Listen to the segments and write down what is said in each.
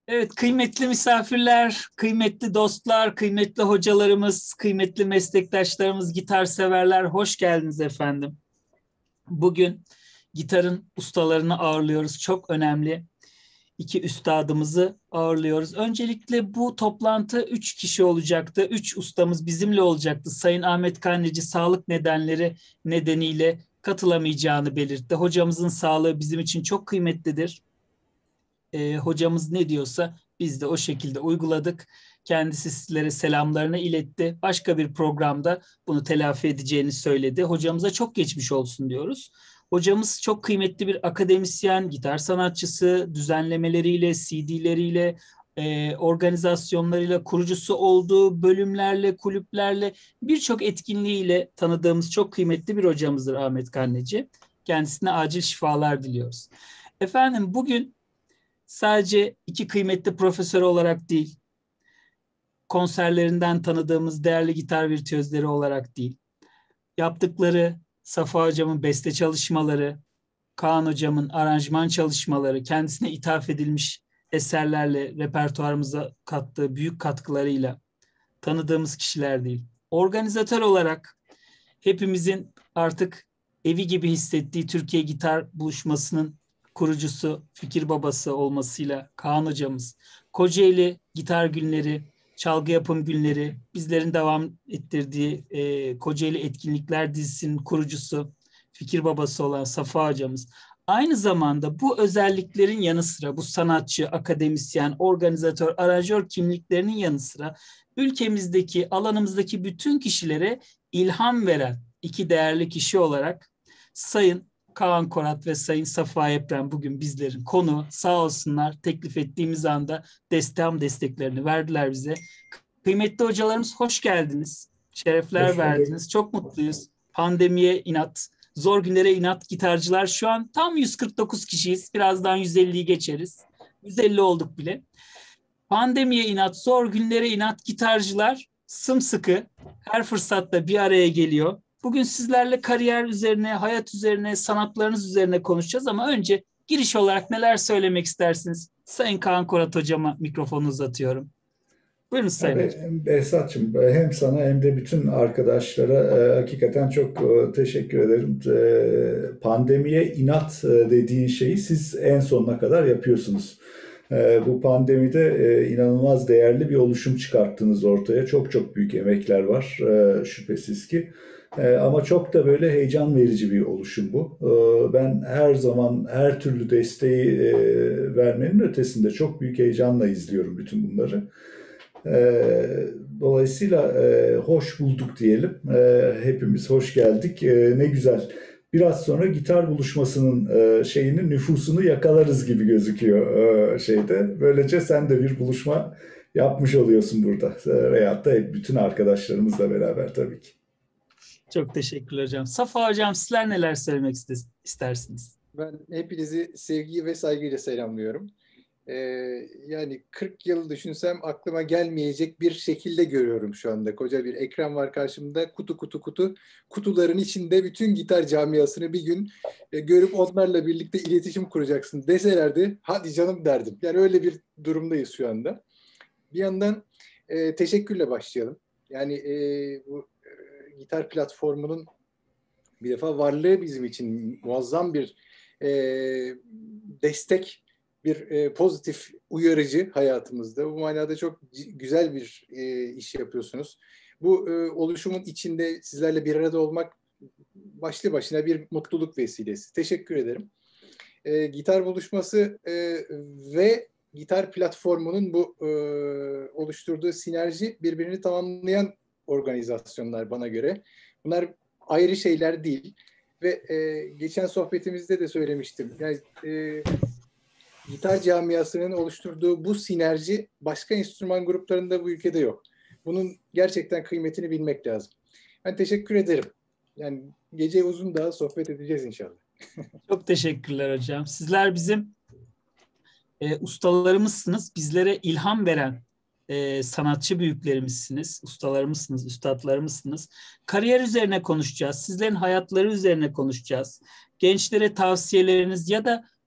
Evet, kıymetli misafirler, kıymetli dostlar, kıymetli hocalarımız, kıymetli meslektaşlarımız, gitar severler, hoş geldiniz efendim. Bugün gitarın ustalarını ağırlıyoruz. Çok önemli iki üstadımızı ağırlıyoruz. Öncelikle bu toplantı 3 kişi olacaktı. 3 ustamız bizimle olacaktı. Sayın Ahmet Kanneci sağlık nedenleri nedeniyle katılamayacağını belirtti. Hocamızın sağlığı bizim için çok kıymetlidir. Hocamız ne diyorsa biz de o şekilde uyguladık. Kendisi sizlere selamlarını iletti. Başka bir programda bunu telafi edeceğini söyledi. Hocamıza çok geçmiş olsun diyoruz. Hocamız çok kıymetli bir akademisyen, gitar sanatçısı, düzenlemeleriyle, CD'leriyle, organizasyonlarıyla, kurucusu olduğu bölümlerle, kulüplerle, birçok etkinliğiyle tanıdığımız çok kıymetli bir hocamızdır Ahmet Kanneci. Kendisine acil şifalar diliyoruz. Efendim bugün sadece iki kıymetli profesör olarak değil, konserlerinden tanıdığımız değerli gitar virtüözleri olarak değil, yaptıkları Safa Hocam'ın beste çalışmaları, Kaan Hocam'ın aranjman çalışmaları, kendisine ithaf edilmiş eserlerle repertuarımıza kattığı büyük katkılarıyla tanıdığımız kişiler değil. Organizatör olarak hepimizin artık evi gibi hissettiği Türkiye Gitar Buluşması'nın kurucusu, fikir babası olmasıyla Kaan hocamız, Kocaeli Gitar Günleri, Çalgı Yapım Günleri, bizlerin devam ettirdiği Kocaeli Etkinlikler dizisinin kurucusu, fikir babası olan Safa hocamız. Aynı zamanda bu özelliklerin yanı sıra bu sanatçı, akademisyen, organizatör, aranjör kimliklerinin yanı sıra ülkemizdeki, alanımızdaki bütün kişilere ilham veren iki değerli kişi olarak Sayın Kaan Korat ve Sayın Safa Eprem bugün bizlerin konu, sağ olsunlar, teklif ettiğimiz anda desteklerini verdiler bize. Kıymetli hocalarımız hoş geldiniz. Şerefler Hoş bulduk. verdiniz. Çok mutluyuz. Pandemiye inat, zor günlere inat gitarcılar. Şu an tam 149 kişiyiz. Birazdan 150'yi geçeriz. 150 olduk bile. Pandemiye inat, zor günlere inat gitarcılar sımsıkı her fırsatta bir araya geliyor. Bugün sizlerle kariyer üzerine, hayat üzerine, sanatlarınız üzerine konuşacağız ama önce giriş olarak neler söylemek istersiniz? Sayın Kaan Korat hocama mikrofonu uzatıyorum. Buyurun Sayın Hocam. Behzatçığım, hem sana hem de bütün arkadaşlara hakikaten çok teşekkür ederim. Pandemiye inat dediğin şeyi siz en sonuna kadar yapıyorsunuz. Bu pandemide inanılmaz değerli bir oluşum çıkarttınız ortaya. Çok çok büyük emekler var şüphesiz ki. Ama çok da böyle heyecan verici bir oluşum bu. Ben her zaman her türlü desteği vermenin ötesinde çok büyük heyecanla izliyorum bütün bunları. Dolayısıyla hoş bulduk diyelim. Hepimiz hoş geldik. Ne güzel. Biraz sonra gitar buluşmasının nüfusunu yakalarız gibi gözüküyor şeyde. Böylece sen de bir buluşma yapmış oluyorsun burada. Veyahut da bütün arkadaşlarımızla beraber tabii ki. Çok teşekkürler hocam. Safa hocam sizler neler söylemek istersiniz? Ben hepinizi sevgi ve saygıyla selamlıyorum. Yani 40 yıl düşünsem aklıma gelmeyecek bir şekilde görüyorum şu anda. Koca bir ekran var karşımda. Kutu kutu kutu. Kutuların içinde bütün gitar camiasını bir gün görüp onlarla birlikte iletişim kuracaksın deselerdi hadi canım derdim. Yani öyle bir durumdayız şu anda. Bir yandan teşekkürle başlayalım. Yani bu gitar platformunun bir defa varlığı bizim için muazzam bir destek, bir pozitif uyarıcı hayatımızda. Bu manada çok güzel bir iş yapıyorsunuz. Bu oluşumun içinde sizlerle bir arada olmak başlı başına bir mutluluk vesilesi. Teşekkür ederim. Gitar buluşması ve gitar platformunun bu oluşturduğu sinerji birbirini tamamlayan organizasyonlar bana göre. Bunlar ayrı şeyler değil. Ve geçen sohbetimizde de söylemiştim. Yani gitar camiasının oluşturduğu bu sinerji başka enstrüman gruplarında bu ülkede yok. Bunun gerçekten kıymetini bilmek lazım. Ben teşekkür ederim. Yani gece uzun daha sohbet edeceğiz inşallah. Çok teşekkürler hocam. Sizler bizim ustalarımızsınız. Bizlere ilham veren sanatçı büyüklerimizsiniz, ustalarımızsınız, üstadlarımızsınız. Kariyer üzerine konuşacağız. Sizlerin hayatları üzerine konuşacağız. Gençlere tavsiyeleriniz ya da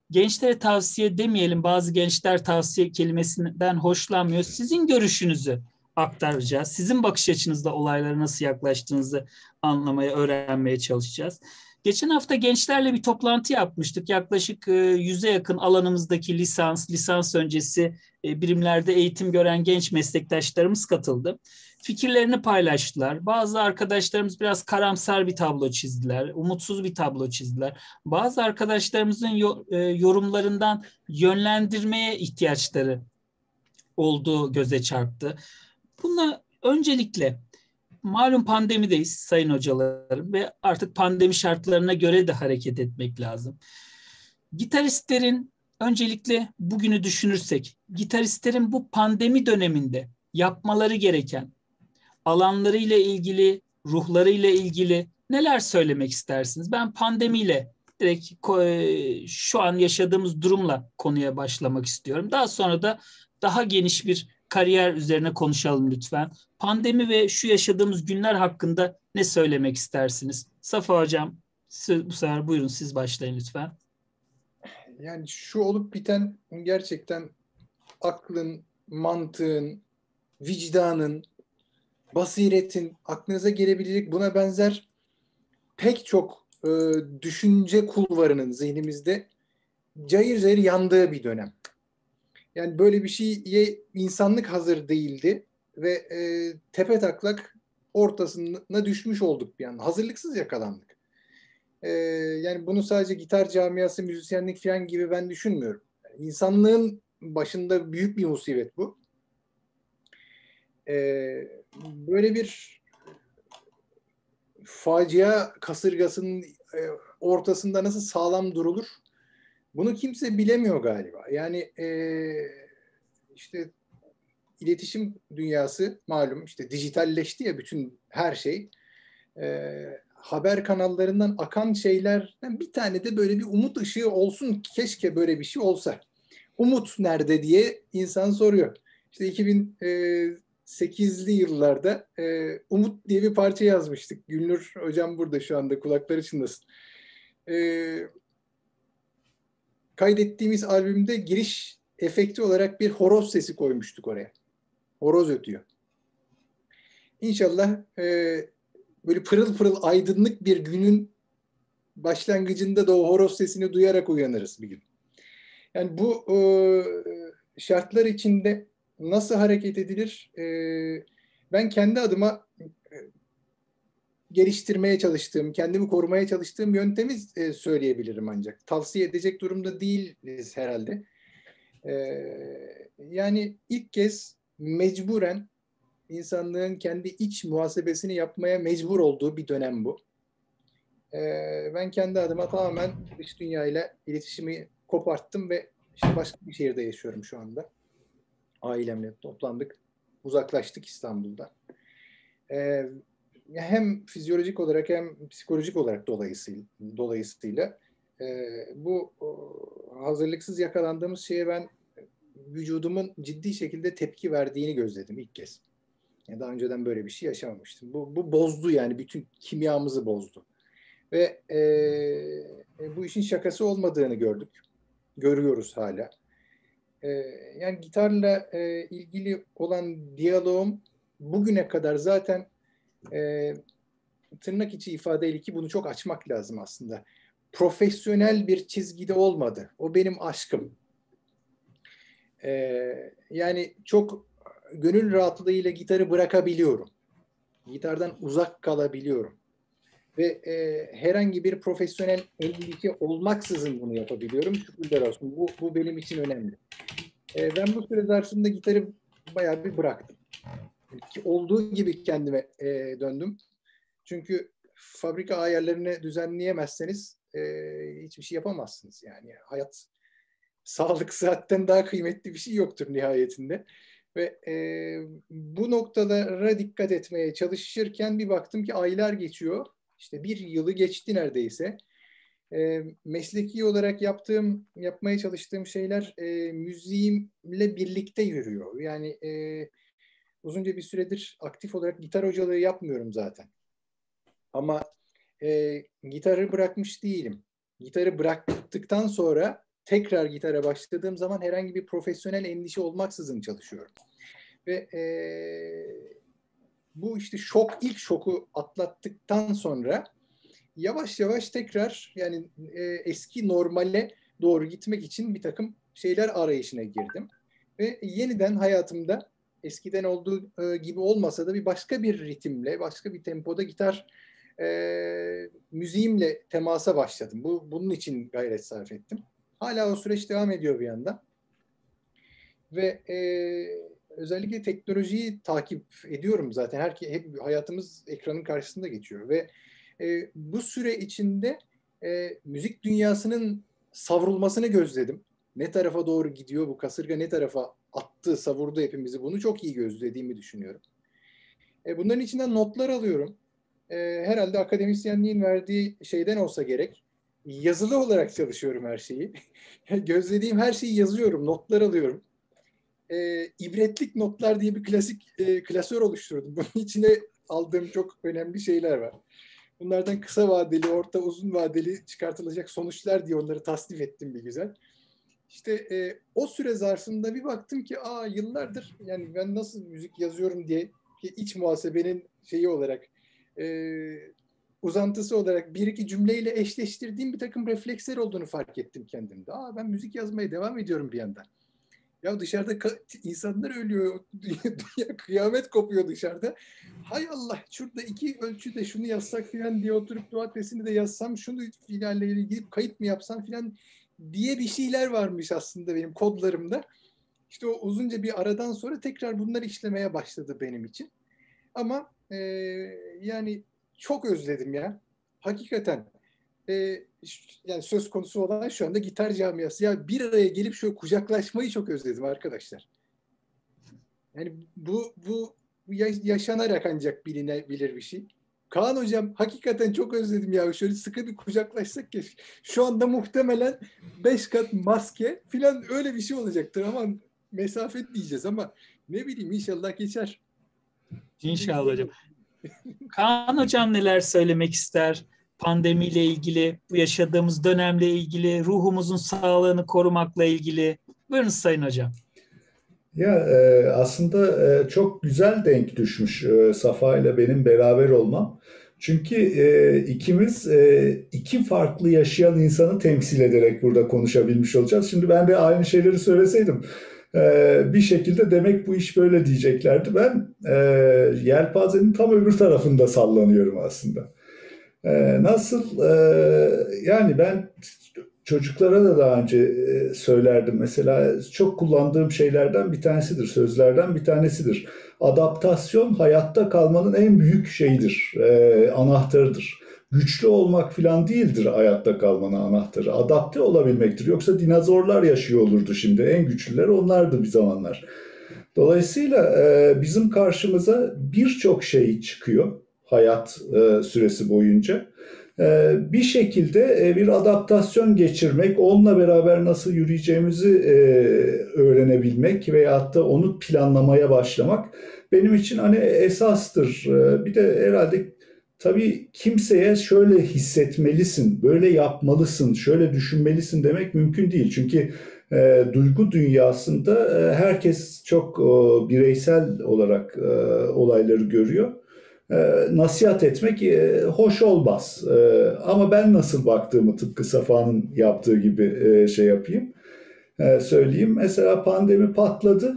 gençlere tavsiye demeyelim. Bazı gençler tavsiye kelimesinden hoşlanmıyor. Sizin görüşünüzü aktaracağız. Sizin bakış açınızda olaylara nasıl yaklaştığınızı anlamaya, öğrenmeye çalışacağız. Geçen hafta gençlerle bir toplantı yapmıştık. Yaklaşık 100'e yakın alanımızdaki lisans öncesi birimlerde eğitim gören genç meslektaşlarımız katıldı. Fikirlerini paylaştılar. Bazı arkadaşlarımız biraz karamsar bir tablo çizdiler, umutsuz bir tablo çizdiler. Bazı arkadaşlarımızın yorumlarından yönlendirmeye ihtiyaçları olduğu göze çarptı. Bununla öncelikle malum pandemideyiz sayın hocalarım ve artık pandemi şartlarına göre de hareket etmek lazım. Gitaristlerin öncelikle bugünü düşünürsek, gitaristlerin bu pandemi döneminde yapmaları gereken alanlarıyla ilgili, ruhlarıyla ilgili neler söylemek istersiniz? Ben pandemiyle direkt şu an yaşadığımız durumla konuya başlamak istiyorum. Daha sonra da daha geniş bir kariyer üzerine konuşalım lütfen. Pandemi ve şu yaşadığımız günler hakkında ne söylemek istersiniz? Safa Hocam, bu sefer buyurun siz başlayın lütfen. Yani şu olup biten gerçekten aklın, mantığın, vicdanın, basiretin, aklınıza gelebilecek buna benzer pek çok düşünce kulvarının zihnimizde cayır cayır yandığı bir dönem. Yani böyle bir şeye insanlık hazır değildi ve tepetaklak ortasına düşmüş olduk bir anda. Hazırlıksız yakalandık. Yani bunu sadece gitar camiası, müzisyenlik falan gibi ben düşünmüyorum. Yani insanlığın başında büyük bir musibet bu. Böyle bir facia kasırgasının ortasında nasıl sağlam durulur? Bunu kimse bilemiyor galiba. Yani işte iletişim dünyası malum işte dijitalleşti ya bütün her şey. Haber kanallarından akan şeylerden bir tane de böyle bir umut ışığı olsun. Keşke böyle bir şey olsa. Umut nerede diye insan soruyor. İşte 2008'li yıllarda Umut diye bir parça yazmıştık. Gülnur hocam burada şu anda kulakları çınlasın. Kaydettiğimiz albümde giriş efekti olarak bir horoz sesi koymuştuk oraya. Horoz ötüyor. İnşallah böyle pırıl pırıl aydınlık bir günün başlangıcında da o horoz sesini duyarak uyanırız bir gün. Yani bu şartlar içinde nasıl hareket edilir? Ben kendi adıma geliştirmeye çalıştığım, kendimi korumaya çalıştığım yöntemi söyleyebilirim ancak. Tavsiye edecek durumda değiliz herhalde. Yani ilk kez mecburen insanlığın kendi iç muhasebesini yapmaya mecbur olduğu bir dönem bu. Ben kendi adıma tamamen dış dünyayla iletişimi koparttım ve işte başka bir şehirde yaşıyorum şu anda. Ailemle toplandık, uzaklaştık İstanbul'da. Hem fizyolojik olarak hem psikolojik olarak dolayısıyla bu hazırlıksız yakalandığımız şeye ben vücudumun ciddi şekilde tepki verdiğini gözledim ilk kez. Yani daha önceden böyle bir şey yaşamamıştım. Bu bozdu yani bütün kimyamızı bozdu. Ve bu işin şakası olmadığını gördük. Görüyoruz hala. Yani gitarla ilgili olan diyaloğum bugüne kadar zaten tırnak içi ifadeyle ki bunu çok açmak lazım aslında. Profesyonel bir çizgide olmadı. O benim aşkım. Yani çok gönül rahatlığıyla gitarı bırakabiliyorum. Gitardan uzak kalabiliyorum. Ve herhangi bir profesyonel endişe olmaksızın bunu yapabiliyorum. Şükürler olsun. Bu benim için önemli. Ben bu süre zarfında gitarı bayağı bir bıraktım. Olduğu gibi kendime döndüm. Çünkü fabrika ayarlarını düzenleyemezseniz hiçbir şey yapamazsınız. Yani hayat, sağlık saatten daha kıymetli bir şey yoktur nihayetinde. Ve bu noktalara dikkat etmeye çalışırken bir baktım ki aylar geçiyor. İşte bir yılı geçti neredeyse. Mesleki olarak yapmaya çalıştığım şeyler müziğimle birlikte yürüyor. Yani uzunca bir süredir aktif olarak gitar hocalığı yapmıyorum zaten. Ama gitarı bırakmış değilim. Gitarı bıraktıktan sonra tekrar gitara başladığım zaman herhangi bir profesyonel endişe olmaksızın çalışıyorum. Ve bu işte ilk şoku atlattıktan sonra yavaş yavaş tekrar yani eski normale doğru gitmek için bir takım şeyler arayışına girdim. Ve yeniden hayatımda eskiden olduğu gibi olmasa da başka bir ritimle, başka bir tempoda gitar müziğimle temasa başladım. Bunun için gayret sarf ettim. Hala o süreç devam ediyor bir yandan. Ve özellikle teknolojiyi takip ediyorum zaten. Hep hayatımız ekranın karşısında geçiyor. Ve bu süre içinde müzik dünyasının savrulmasını gözledim. Ne tarafa doğru gidiyor bu kasırga, ne tarafa attı, savurdu hepimizi. Bunu çok iyi gözlediğimi düşünüyorum. Bunların içinden notlar alıyorum. Herhalde akademisyenliğin verdiği şeyden olsa gerek. Yazılı olarak çalışıyorum her şeyi. Gözlediğim her şeyi yazıyorum, notlar alıyorum. İbretlik notlar diye bir klasör oluşturdum. Bunun içine aldığım çok önemli şeyler var. Bunlardan kısa vadeli, orta, uzun vadeli çıkartılacak sonuçlar diye onları tasnif ettim bir güzel. İşte o süre zarfında bir baktım ki yıllardır yani ben nasıl müzik yazıyorum diye iç muhasebenin şeyi olarak uzantısı olarak bir iki cümleyle eşleştirdiğim bir takım refleksler olduğunu fark ettim kendimde. Ben müzik yazmaya devam ediyorum bir yandan. Ya dışarıda insanlar ölüyor, dünya kıyamet kopuyor dışarıda. Hay Allah, şurada 2 ölçüde şunu yazsak filan diye oturup dua testini de yazsam, şunu filanla gidip kayıt mı yapsam filan diye bir şeyler varmış aslında benim kodlarımda. İşte o uzunca bir aradan sonra tekrar bunlar işlemeye başladı benim için. Ama yani çok özledim ya. Hakikaten. Yani söz konusu olan şu anda gitar camiası. Ya bir araya gelip şöyle kucaklaşmayı çok özledim arkadaşlar. Yani bu yaşanarak ancak bilinebilir bir şey. Kaan hocam hakikaten çok özledim ya. Şöyle sıkı bir kucaklaşsak ya. Şu anda muhtemelen 5 kat maske filan öyle bir şey olacaktır ama mesafe diyeceğiz ama ne bileyim inşallah geçer. İnşallah hocam. Kaan hocam neler söylemek ister? Pandemiyle ilgili, bu yaşadığımız dönemle ilgili, ruhumuzun sağlığını korumakla ilgili. Buyurun Sayın Hocam. Ya aslında çok güzel denk düşmüş Safa ile benim beraber olmam. Çünkü ikimiz iki farklı yaşayan insanı temsil ederek burada konuşabilmiş olacağız. Şimdi ben de aynı şeyleri söyleseydim bir şekilde demek bu iş böyle diyeceklerdi. Ben yelpazenin tam öbür tarafında sallanıyorum aslında. Nasıl? Yani ben çocuklara da daha önce söylerdim. Mesela çok kullandığım şeylerden bir tanesidir, sözlerden bir tanesidir. Adaptasyon hayatta kalmanın en büyük şeyidir, anahtarıdır. Güçlü olmak falan değildir hayatta kalmanın anahtarı. Adapte olabilmektir. Yoksa dinozorlar yaşıyor olurdu şimdi. En güçlüler onlardı bir zamanlar. Dolayısıyla bizim karşımıza birçok şey çıkıyor hayat süresi boyunca. Bir şekilde bir adaptasyon geçirmek, onunla beraber nasıl yürüyeceğimizi öğrenebilmek veyahut da onu planlamaya başlamak benim için hani esastır. Bir de herhalde tabii kimseye şöyle hissetmelisin, böyle yapmalısın, şöyle düşünmelisin demek mümkün değil. Çünkü duygu dünyasında herkes çok bireysel olarak olayları görüyor. Nasihat etmek hoş olmaz. Ama ben nasıl baktığımı tıpkı Safa'nın yaptığı gibi şey yapayım, söyleyeyim. Mesela pandemi patladı.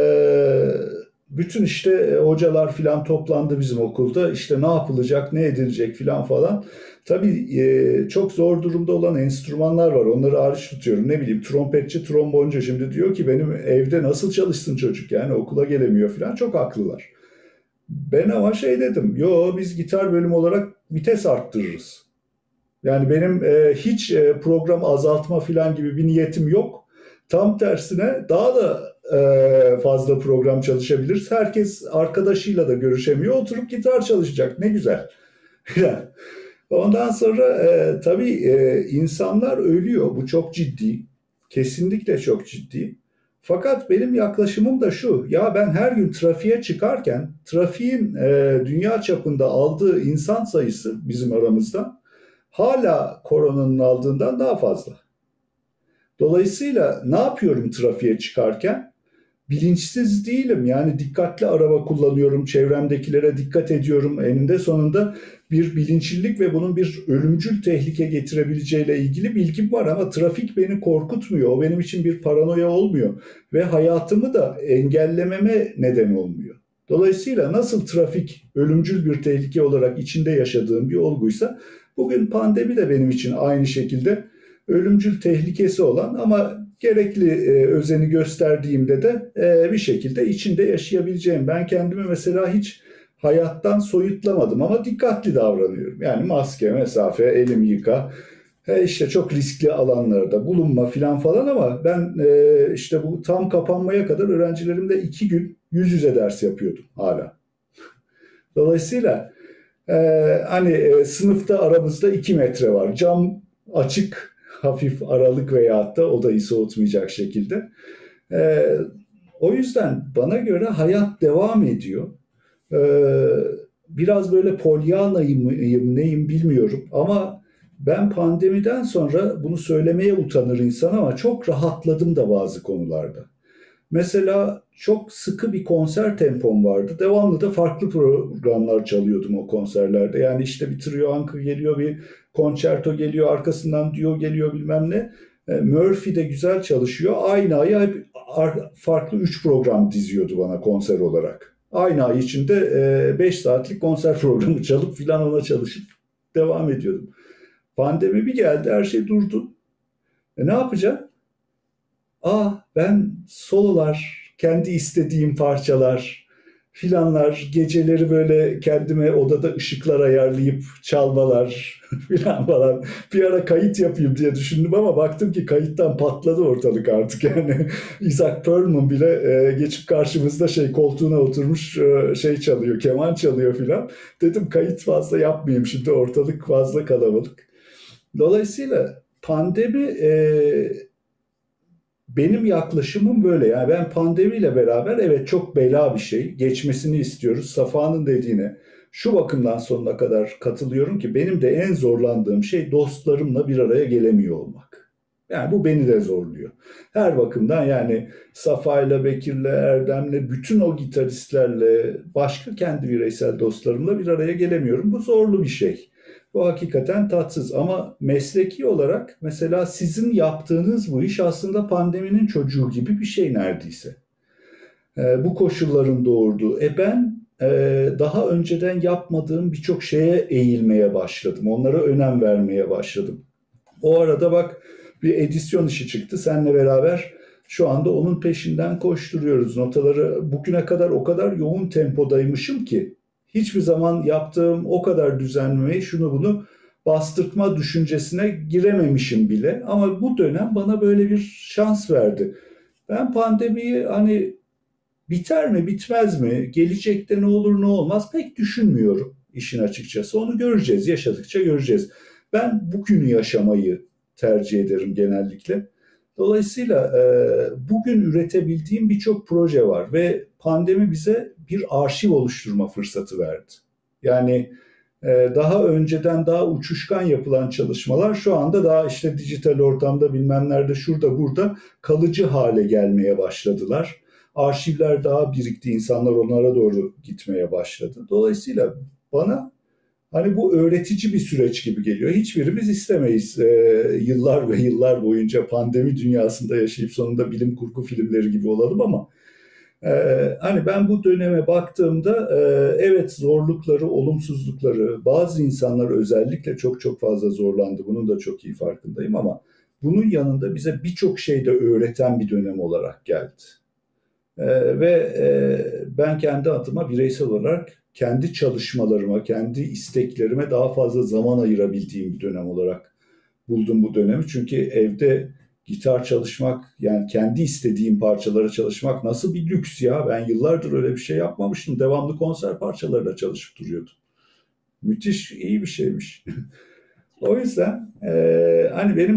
Bütün işte hocalar filan toplandı bizim okulda. İşte ne yapılacak, ne edilecek filan falan. Tabii çok zor durumda olan enstrümanlar var. Onları hariç tutuyorum. Ne bileyim trompetçi, tromboncu şimdi diyor ki benim evde nasıl çalışsın çocuk yani okula gelemiyor filan. Çok haklılar. Ben ama şey dedim, biz gitar bölümü olarak vites arttırırız. Yani benim hiç program azaltma falan gibi bir niyetim yok. Tam tersine daha da fazla program çalışabiliriz. Herkes arkadaşıyla da görüşemiyor, oturup gitar çalışacak. Ne güzel. Ondan sonra tabii insanlar ölüyor. Bu çok ciddi. Kesinlikle çok ciddi. Fakat benim yaklaşımım da şu, ya ben her gün trafiğe çıkarken trafiğin dünya çapında aldığı insan sayısı bizim aramızda hala koronanın aldığından daha fazla. Dolayısıyla ne yapıyorum trafiğe çıkarken? Bilinçsiz değilim. Yani dikkatli araba kullanıyorum, çevremdekilere dikkat ediyorum. Eninde sonunda bir bilinçlilik ve bunun bir ölümcül tehlike getirebileceğiyle ilgili bilgim var ama trafik beni korkutmuyor. O benim için bir paranoya olmuyor ve hayatımı da engellememe neden olmuyor. Dolayısıyla nasıl trafik ölümcül bir tehlike olarak içinde yaşadığım bir olguysa, bugün pandemi de benim için aynı şekilde ölümcül tehlikesi olan ama gerekli özeni gösterdiğimde de bir şekilde içinde yaşayabileceğim. Ben kendimi mesela hiç hayattan soyutlamadım ama dikkatli davranıyorum. Yani maske, mesafe, elimi yıka, işte çok riskli alanlarda bulunma falan ama ben işte bu tam kapanmaya kadar öğrencilerimle 2 gün yüz yüze ders yapıyordum hala. Dolayısıyla hani sınıfta aramızda 2 metre var. Cam açık, hafif aralık veyahut da odayı soğutmayacak şekilde. O yüzden bana göre hayat devam ediyor. Biraz böyle polyanayım neyim bilmiyorum ama ben pandemiden sonra bunu söylemeye utanır insan ama çok rahatladım da bazı konularda. Mesela çok sıkı bir konser tempom vardı. Devamlı da farklı programlar çalıyordum o konserlerde. Yani işte bir trio ankı geliyor, bir konçerto geliyor, arkasından duo geliyor bilmem ne. Murphy de güzel çalışıyor. Aynı ay hep farklı 3 program diziyordu bana konser olarak. Aynı ay içinde 5 saatlik konser programı çalıp filan ona çalışıp devam ediyordum. Pandemi bir geldi, her şey durdu. Ne yapacağım? Ben sololar, kendi istediğim parçalar filanlar, geceleri böyle kendime odada ışıklar ayarlayıp çalmalar filan falan. Bir ara kayıt yapayım diye düşündüm ama baktım ki kayıttan patladı ortalık artık. Yani Isaac Perlman bile geçip karşımızda koltuğuna oturmuş çalıyor, keman çalıyor filan. Dedim kayıt fazla yapmayayım şimdi, ortalık fazla kalabalık. Dolayısıyla pandemi benim yaklaşımım böyle. Yani ben pandemiyle beraber evet çok bela bir şey. Geçmesini istiyoruz. Safa'nın dediğine şu bakımdan sonuna kadar katılıyorum ki benim de en zorlandığım şey dostlarımla bir araya gelemiyor olmak. Yani bu beni de zorluyor. Her bakımdan yani Safa'yla, Bekir'le, Erdem'le, bütün o gitaristlerle, başka kendi bireysel dostlarımla bir araya gelemiyorum. Bu zorlu bir şey. Bu hakikaten tatsız ama mesleki olarak mesela sizin yaptığınız bu iş aslında pandeminin çocuğu gibi bir şey neredeyse. Bu koşulların doğurduğu. Ben daha önceden yapmadığım birçok şeye eğilmeye başladım. Onlara önem vermeye başladım. O arada bak bir edisyon işi çıktı. Seninle beraber şu anda onun peşinden koşturuyoruz. Notaları bugüne kadar o kadar yoğun tempodaymışım ki hiçbir zaman yaptığım o kadar düzenlemeyi şunu bunu bastırtma düşüncesine girememişim bile. Ama bu dönem bana böyle bir şans verdi. Ben pandemiyi hani biter mi bitmez mi, gelecekte ne olur ne olmaz pek düşünmüyorum işin açıkçası. Onu göreceğiz, yaşadıkça göreceğiz. Ben bugünü yaşamayı tercih ederim genellikle. Dolayısıyla bugün üretebildiğim birçok proje var ve pandemi bize bir arşiv oluşturma fırsatı verdi. Yani daha önceden daha uçuşkan yapılan çalışmalar şu anda daha işte dijital ortamda bilmem nerede şurada burada kalıcı hale gelmeye başladılar. Arşivler daha birikti, insanlar onlara doğru gitmeye başladı. Dolayısıyla bana hani bu öğretici bir süreç gibi geliyor. Hiçbirimiz istemeyiz yıllar ve yıllar boyunca pandemi dünyasında yaşayıp sonunda bilim kurgu filmleri gibi olalım ama hani ben bu döneme baktığımda evet zorlukları, olumsuzlukları, bazı insanlar özellikle çok çok fazla zorlandı. Bunun da çok iyi farkındayım ama bunun yanında bize birçok şey de öğreten bir dönem olarak geldi. Ve ben kendi adıma bireysel olarak kendi çalışmalarıma, kendi isteklerime daha fazla zaman ayırabildiğim bir dönem olarak buldum bu dönemi. Çünkü evde gitar çalışmak, yani kendi istediğim parçalara çalışmak nasıl bir lüks ya. Ben yıllardır öyle bir şey yapmamıştım. Devamlı konser parçalarıyla çalışıp duruyordum. Müthiş, iyi bir şeymiş. O yüzden hani benim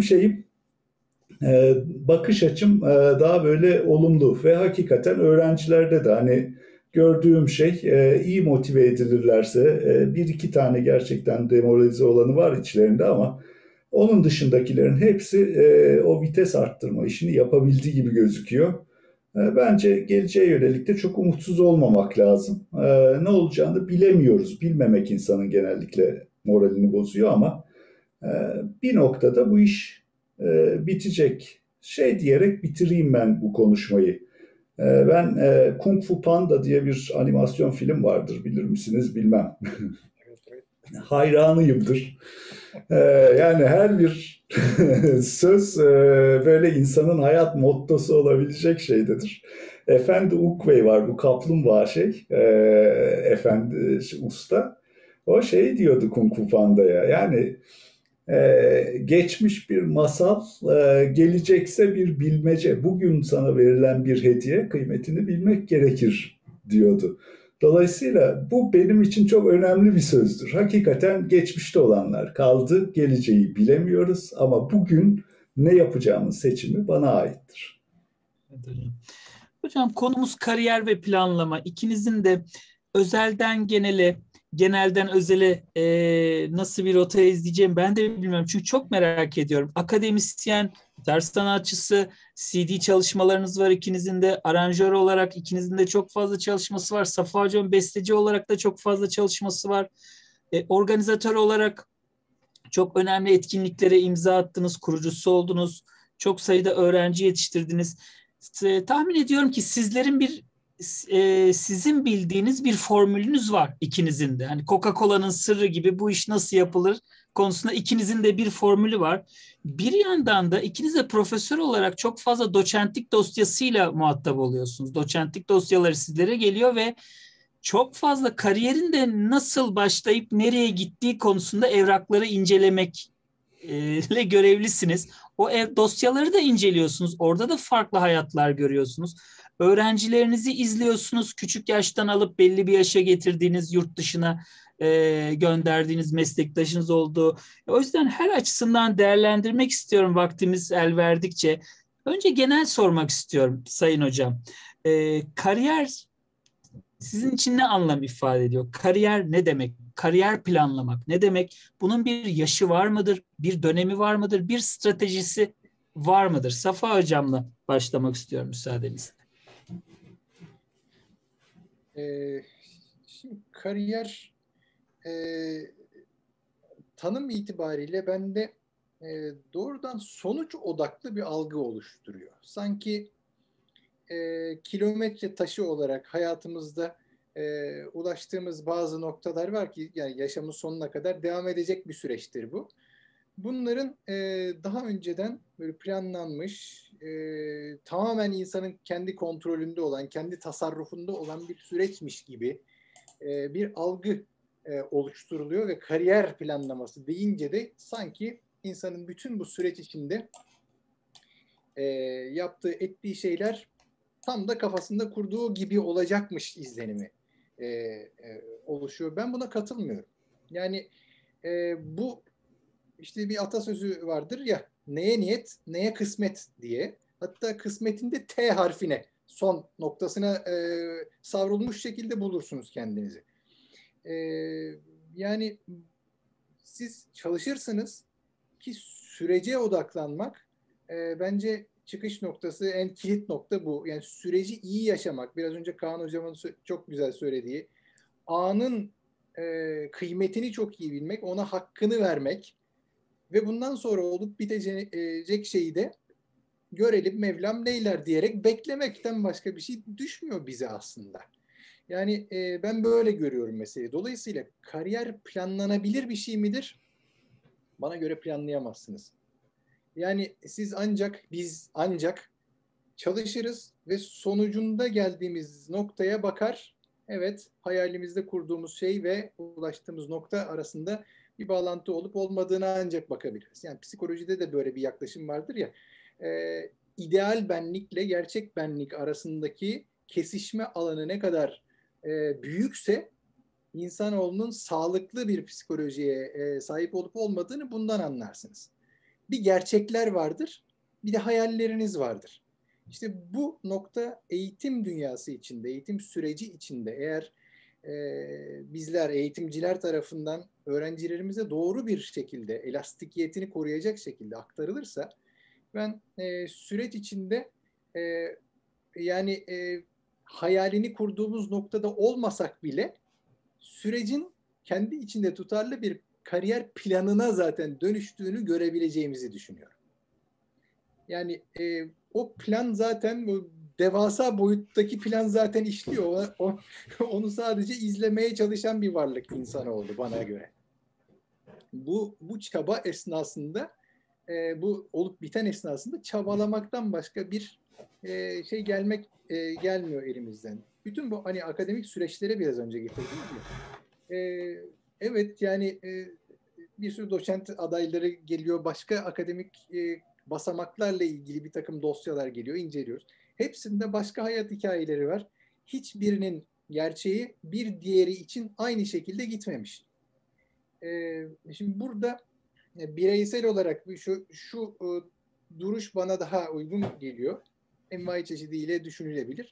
bakış açım daha böyle olumlu ve hakikaten öğrencilerde de hani gördüğüm iyi motive edilirlerse bir iki tane gerçekten demoralize olanı var içlerinde ama Onun dışındakilerin hepsi o vites arttırma işini yapabildiği gibi gözüküyor. Bence geleceğe yönelik de çok umutsuz olmamak lazım. Ne olacağını bilemiyoruz. Bilmemek insanın genellikle moralini bozuyor ama bir noktada bu iş bitecek. Şey diyerek bitireyim ben bu konuşmayı. Ben Kung Fu Panda diye bir animasyon film vardır, bilir misiniz bilmem. Evet, evet. Hayranıyımdır. Yani her bir söz böyle insanın hayat mottosu olabilecek şeydedir. Efendi Ukvey var, bu kaplumbağa efendi usta. O şey diyordu Kung Fu Panda'ya, yani geçmiş bir masal, gelecekse bir bilmece. Bugün sana verilen bir hediye, kıymetini bilmek gerekir diyordu. Dolayısıyla bu benim için çok önemli bir sözdür. Hakikaten geçmişte olanlar kaldı, geleceği bilemiyoruz ama bugün ne yapacağımız seçimi bana aittir. Evet hocam. Hocam konumuz kariyer ve planlama. İkinizin de özelden genele, genelden özele nasıl bir rota izleyeceğim ben de bilmiyorum. Çünkü çok merak ediyorum. Akademisyen, gitar sanatçısı, CD çalışmalarınız var ikinizin de. Aranjör olarak ikinizin de çok fazla çalışması var. Safa Hocam besteci olarak da çok fazla çalışması var. Organizatör olarak çok önemli etkinliklere imza attınız, kurucusu oldunuz. Çok sayıda öğrenci yetiştirdiniz. Tahmin ediyorum ki sizin bildiğiniz bir formülünüz var ikinizin de. Hani Coca-Cola'nın sırrı gibi bu iş nasıl yapılır konusunda ikinizin de bir formülü var. Bir yandan da ikiniz de profesör olarak çok fazla doçentlik dosyasıyla muhatap oluyorsunuz. Doçentlik dosyaları sizlere geliyor ve çok fazla kariyerin de nasıl başlayıp nereye gittiği konusunda evrakları incelemekle görevlisiniz. O dosyaları da inceliyorsunuz. Orada da farklı hayatlar görüyorsunuz. Öğrencilerinizi izliyorsunuz. Küçük yaştan alıp belli bir yaşa getirdiğiniz, yurt dışına gönderdiğiniz meslektaşınız oldu. O yüzden her açısından değerlendirmek istiyorum vaktimiz el verdikçe. Önce genel sormak istiyorum Sayın Hocam. Kariyer sizin için ne anlam ifade ediyor? Kariyer ne demek? Kariyer planlamak ne demek? Bunun bir yaşı var mıdır? Bir dönemi var mıdır? Bir stratejisi var mıdır? Safa Hocam'la başlamak istiyorum müsaadenizle. Şimdi kariyer e, tanım itibariyle bende doğrudan sonuç odaklı bir algı oluşturuyor. Sanki kilometre taşı olarak hayatımızda ulaştığımız bazı noktalar var ki yani yaşamın sonuna kadar devam edecek bir süreçtir bu. Bunların daha önceden böyle planlanmış, tamamen insanın kendi kontrolünde olan, kendi tasarrufunda olan bir süreçmiş gibi bir algı oluşturuluyor ve kariyer planlaması deyince de sanki insanın bütün bu süreç içinde yaptığı, ettiği şeyler tam da kafasında kurduğu gibi olacakmış izlenimi oluşuyor. Ben buna katılmıyorum. Yani bu işte bir atasözü vardır ya, neye niyet, neye kısmet diye. Hatta kısmetinde T harfine, son noktasına savrulmuş şekilde bulursunuz kendinizi. Yani siz çalışırsınız ki sürece odaklanmak bence çıkış noktası, en kilit nokta bu. Yani süreci iyi yaşamak. Biraz önce Kaan Hocam'ın çok güzel söylediği, anın kıymetini çok iyi bilmek, ona hakkını vermek ve bundan sonra olup bitecek şeyi de görelim Mevlam neyler diyerek beklemekten başka bir şey düşmüyor bize aslında. Yani ben böyle görüyorum meseleyi. Dolayısıyla kariyer planlanabilir bir şey midir? Bana göre planlayamazsınız. Yani biz ancak çalışırız ve sonucunda geldiğimiz noktaya bakar. Evet, hayalimizde kurduğumuz şey ve ulaştığımız nokta arasında bir bağlantı olup olmadığına ancak bakabiliriz. Yani psikolojide de böyle bir yaklaşım vardır ya. İdeal benlikle gerçek benlik arasındaki kesişme alanı ne kadar büyükse insanoğlunun sağlıklı bir psikolojiye sahip olup olmadığını bundan anlarsınız. Bir gerçekler vardır, bir de hayalleriniz vardır. İşte bu nokta eğitim dünyası içinde, eğitim süreci içinde eğer bizler eğitimciler tarafından öğrencilerimize doğru bir şekilde, elastikiyetini koruyacak şekilde aktarılırsa, ben süreç içinde yani hayalini kurduğumuz noktada olmasak bile sürecin kendi içinde tutarlı bir kariyer planına zaten dönüştüğünü görebileceğimizi düşünüyorum. Yani o plan zaten, bu devasa boyuttaki plan zaten işliyor. Onu sadece izlemeye çalışan bir varlık insanoğlu bana göre. Bu çaba esnasında, bu olup biten esnasında çabalamaktan başka bir şey gelmiyor elimizden. Bütün bu hani akademik süreçlere biraz önce getirdim. Evet yani bir sürü doçent adayları geliyor, başka akademik basamaklarla ilgili bir takım dosyalar geliyor, inceliyoruz. Hepsinde başka hayat hikayeleri var. Hiçbirinin gerçeği bir diğeri için aynı şekilde gitmemiş. Şimdi burada bireysel olarak şu duruş bana daha uygun geliyor. Envai çeşidiyle düşünülebilir.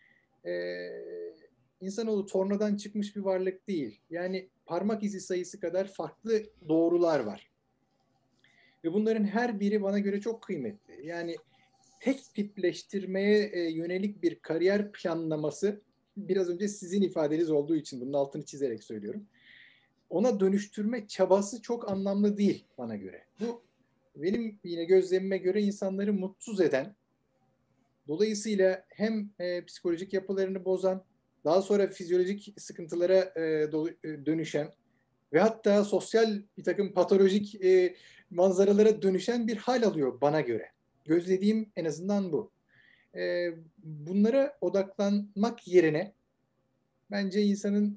İnsanoğlu tornadan çıkmış bir varlık değil. Yani parmak izi sayısı kadar farklı doğrular var. Ve bunların her biri bana göre çok kıymetli. Yani tek tipleştirmeye yönelik bir kariyer planlaması, biraz önce sizin ifadeniz olduğu için bunun altını çizerek söylüyorum, ona dönüştürme çabası çok anlamlı değil bana göre. Bu benim yine gözlemime göre insanları mutsuz eden, dolayısıyla hem psikolojik yapılarını bozan, daha sonra fizyolojik sıkıntılara dönüşen ve hatta sosyal bir takım patolojik manzaralara dönüşen bir hal alıyor bana göre. Gözlediğim en azından bu. Bunlara odaklanmak yerine bence insanın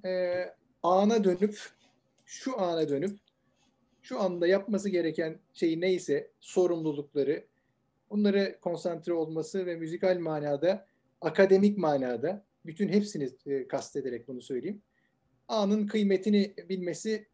şu ana dönüp şu anda yapması gereken şey neyse, sorumlulukları, bunlara konsantre olması ve müzikal manada, akademik manada, bütün hepsini kastederek bunu söyleyeyim, anın kıymetini bilmesi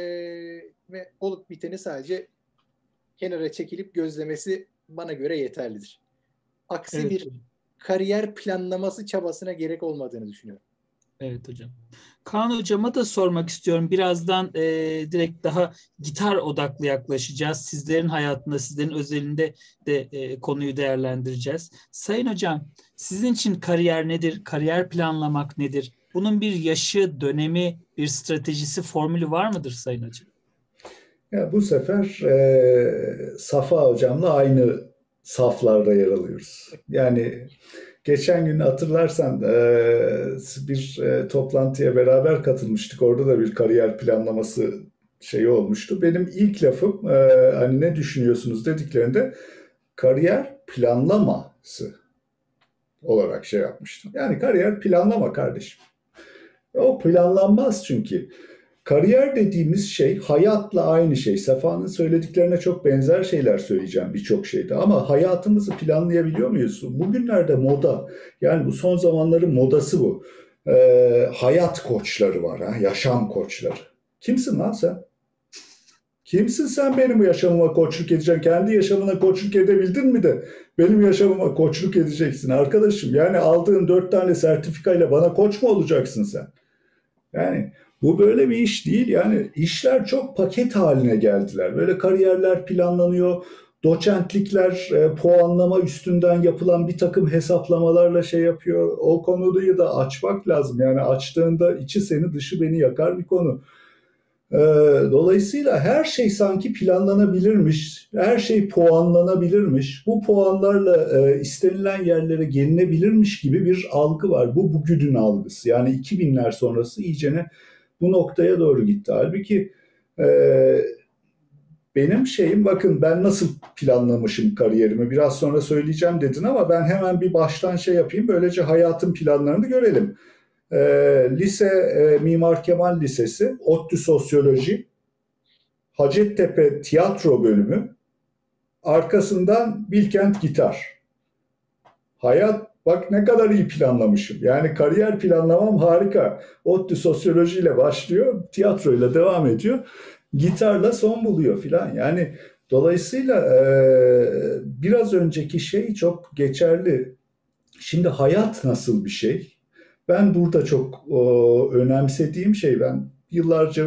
ve olup biteni sadece kenara çekilip gözlemesi bana göre yeterlidir. Aksi Evet. bir kariyer planlaması çabasına gerek olmadığını düşünüyorum. Evet hocam. Kaan hocama da sormak istiyorum. Birazdan direkt daha gitar odaklı yaklaşacağız. Sizlerin hayatında, sizlerin özelinde de konuyu değerlendireceğiz. Sayın hocam, sizin için kariyer nedir? Kariyer planlamak nedir? Bunun bir yaşı, dönemi, bir stratejisi, formülü var mıdır Sayın hocam? Ya bu sefer Safa hocamla aynı saflarda yer alıyoruz. Yani geçen gün hatırlarsan bir toplantıya beraber katılmıştık. Orada da bir kariyer planlaması şeyi olmuştu. Benim ilk lafım hani ne düşünüyorsunuz dediklerinde kariyer planlaması olarak şey yapmıştım. Yani kariyer planlama kardeşim. O planlanmaz çünkü. Kariyer dediğimiz şey hayatla aynı şey. Sefa'nın söylediklerine çok benzer şeyler söyleyeceğim birçok şeyde. Ama hayatımızı planlayabiliyor muyuz? Bugünlerde moda, yani bu son zamanların modası bu. Hayat koçları var, ha? Yaşam koçları. Kimsin lan sen? Kimsin sen benim yaşamıma koçluk edeceksin? Kendi yaşamına koçluk edebildin mi de benim yaşamıma koçluk edeceksin arkadaşım? Yani aldığın 4 tane sertifikayla bana koç mu olacaksın sen? Yani bu böyle bir iş değil. Yani işler çok paket haline geldiler. Böyle kariyerler planlanıyor. Doçentlikler puanlama üstünden yapılan bir takım hesaplamalarla şey yapıyor. O konuyu da açmak lazım. Yani açtığında içi seni dışı beni yakar bir konu. Dolayısıyla her şey sanki planlanabilirmiş, her şey puanlanabilirmiş, bu puanlarla istenilen yerlere gelinebilirmiş gibi bir algı var. Bu bugünün algısı. Yani 2000'ler sonrası iyicene bu noktaya doğru gitti. Halbuki benim şeyim, bakın ben nasıl planlamışım kariyerimi, biraz sonra söyleyeceğim dedin ama ben hemen bir baştan şey yapayım, böylece hayatın planlarını görelim. Lise Mimar Kemal Lisesi, ODTÜ Sosyoloji, Hacettepe Tiyatro Bölümü, arkasından Bilkent Gitar. Hayat, bak ne kadar iyi planlamışım. Yani kariyer planlamam harika. ODTÜ Sosyoloji ile başlıyor, tiyatroyla devam ediyor, gitarla son buluyor filan. Yani dolayısıyla biraz önceki şey çok geçerli. Şimdi hayat nasıl bir şey? Ben burada çok önemsediğim şey, ben yıllarca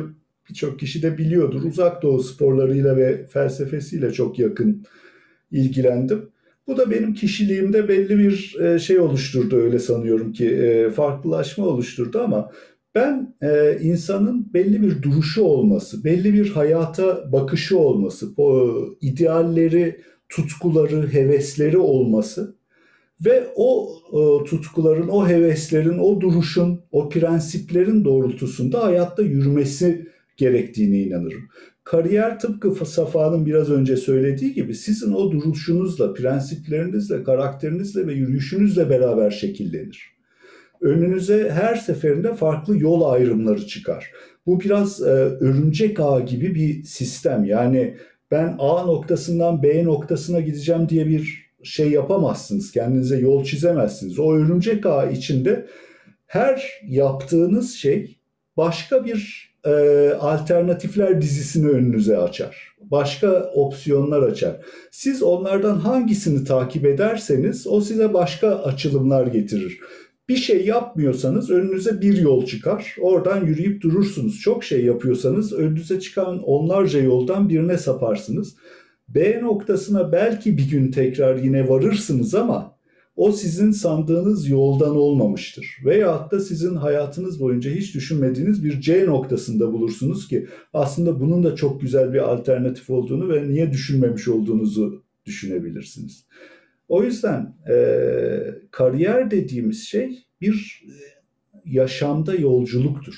birçok kişi de biliyordur. Uzak Doğu sporlarıyla ve felsefesiyle çok yakın ilgilendim. Bu da benim kişiliğimde belli bir şey oluşturdu, öyle sanıyorum ki farklılaşma oluşturdu, ama ben insanın belli bir duruşu olması, belli bir hayata bakışı olması, idealleri, tutkuları, hevesleri olması ve o tutkuların, o heveslerin, o duruşun, o prensiplerin doğrultusunda hayatta yürümesi gerektiğine inanırım. Kariyer tıpkı Safa'nın biraz önce söylediği gibi sizin o duruşunuzla, prensiplerinizle, karakterinizle ve yürüyüşünüzle beraber şekillenir. Önünüze her seferinde farklı yol ayrımları çıkar. Bu biraz örümcek ağı gibi bir sistem. Yani ben A noktasından B noktasına gideceğim diye bir şey yapamazsınız. Kendinize yol çizemezsiniz. O örümcek ağı içinde her yaptığınız şey başka bir alternatifler dizisini önünüze açar. Başka opsiyonlar açar. Siz onlardan hangisini takip ederseniz o size başka açılımlar getirir. Bir şey yapmıyorsanız önünüze bir yol çıkar. Oradan yürüyüp durursunuz. Çok şey yapıyorsanız önünüze çıkan onlarca yoldan birine saparsınız. B noktasına belki bir gün tekrar yine varırsınız ama o sizin sandığınız yoldan olmamıştır. Veyahut da sizin hayatınız boyunca hiç düşünmediğiniz bir C noktasında bulursunuz ki aslında bunun da çok güzel bir alternatif olduğunu ve niye düşünmemiş olduğunuzu düşünebilirsiniz. O yüzden kariyer dediğimiz şey bir yaşamda yolculuktur.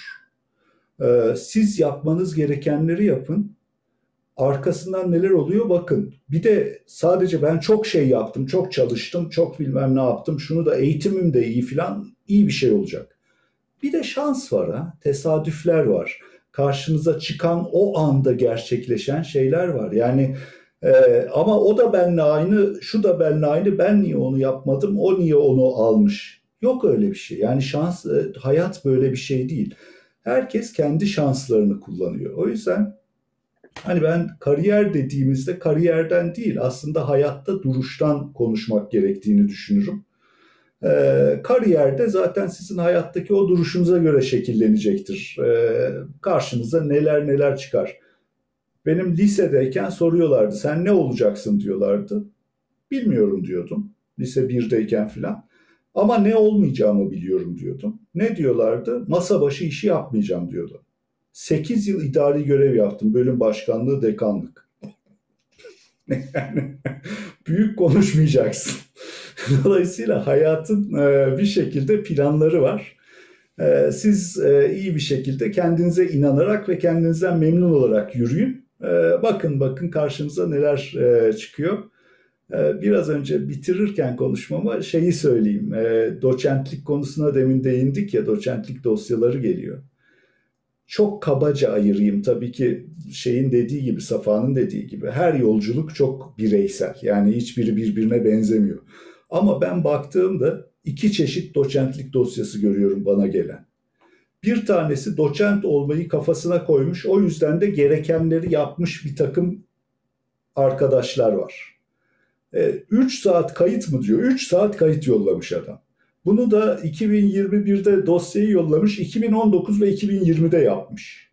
Siz yapmanız gerekenleri yapın. Arkasından neler oluyor bakın. Bir de sadece ben çok şey yaptım, çok çalıştım, çok bilmem ne yaptım, şunu da eğitimim de iyi filan, iyi bir şey olacak. Bir de şans var, ha, tesadüfler var. Karşınıza çıkan o anda gerçekleşen şeyler var. Yani ama o da benimle aynı, şu da benimle aynı, ben niye onu yapmadım, o niye onu almış? Yok öyle bir şey. Yani şans, hayat böyle bir şey değil. Herkes kendi şanslarını kullanıyor. O yüzden hani ben kariyer dediğimizde kariyerden değil aslında hayatta duruştan konuşmak gerektiğini düşünürüm. Kariyerde zaten sizin hayattaki o duruşunuza göre şekillenecektir. Karşınıza neler neler çıkar. Benim lisedeyken soruyorlardı, sen ne olacaksın diyorlardı. Bilmiyorum diyordum, lise 1'deyken filan. Ama ne olmayacağımı biliyorum diyordum. Ne diyorlardı? Masa başı işi yapmayacağım diyordu. 8 yıl idari görev yaptım. Bölüm başkanlığı, dekanlık. Yani büyük konuşmayacaksın. Dolayısıyla hayatın bir şekilde planları var. Siz iyi bir şekilde kendinize inanarak ve kendinizden memnun olarak yürüyün. Bakın karşınıza neler çıkıyor. Biraz önce bitirirken konuşmama şeyi söyleyeyim. Doçentlik konusuna demin değindik ya, doçentlik dosyaları geliyor. Çok kabaca ayırayım, tabii ki şeyin dediği gibi, Safa'nın dediği gibi her yolculuk çok bireysel. Yani hiçbiri birbirine benzemiyor. Ama ben baktığımda iki çeşit doçentlik dosyası görüyorum bana gelen. Bir tanesi doçent olmayı kafasına koymuş, o yüzden de gerekenleri yapmış bir takım arkadaşlar var. 3 saat kayıt mı diyor? 3 saat kayıt yollamış adam. Bunu da 2021'de dosyayı yollamış, 2019 ve 2020'de yapmış.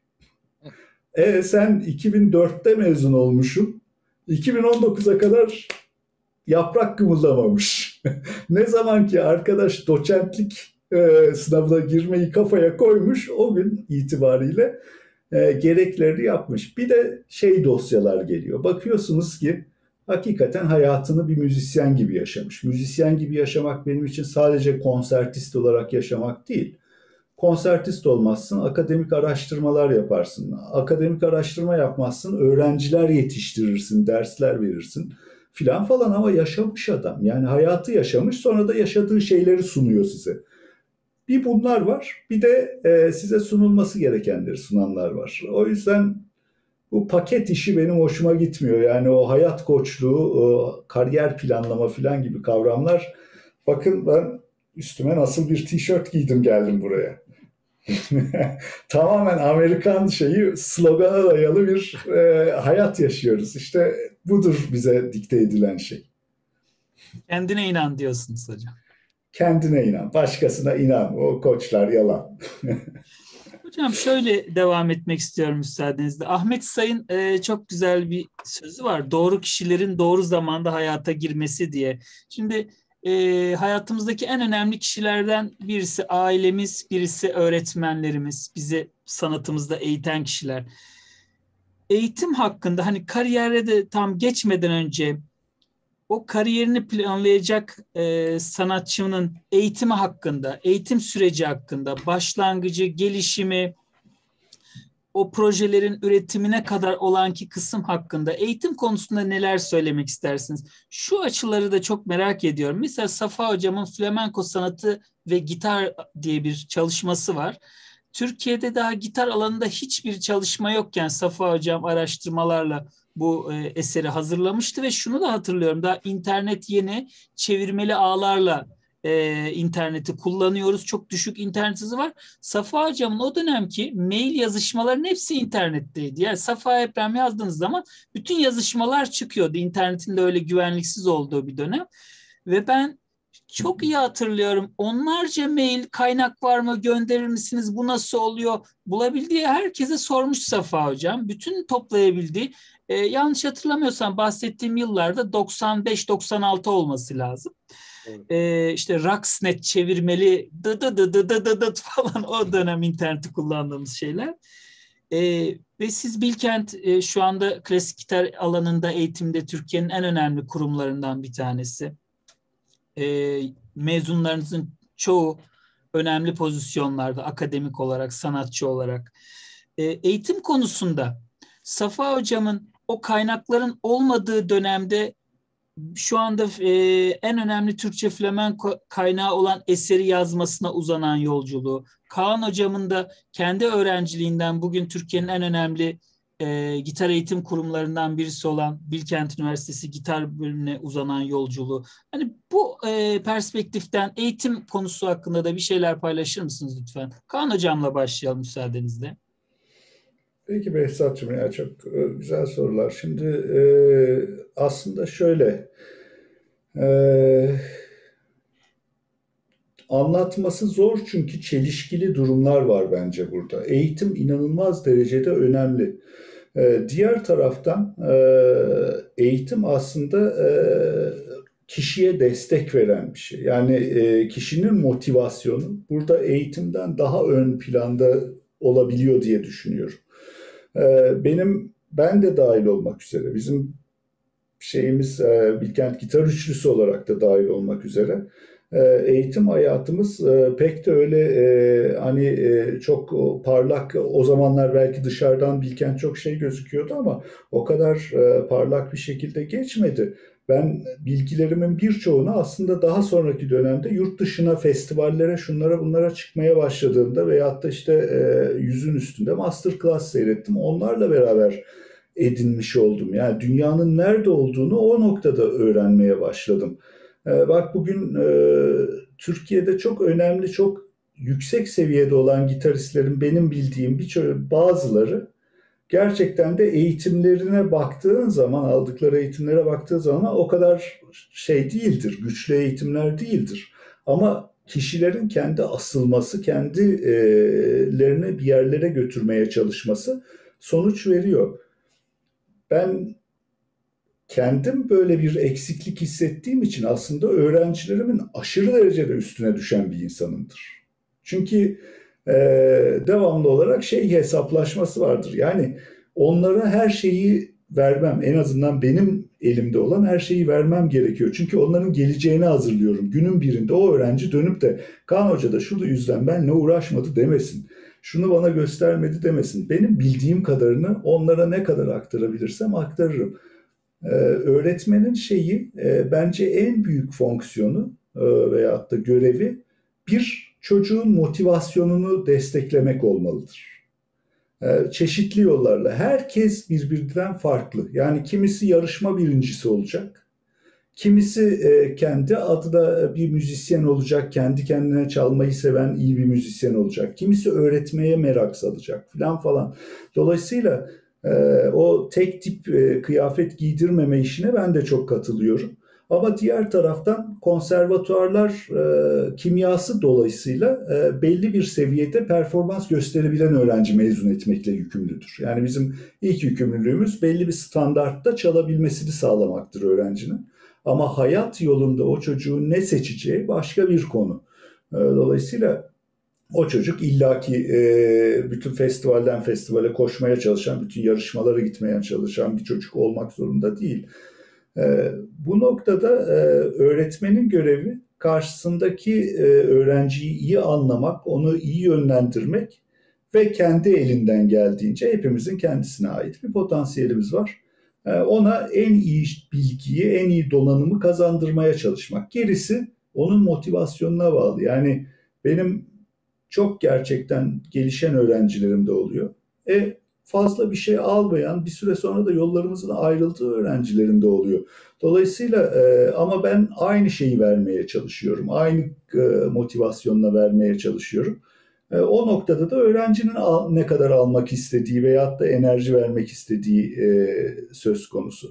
Sen 2004'te mezun olmuşsun, 2019'a kadar yaprak kımıldamamış. Ne zaman ki arkadaş doçentlik sınavına girmeyi kafaya koymuş, o gün itibariyle gereklerini yapmış. Bir de dosyalar geliyor. Bakıyorsunuz ki hakikaten hayatını bir müzisyen gibi yaşamış. Müzisyen gibi yaşamak benim için sadece konsertist olarak yaşamak değil. Konsertist olmazsın, akademik araştırmalar yaparsın. Akademik araştırma yapmazsın, öğrenciler yetiştirirsin, dersler verirsin filan falan, ama yaşamış adam. Yani hayatı yaşamış, sonra da yaşadığı şeyleri sunuyor size. Bir bunlar var, bir de size sunulması gerekenleri sunanlar var. O yüzden bu paket işi benim hoşuma gitmiyor. Yani o hayat koçluğu, o kariyer planlama filan gibi kavramlar. Bakın ben üstüme nasıl bir tişört giydim geldim buraya. Tamamen Amerikan slogana dayalı bir hayat yaşıyoruz. İşte budur bize dikte edilen şey. Kendine inan diyorsunuz hocam. Kendine inan, başkasına inan. O koçlar yalan. Hocam şöyle devam etmek istiyorum müsaadenizle. Ahmet Say'ın çok güzel bir sözü var. Doğru kişilerin doğru zamanda hayata girmesi diye. Şimdi hayatımızdaki en önemli kişilerden birisi ailemiz, birisi öğretmenlerimiz, bizi sanatımızda eğiten kişiler. Eğitim hakkında hani kariyere de tam geçmeden önce o kariyerini planlayacak sanatçının eğitimi hakkında, eğitim süreci hakkında, başlangıcı, gelişimi, o projelerin üretimine kadar olan ki kısım hakkında eğitim konusunda neler söylemek istersiniz? Şu açıları da çok merak ediyorum. Mesela Safa Hocam'ın flamenko sanatı ve gitar diye bir çalışması var. Türkiye'de daha gitar alanında hiçbir çalışma yokken Safa Hocam araştırmalarla bu eseri hazırlamıştı ve şunu da hatırlıyorum. Daha internet yeni, çevirmeli ağlarla interneti kullanıyoruz. Çok düşük internet hızı var. Safa Hocam'ın o dönemki mail yazışmaların hepsi internetteydi. Yani Safa Eprem yazdığınız zaman bütün yazışmalar çıkıyordu. İnternetin de öyle güvenliksiz olduğu bir dönem. Ve ben çok iyi hatırlıyorum. Onlarca mail, kaynak var mı, gönderir misiniz, bu nasıl oluyor? Bulabildiği herkese sormuş Safa Hocam. Bütün toplayabildiği, yanlış hatırlamıyorsam bahsettiğim yıllarda 95-96 olması lazım. İşte Roxnet çevirmeli dı falan o dönem interneti kullandığımız şeyler. Ve siz Bilkent şu anda klasik gitar alanında eğitimde Türkiye'nin en önemli kurumlarından bir tanesi. Mezunlarınızın çoğu önemli pozisyonlarda akademik olarak, sanatçı olarak. Eğitim konusunda Safa Hocam'ın o kaynakların olmadığı dönemde şu anda en önemli Türkçe flamenko kaynağı olan eseri yazmasına uzanan yolculuğu. Kaan Hocam'ın da kendi öğrenciliğinden bugün Türkiye'nin en önemli gitar eğitim kurumlarından birisi olan Bilkent Üniversitesi gitar bölümüne uzanan yolculuğu. Hani bu perspektiften eğitim konusu hakkında da bir şeyler paylaşır mısınız lütfen? Kaan Hocam'la başlayalım müsaadenizle. Peki Behzatçığım, ya çok güzel sorular. Şimdi aslında şöyle anlatması zor çünkü çelişkili durumlar var bence burada. Eğitim inanılmaz derecede önemli. Diğer taraftan eğitim aslında kişiye destek veren bir şey. Yani kişinin motivasyonu burada eğitimden daha ön planda olabiliyor diye düşünüyorum. Ben de dahil olmak üzere, bizim şeyimiz Bilkent Gitar Üçlüsü olarak da dahil olmak üzere eğitim hayatımız pek de öyle hani çok parlak, o zamanlar belki dışarıdan Bilkent çok şey gözüküyordu ama o kadar parlak bir şekilde geçmedi. Ben bilgilerimin birçoğunu aslında daha sonraki dönemde yurt dışına, festivallere, şunlara bunlara çıkmaya başladığımda veyahut da işte yüzün üstünde masterclass seyrettim. Onlarla beraber edinmiş oldum. Yani dünyanın nerede olduğunu o noktada öğrenmeye başladım. Bak bugün Türkiye'de çok önemli, çok yüksek seviyede olan gitaristlerin benim bildiğim bazıları gerçekten de eğitimlerine baktığın zaman, aldıkları eğitimlere baktığın zaman o kadar şey değildir, güçlü eğitimler değildir. Ama kişilerin kendi asılması, kendilerini bir yerlere götürmeye çalışması sonuç veriyor. Ben kendim böyle bir eksiklik hissettiğim için aslında öğrencilerimin aşırı derecede üstüne düşen bir insanımdır. Çünkü devamlı olarak hesaplaşması vardır. Yani onlara her şeyi vermem, en azından benim elimde olan her şeyi vermem gerekiyor. Çünkü onların geleceğini hazırlıyorum. Günün birinde o öğrenci dönüp de Kaan Hoca da şu yüzden benimle uğraşmadı demesin. Şunu bana göstermedi demesin. Benim bildiğim kadarını onlara ne kadar aktarabilirsem aktarırım. Öğretmenin bence en büyük fonksiyonu veyahut da görevi bir çocuğun motivasyonunu desteklemek olmalıdır. Çeşitli yollarla. Herkes birbirinden farklı. Yani kimisi yarışma birincisi olacak. Kimisi kendi adına bir müzisyen olacak. Kendi kendine çalmayı seven iyi bir müzisyen olacak. Kimisi öğretmeye merak salacak falan. Dolayısıyla o tek tip kıyafet giydirmeme işine ben de çok katılıyorum. Ama diğer taraftan konservatuarlar kimyası dolayısıyla belli bir seviyede performans gösterebilen öğrenci mezun etmekle yükümlüdür. Yani bizim ilk yükümlülüğümüz belli bir standartta çalabilmesini sağlamaktır öğrencinin. Ama hayat yolunda o çocuğun ne seçeceği başka bir konu. Dolayısıyla o çocuk illaki bütün festivalden festivale koşmaya çalışan, bütün yarışmalara gitmeye çalışan bir çocuk olmak zorunda değil. Bu noktada öğretmenin görevi karşısındaki öğrenciyi iyi anlamak, onu iyi yönlendirmek ve kendi elinden geldiğince hepimizin kendisine ait bir potansiyelimiz var. Ona en iyi bilgiyi, en iyi donanımı kazandırmaya çalışmak. Gerisi onun motivasyonuna bağlı. Yani benim çok gerçekten gelişen öğrencilerim de oluyor. Fazla bir şey almayan, bir süre sonra da yollarımızın ayrıldığı öğrencilerim de oluyor. Dolayısıyla ama ben aynı şeyi vermeye çalışıyorum. Aynı motivasyonla vermeye çalışıyorum. O noktada da öğrencinin ne kadar almak istediği veyahut da enerji vermek istediği söz konusu.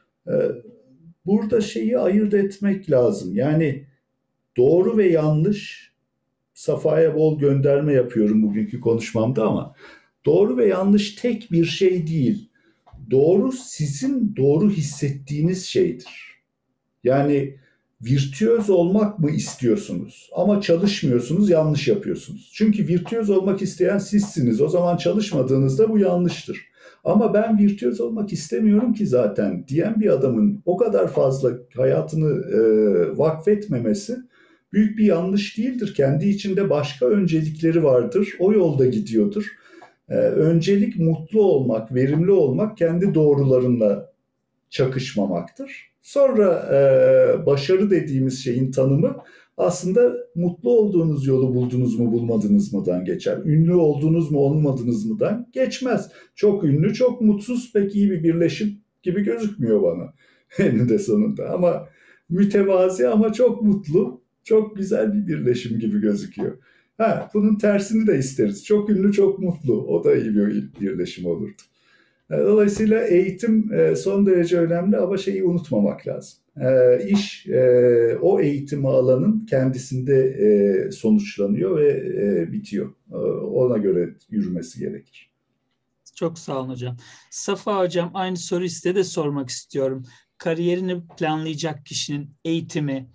Burada şeyi ayırt etmek lazım. Yani doğru ve yanlış, Safa'ya bol gönderme yapıyorum bugünkü konuşmamda ama doğru ve yanlış tek bir şey değil. Doğru sizin doğru hissettiğiniz şeydir. Yani virtüöz olmak mı istiyorsunuz? Ama çalışmıyorsunuz, yanlış yapıyorsunuz. Çünkü virtüöz olmak isteyen sizsiniz. O zaman çalışmadığınızda bu yanlıştır. Ama ben virtüöz olmak istemiyorum ki zaten diyen bir adamın o kadar fazla hayatını vakfetmemesi büyük bir yanlış değildir. Kendi içinde başka öncelikleri vardır. O yolda gidiyordur. Öncelik mutlu olmak, verimli olmak, kendi doğrularınla çakışmamaktır. Sonra başarı dediğimiz şeyin tanımı aslında mutlu olduğunuz yolu buldunuz mu bulmadınız mıdan geçer. Ünlü oldunuz mu olmadınız mıdan geçmez. Çok ünlü, çok mutsuz pek iyi bir birleşim gibi gözükmüyor bana eninde sonunda. Ama mütevazi ama çok mutlu, çok güzel bir birleşim gibi gözüküyor. Bunun tersini de isteriz. Çok ünlü, çok mutlu. O da iyi bir birleşim olurdu. Dolayısıyla eğitim son derece önemli ama şeyi unutmamak lazım. İş o eğitimi alanın kendisinde sonuçlanıyor ve bitiyor. Ona göre yürümesi gerekir. Çok sağ olun hocam. Safa hocam, aynı soruyu size de sormak istiyorum. Kariyerini planlayacak kişinin eğitimi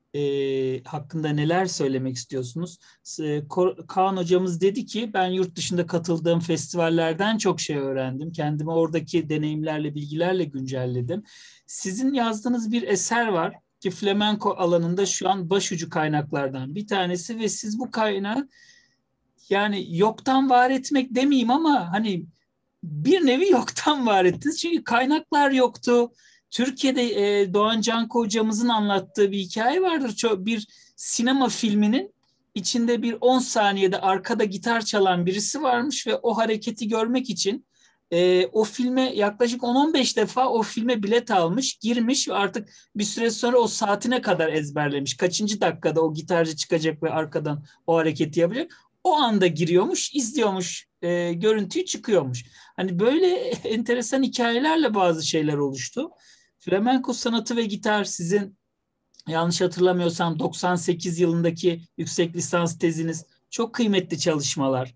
hakkında neler söylemek istiyorsunuz? Kaan hocamız dedi ki ben yurt dışında katıldığım festivallerden çok şey öğrendim. Kendimi oradaki deneyimlerle, bilgilerle güncelledim. Sizin yazdığınız bir eser var ki flamenko alanında şu an başucu kaynaklardan bir tanesi ve siz bu kaynağı yani yoktan var etmek demeyeyim ama hani bir nevi yoktan var ettiniz. Çünkü kaynaklar yoktu. Türkiye'de Doğan Canko hocamızın anlattığı bir hikaye vardır. Bir sinema filminin içinde bir 10 saniyede arkada gitar çalan birisi varmış ve o hareketi görmek için o filme yaklaşık 10-15 defa o filme bilet almış, girmiş ve artık bir süre sonra o saatine kadar ezberlemiş. Kaçıncı dakikada o gitarcı çıkacak ve arkadan o hareketi yapacak. O anda giriyormuş, izliyormuş, görüntüyü çıkıyormuş. Hani böyle enteresan hikayelerle bazı şeyler oluştu. Flamenko sanatı ve gitar sizin yanlış hatırlamıyorsam 98 yılındaki yüksek lisans teziniz, çok kıymetli çalışmalar.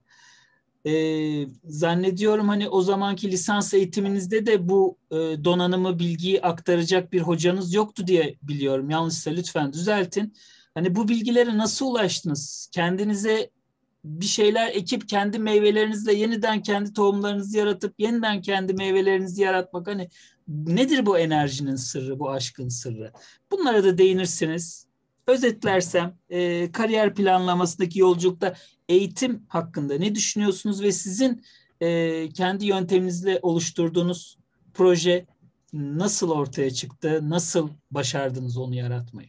Zannediyorum hani o zamanki lisans eğitiminizde de bu donanımı, bilgiyi aktaracak bir hocanız yoktu diye biliyorum. Yanlışsa lütfen düzeltin. Hani bu bilgilere nasıl ulaştınız? Kendinize bir şeyler ekip kendi meyvelerinizle yeniden kendi tohumlarınızı yaratıp yeniden kendi meyvelerinizi yaratmak, hani nedir bu enerjinin sırrı, bu aşkın sırrı? Bunlara da değinirsiniz. Özetlersem kariyer planlamasındaki yolculukta eğitim hakkında ne düşünüyorsunuz ve sizin kendi yönteminizle oluşturduğunuz proje nasıl ortaya çıktı? Nasıl başardınız onu yaratmayı?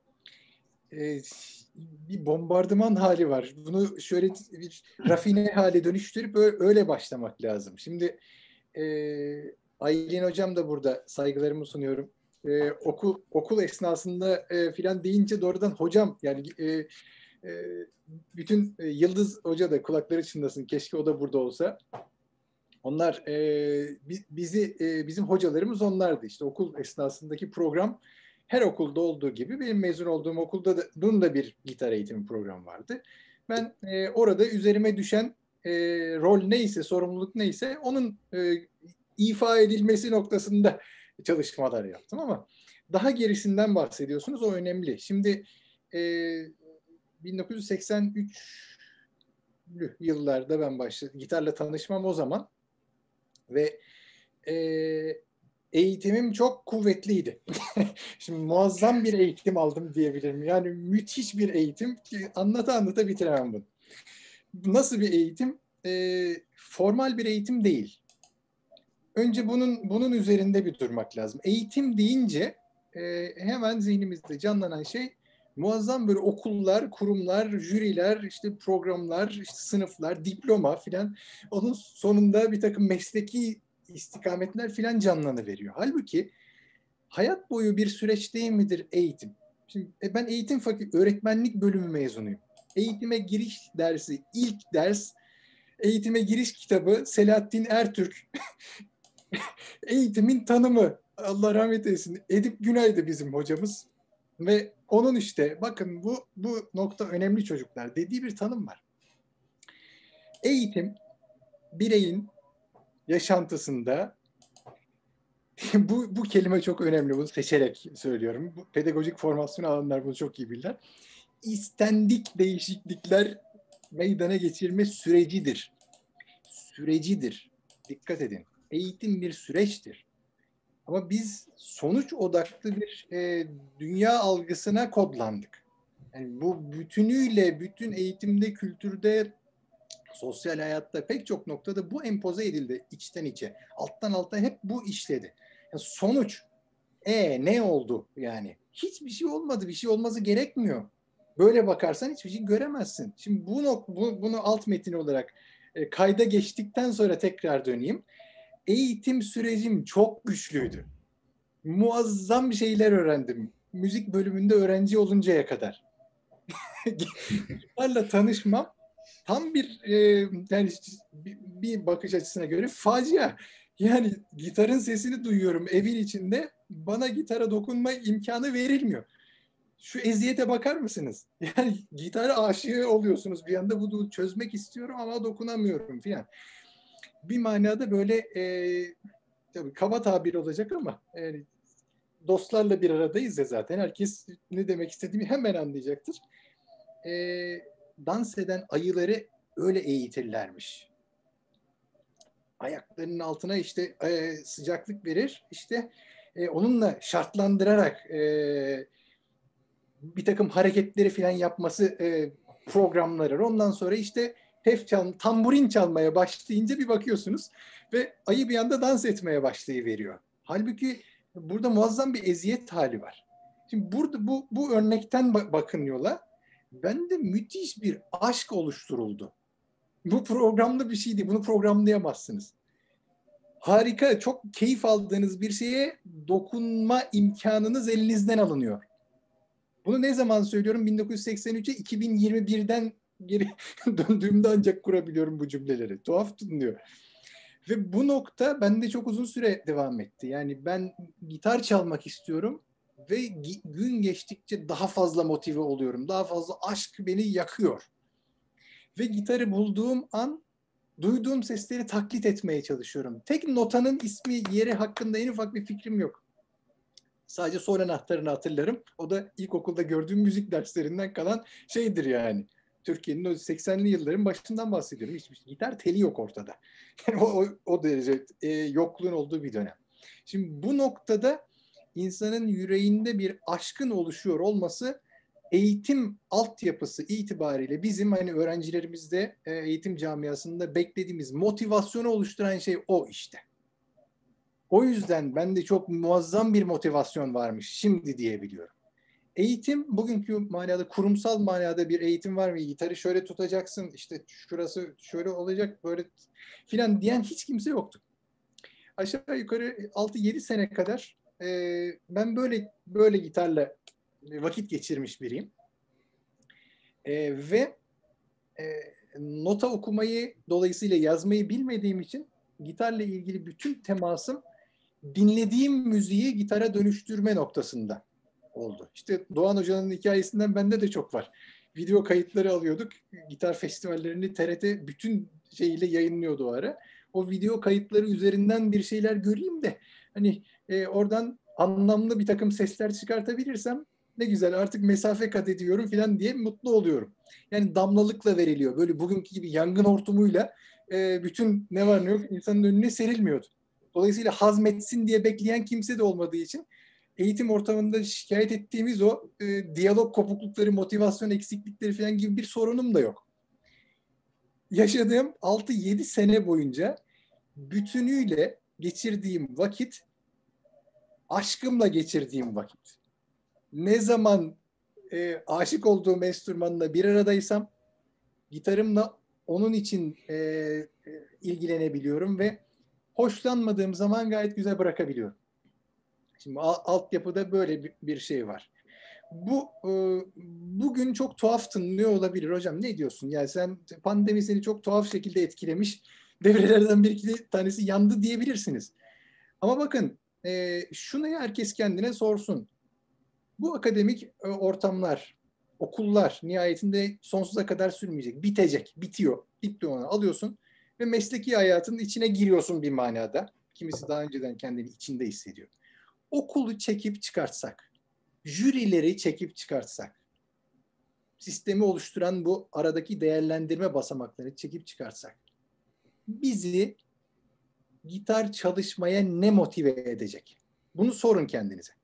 Bir bombardıman hali var. Bunu şöyle bir rafine hale dönüştürüp öyle başlamak lazım. Şimdi Aylin hocam da burada, saygılarımı sunuyorum. Okul esnasında filan deyince doğrudan hocam, yani bütün Yıldız Hoca da kulakları çınlasın, keşke o da burada olsa. Onlar bizim hocalarımız onlardı. İşte okul esnasındaki program her okulda olduğu gibi benim mezun olduğum okulda da bunun da bir gitar eğitimi programı vardı. Ben orada üzerime düşen rol neyse, sorumluluk neyse onun ifa edilmesi noktasında çalışmalar yaptım ama daha gerisinden bahsediyorsunuz. O önemli. Şimdi 1983'lü yıllarda ben başladım. Gitarla tanışmam o zaman ve eğitimim çok kuvvetliydi. Şimdi muazzam bir eğitim aldım diyebilirim. Yani müthiş bir eğitim ki anlata bitiremem bunu. Nasıl bir eğitim? Formal bir eğitim değil. Önce bunun üzerinde bir durmak lazım. Eğitim deyince hemen zihnimizde canlanan şey muazzam böyle okullar, kurumlar, jüriler, işte programlar, işte sınıflar, diploma filan. Onun sonunda bir takım mesleki istikametler filan canlanıveriyor. Halbuki hayat boyu bir süreç değil midir eğitim? Şimdi ben eğitim öğretmenlik bölümü mezunuyum. Eğitime giriş dersi, ilk ders, eğitime giriş kitabı Selahattin Ertürk. Eğitimin tanımı, Allah rahmet eylesin, Edip Günay'dı bizim hocamız. Ve onun işte bakın bu nokta önemli çocuklar dediği bir tanım var. Eğitim bireyin yaşantısında bu kelime çok önemli. Bunu seçerek söylüyorum. Bu pedagojik formasyon alanlar bunu çok iyi bilirler. İstendik değişiklikler meydana geçirme sürecidir. Sürecidir. Dikkat edin. Eğitim bir süreçtir. Ama biz sonuç odaklı bir dünya algısına kodlandık. Yani bu bütünüyle bütün eğitimde, kültürde, sosyal hayatta pek çok noktada bu empoze edildi içten içe. Alttan alta hep bu işledi. Yani sonuç ne oldu yani? Hiçbir şey olmadı. Bir şey olması gerekmiyor. Böyle bakarsan hiçbir şey göremezsin. Şimdi bunu alt metin olarak kayda geçtikten sonra tekrar döneyim. Eğitim sürecim çok güçlüydü. Muazzam şeyler öğrendim. Müzik bölümünde öğrenci oluncaya kadar. Gitarla tanışmam tam bir yani bir bakış açısına göre facia. Yani gitarın sesini duyuyorum evin içinde. Bana gitara dokunma imkanı verilmiyor. Şu eziyete bakar mısınız? Yani gitara aşığı oluyorsunuz bir anda bunu çözmek istiyorum ama dokunamıyorum filan. Bir manada böyle tabii kaba tabir olacak ama dostlarla bir aradayız ya zaten. Herkes ne demek istediğimi hemen anlayacaktır. Dans eden ayıları öyle eğitirlermiş. Ayaklarının altına işte sıcaklık verir. İşte onunla şartlandırarak bir takım hareketleri falan yapması programları. Ondan sonra işte tamburin çalmaya başlayınca bir bakıyorsunuz ve ayı bir anda dans etmeye başlayıveriyor. Halbuki burada muazzam bir eziyet hali var. Şimdi burada bu örnekten bakın yola. Bende müthiş bir aşk oluşturuldu. Bu programlı bir şey değil. Bunu programlayamazsınız. Harika, çok keyif aldığınız bir şeye dokunma imkanınız elinizden alınıyor. Bunu ne zaman söylüyorum? 1983'e 2021'den geri döndüğümde ancak kurabiliyorum bu cümleleri. Tuhaf tınlıyor. Ve bu nokta bende çok uzun süre devam etti. Yani ben gitar çalmak istiyorum ve gün geçtikçe daha fazla motive oluyorum. Daha fazla aşk beni yakıyor. Ve gitarı bulduğum an duyduğum sesleri taklit etmeye çalışıyorum. Tek notanın ismi, yeri hakkında en ufak bir fikrim yok. Sadece sol anahtarını hatırlarım. O da ilkokulda gördüğüm müzik derslerinden kalan şeydir yani. Türkiye'nin o 80'li yılların başından bahsediyorum. Hiçbir gitar teli yok ortada. Yani o derece yokluğun olduğu bir dönem. Şimdi bu noktada insanın yüreğinde bir aşkın oluşuyor olması eğitim altyapısı itibariyle bizim hani öğrencilerimizde eğitim camiasında beklediğimiz motivasyonu oluşturan şey o işte. O yüzden bende çok muazzam bir motivasyon varmış şimdi diyebiliyorum. Eğitim bugünkü manada kurumsal manada bir eğitim var mı? Gitarı şöyle tutacaksın, işte şurası şöyle olacak böyle filan diyen hiç kimse yoktu. Aşağı yukarı 6-7 sene kadar ben böyle gitarla vakit geçirmiş biriyim. Ve nota okumayı dolayısıyla yazmayı bilmediğim için gitarla ilgili bütün temasım dinlediğim müziği gitara dönüştürme noktasında. oldu. İşte Doğan Hoca'nın hikayesinden bende de çok var. Video kayıtları alıyorduk. Gitar festivallerini TRT bütün şeyiyle yayınlıyordu o ara. O video kayıtları üzerinden bir şeyler göreyim de hani oradan anlamlı bir takım sesler çıkartabilirsem ne güzel, artık mesafe kat ediyorum falan diye mutlu oluyorum. Yani damlalıkla veriliyor. Böyle bugünkü gibi yangın hortumuyla bütün ne var ne yok insanın önüne serilmiyordu. Dolayısıyla hazmetsin diye bekleyen kimse de olmadığı için eğitim ortamında şikayet ettiğimiz o diyalog kopuklukları, motivasyon eksiklikleri falan gibi bir sorunum da yok. Yaşadığım 6-7 sene boyunca bütünüyle geçirdiğim vakit, aşkımla geçirdiğim vakit. Ne zaman aşık olduğum enstrümanla bir aradaysam, gitarımla onun için ilgilenebiliyorum ve hoşlanmadığım zaman gayet güzel bırakabiliyorum. Şimdi altyapıda böyle bir şey var. Bu bugün çok tuhaf tınlıyor olabilir hocam. Ne diyorsun? Yani sen, pandemi seni çok tuhaf şekilde etkilemiş. Devrelerden bir iki tanesi yandı diyebilirsiniz. Ama bakın şunu herkes kendine sorsun. Bu akademik ortamlar, okullar nihayetinde sonsuza kadar sürmeyecek. Bitecek, bitiyor. Diplomanı alıyorsun ve mesleki hayatın içine giriyorsun bir manada. Kimisi daha önceden kendini içinde hissediyor. Okulu çekip çıkartsak, jürileri çekip çıkartsak, sistemi oluşturan bu aradaki değerlendirme basamakları çekip çıkartsak, bizi gitar çalışmaya ne motive edecek? Bunu sorun kendinize.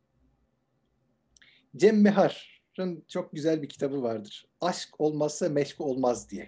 Cem Behar'ın çok güzel bir kitabı vardır. Aşk olmazsa meşk olmaz diye.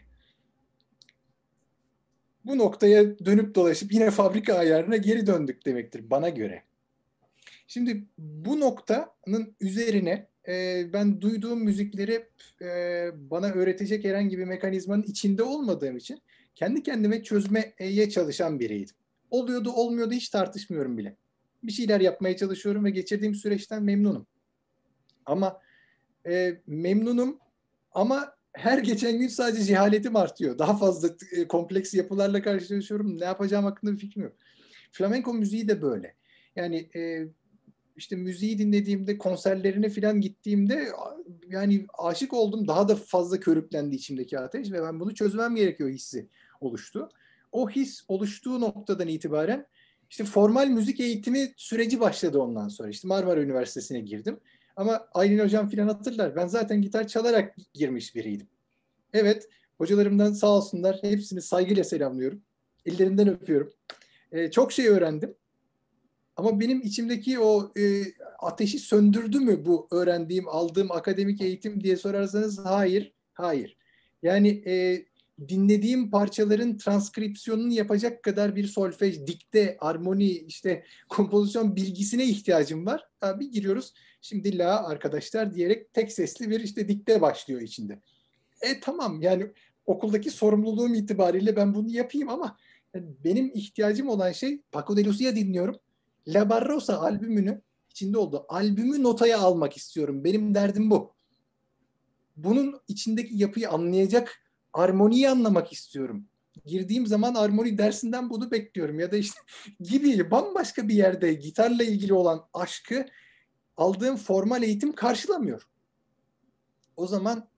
Bu noktaya dönüp dolaşıp yine fabrika ayarına geri döndük demektir bana göre. Şimdi bu noktanın üzerine ben duyduğum müzikleri bana öğretecek herhangi bir mekanizmanın içinde olmadığım için kendi kendime çözmeye çalışan biriydim. Oluyordu olmuyordu hiç tartışmıyorum bile. Bir şeyler yapmaya çalışıyorum ve geçirdiğim süreçten memnunum. Ama memnunum ama her geçen gün sadece cehaletim artıyor. Daha fazla kompleks yapılarla karşılaşıyorum. Ne yapacağım hakkında bir fikrim yok. Flamenko müziği de böyle. Yani işte müziği dinlediğimde, konserlerine falan gittiğimde yani aşık oldum. Daha da fazla körüklendi içimdeki ateş ve ben bunu çözmem gerekiyor hissi oluştu. O his oluştuğu noktadan itibaren işte formal müzik eğitimi süreci başladı ondan sonra. İşte Marmara Üniversitesi'ne girdim. Ama Aylin Hocam falan hatırlar. Ben zaten gitar çalarak girmiş biriydim. Evet, hocalarımdan sağ olsunlar. Hepsini saygıyla selamlıyorum. Ellerinden öpüyorum. Çok şey öğrendim. Ama benim içimdeki o ateşi söndürdü mü bu öğrendiğim, aldığım akademik eğitim diye sorarsanız hayır, hayır. Yani dinlediğim parçaların transkripsiyonunu yapacak kadar bir solfej, dikte, armoni, işte kompozisyon bilgisine ihtiyacım var. Bir giriyoruz, şimdi la arkadaşlar diyerek tek sesli bir işte dikte başlıyor içinde. Tamam yani okuldaki sorumluluğum itibariyle ben bunu yapayım ama yani benim ihtiyacım olan şey Paco de Lucia dinliyorum. La Barrosa albümünü içinde olduğu albümü notaya almak istiyorum. Benim derdim bu. Bunun içindeki yapıyı anlayacak armoniyi anlamak istiyorum. Girdiğim zaman armoni dersinden bunu bekliyorum ya da işte gibi bambaşka bir yerde gitarla ilgili olan aşkı aldığım formal eğitim karşılamıyor. O zaman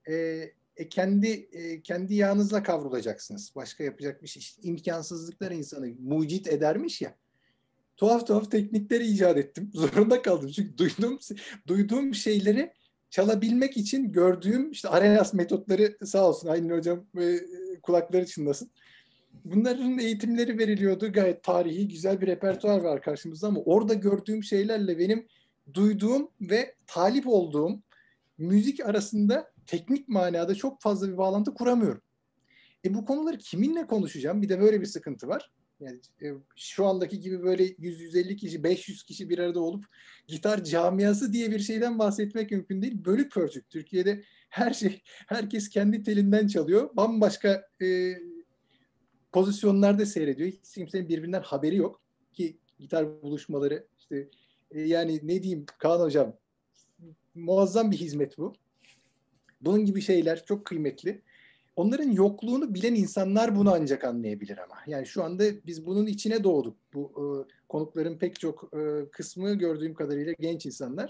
kendi yağınızla kavrulacaksınız. Başka yapacak bir şey. İşte imkansızlıklar insanı mucit edermiş ya. Tuhaf tuhaf teknikleri icat ettim. Zorunda kaldım. Çünkü duyduğum şeyleri çalabilmek için gördüğüm işte Arenas metotları sağ olsun Aylin Hocam kulakları çınlasın. Bunların eğitimleri veriliyordu. Gayet tarihi güzel bir repertuar var karşımızda ama orada gördüğüm şeylerle benim duyduğum ve talip olduğum müzik arasında teknik manada çok fazla bir bağlantı kuramıyorum. Bu konuları kiminle konuşacağım? Bir de böyle bir sıkıntı var. Yani şu andaki gibi böyle 100-150 kişi, 500 kişi bir arada olup gitar camiası diye bir şeyden bahsetmek mümkün değil. Bölük pörçük. Türkiye'de herkes kendi telinden çalıyor. Bambaşka pozisyonlarda seyrediyor. Hiç kimsenin birbirinden haberi yok. Ki gitar buluşmaları işte yani ne diyeyim Kaan Hocam, muazzam bir hizmet bu. Bunun gibi şeyler çok kıymetli. Onların yokluğunu bilen insanlar bunu ancak anlayabilir ama. Yani şu anda biz bunun içine doğduk. Bu konukların pek çok kısmı gördüğüm kadarıyla genç insanlar.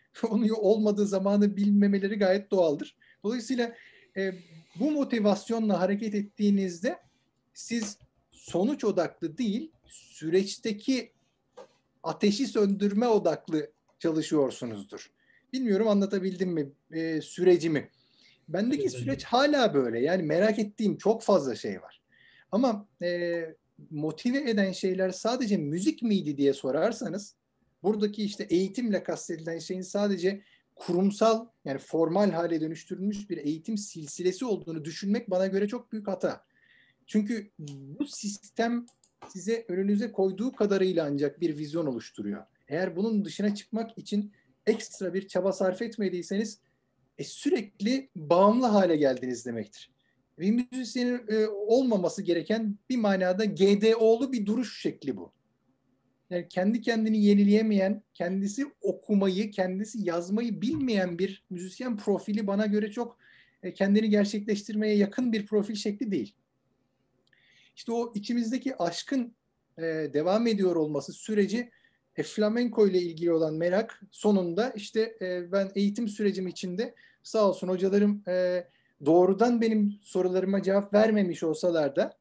Onun olmadığı zamanı bilmemeleri gayet doğaldır. Dolayısıyla bu motivasyonla hareket ettiğinizde siz sonuç odaklı değil, süreçteki ateşi söndürme odaklı çalışıyorsunuzdur. Bilmiyorum anlatabildim mi sürecimi? Bendeki Evet, süreç hala böyle. Yani merak ettiğim çok fazla şey var. Ama motive eden şeyler sadece müzik miydi diye sorarsanız, buradaki işte eğitimle kastedilen şeyin sadece kurumsal, yani formal hale dönüştürülmüş bir eğitim silsilesi olduğunu düşünmek bana göre çok büyük hata. Çünkü bu sistem size önünüze koyduğu kadarıyla ancak bir vizyon oluşturuyor. Eğer bunun dışına çıkmak için ekstra bir çaba sarf etmediyseniz sürekli bağımlı hale geldiniz demektir. Bir müzisyenin olmaması gereken bir manada GDO'lu bir duruş şekli bu. Yani kendi kendini yenileyemeyen, kendisi okumayı, kendisi yazmayı bilmeyen bir müzisyen profili bana göre çok kendini gerçekleştirmeye yakın bir profil şekli değil. İşte o içimizdeki aşkın devam ediyor olması süreci, flamenko ile ilgili olan merak sonunda işte ben eğitim sürecim içinde sağ olsun hocalarım doğrudan benim sorularıma cevap vermemiş olsalar da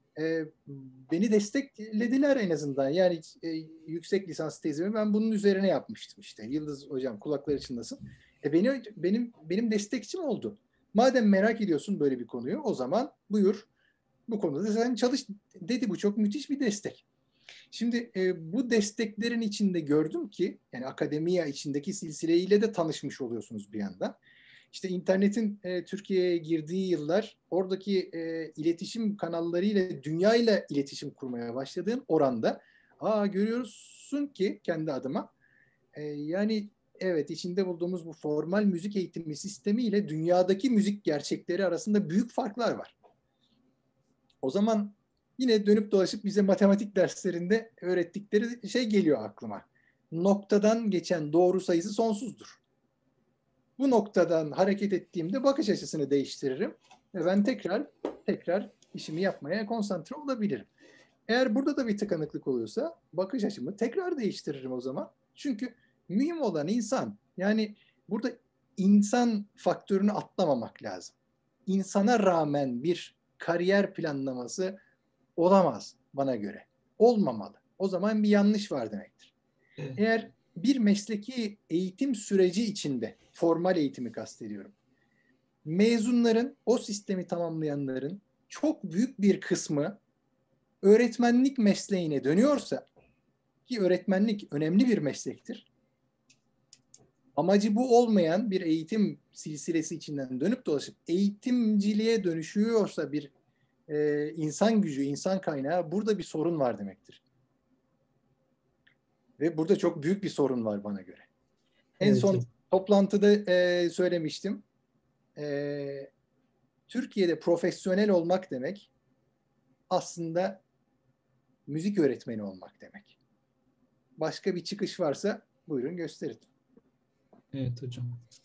beni desteklediler en azından. Yani yüksek lisans tezimi ben bunun üzerine yapmıştım işte. Yıldız hocam kulakları çınlasın. Benim destekçim oldu. Madem merak ediyorsun böyle bir konuyu, o zaman buyur bu konuda sen çalış dedi. Bu çok müthiş bir destek. Şimdi bu desteklerin içinde gördüm ki, yani akademiya içindeki silsileyle de tanışmış oluyorsunuz bir yandan. İşte internetin Türkiye'ye girdiği yıllar, oradaki iletişim kanallarıyla dünyayla iletişim kurmaya başladığın oranda görüyorsun ki kendi adıma yani evet, içinde bulduğumuz bu formal müzik eğitimi sistemiyle dünyadaki müzik gerçekleri arasında büyük farklar var. O zaman yine dönüp dolaşıp bize matematik derslerinde öğrettikleri şey geliyor aklıma. Noktadan geçen doğru sayısı sonsuzdur. Bu noktadan hareket ettiğimde bakış açısını değiştiririm ve ben tekrar işimi yapmaya konsantre olabilirim. Eğer burada da bir tıkanıklık oluyorsa bakış açımı tekrar değiştiririm o zaman. Çünkü mühim olan insan. Yani burada insan faktörünü atlamamak lazım. İnsana rağmen bir kariyer planlaması olamaz bana göre. Olmamalı. O zaman bir yanlış var demektir. Evet. Eğer bir mesleki eğitim süreci içinde, formal eğitimi kastediyorum, mezunların, o sistemi tamamlayanların çok büyük bir kısmı öğretmenlik mesleğine dönüyorsa, ki öğretmenlik önemli bir meslektir, amacı bu olmayan bir eğitim silsilesi içinden dönüp dolaşıp eğitimciliğe dönüşüyorsa bir insan gücü, insan kaynağı, burada bir sorun var demektir. Ve burada çok büyük bir sorun var bana göre. En son toplantıda söylemiştim. Türkiye'de profesyonel olmak demek aslında müzik öğretmeni olmak demek. Başka bir çıkış varsa buyurun gösterin. Evet hocam.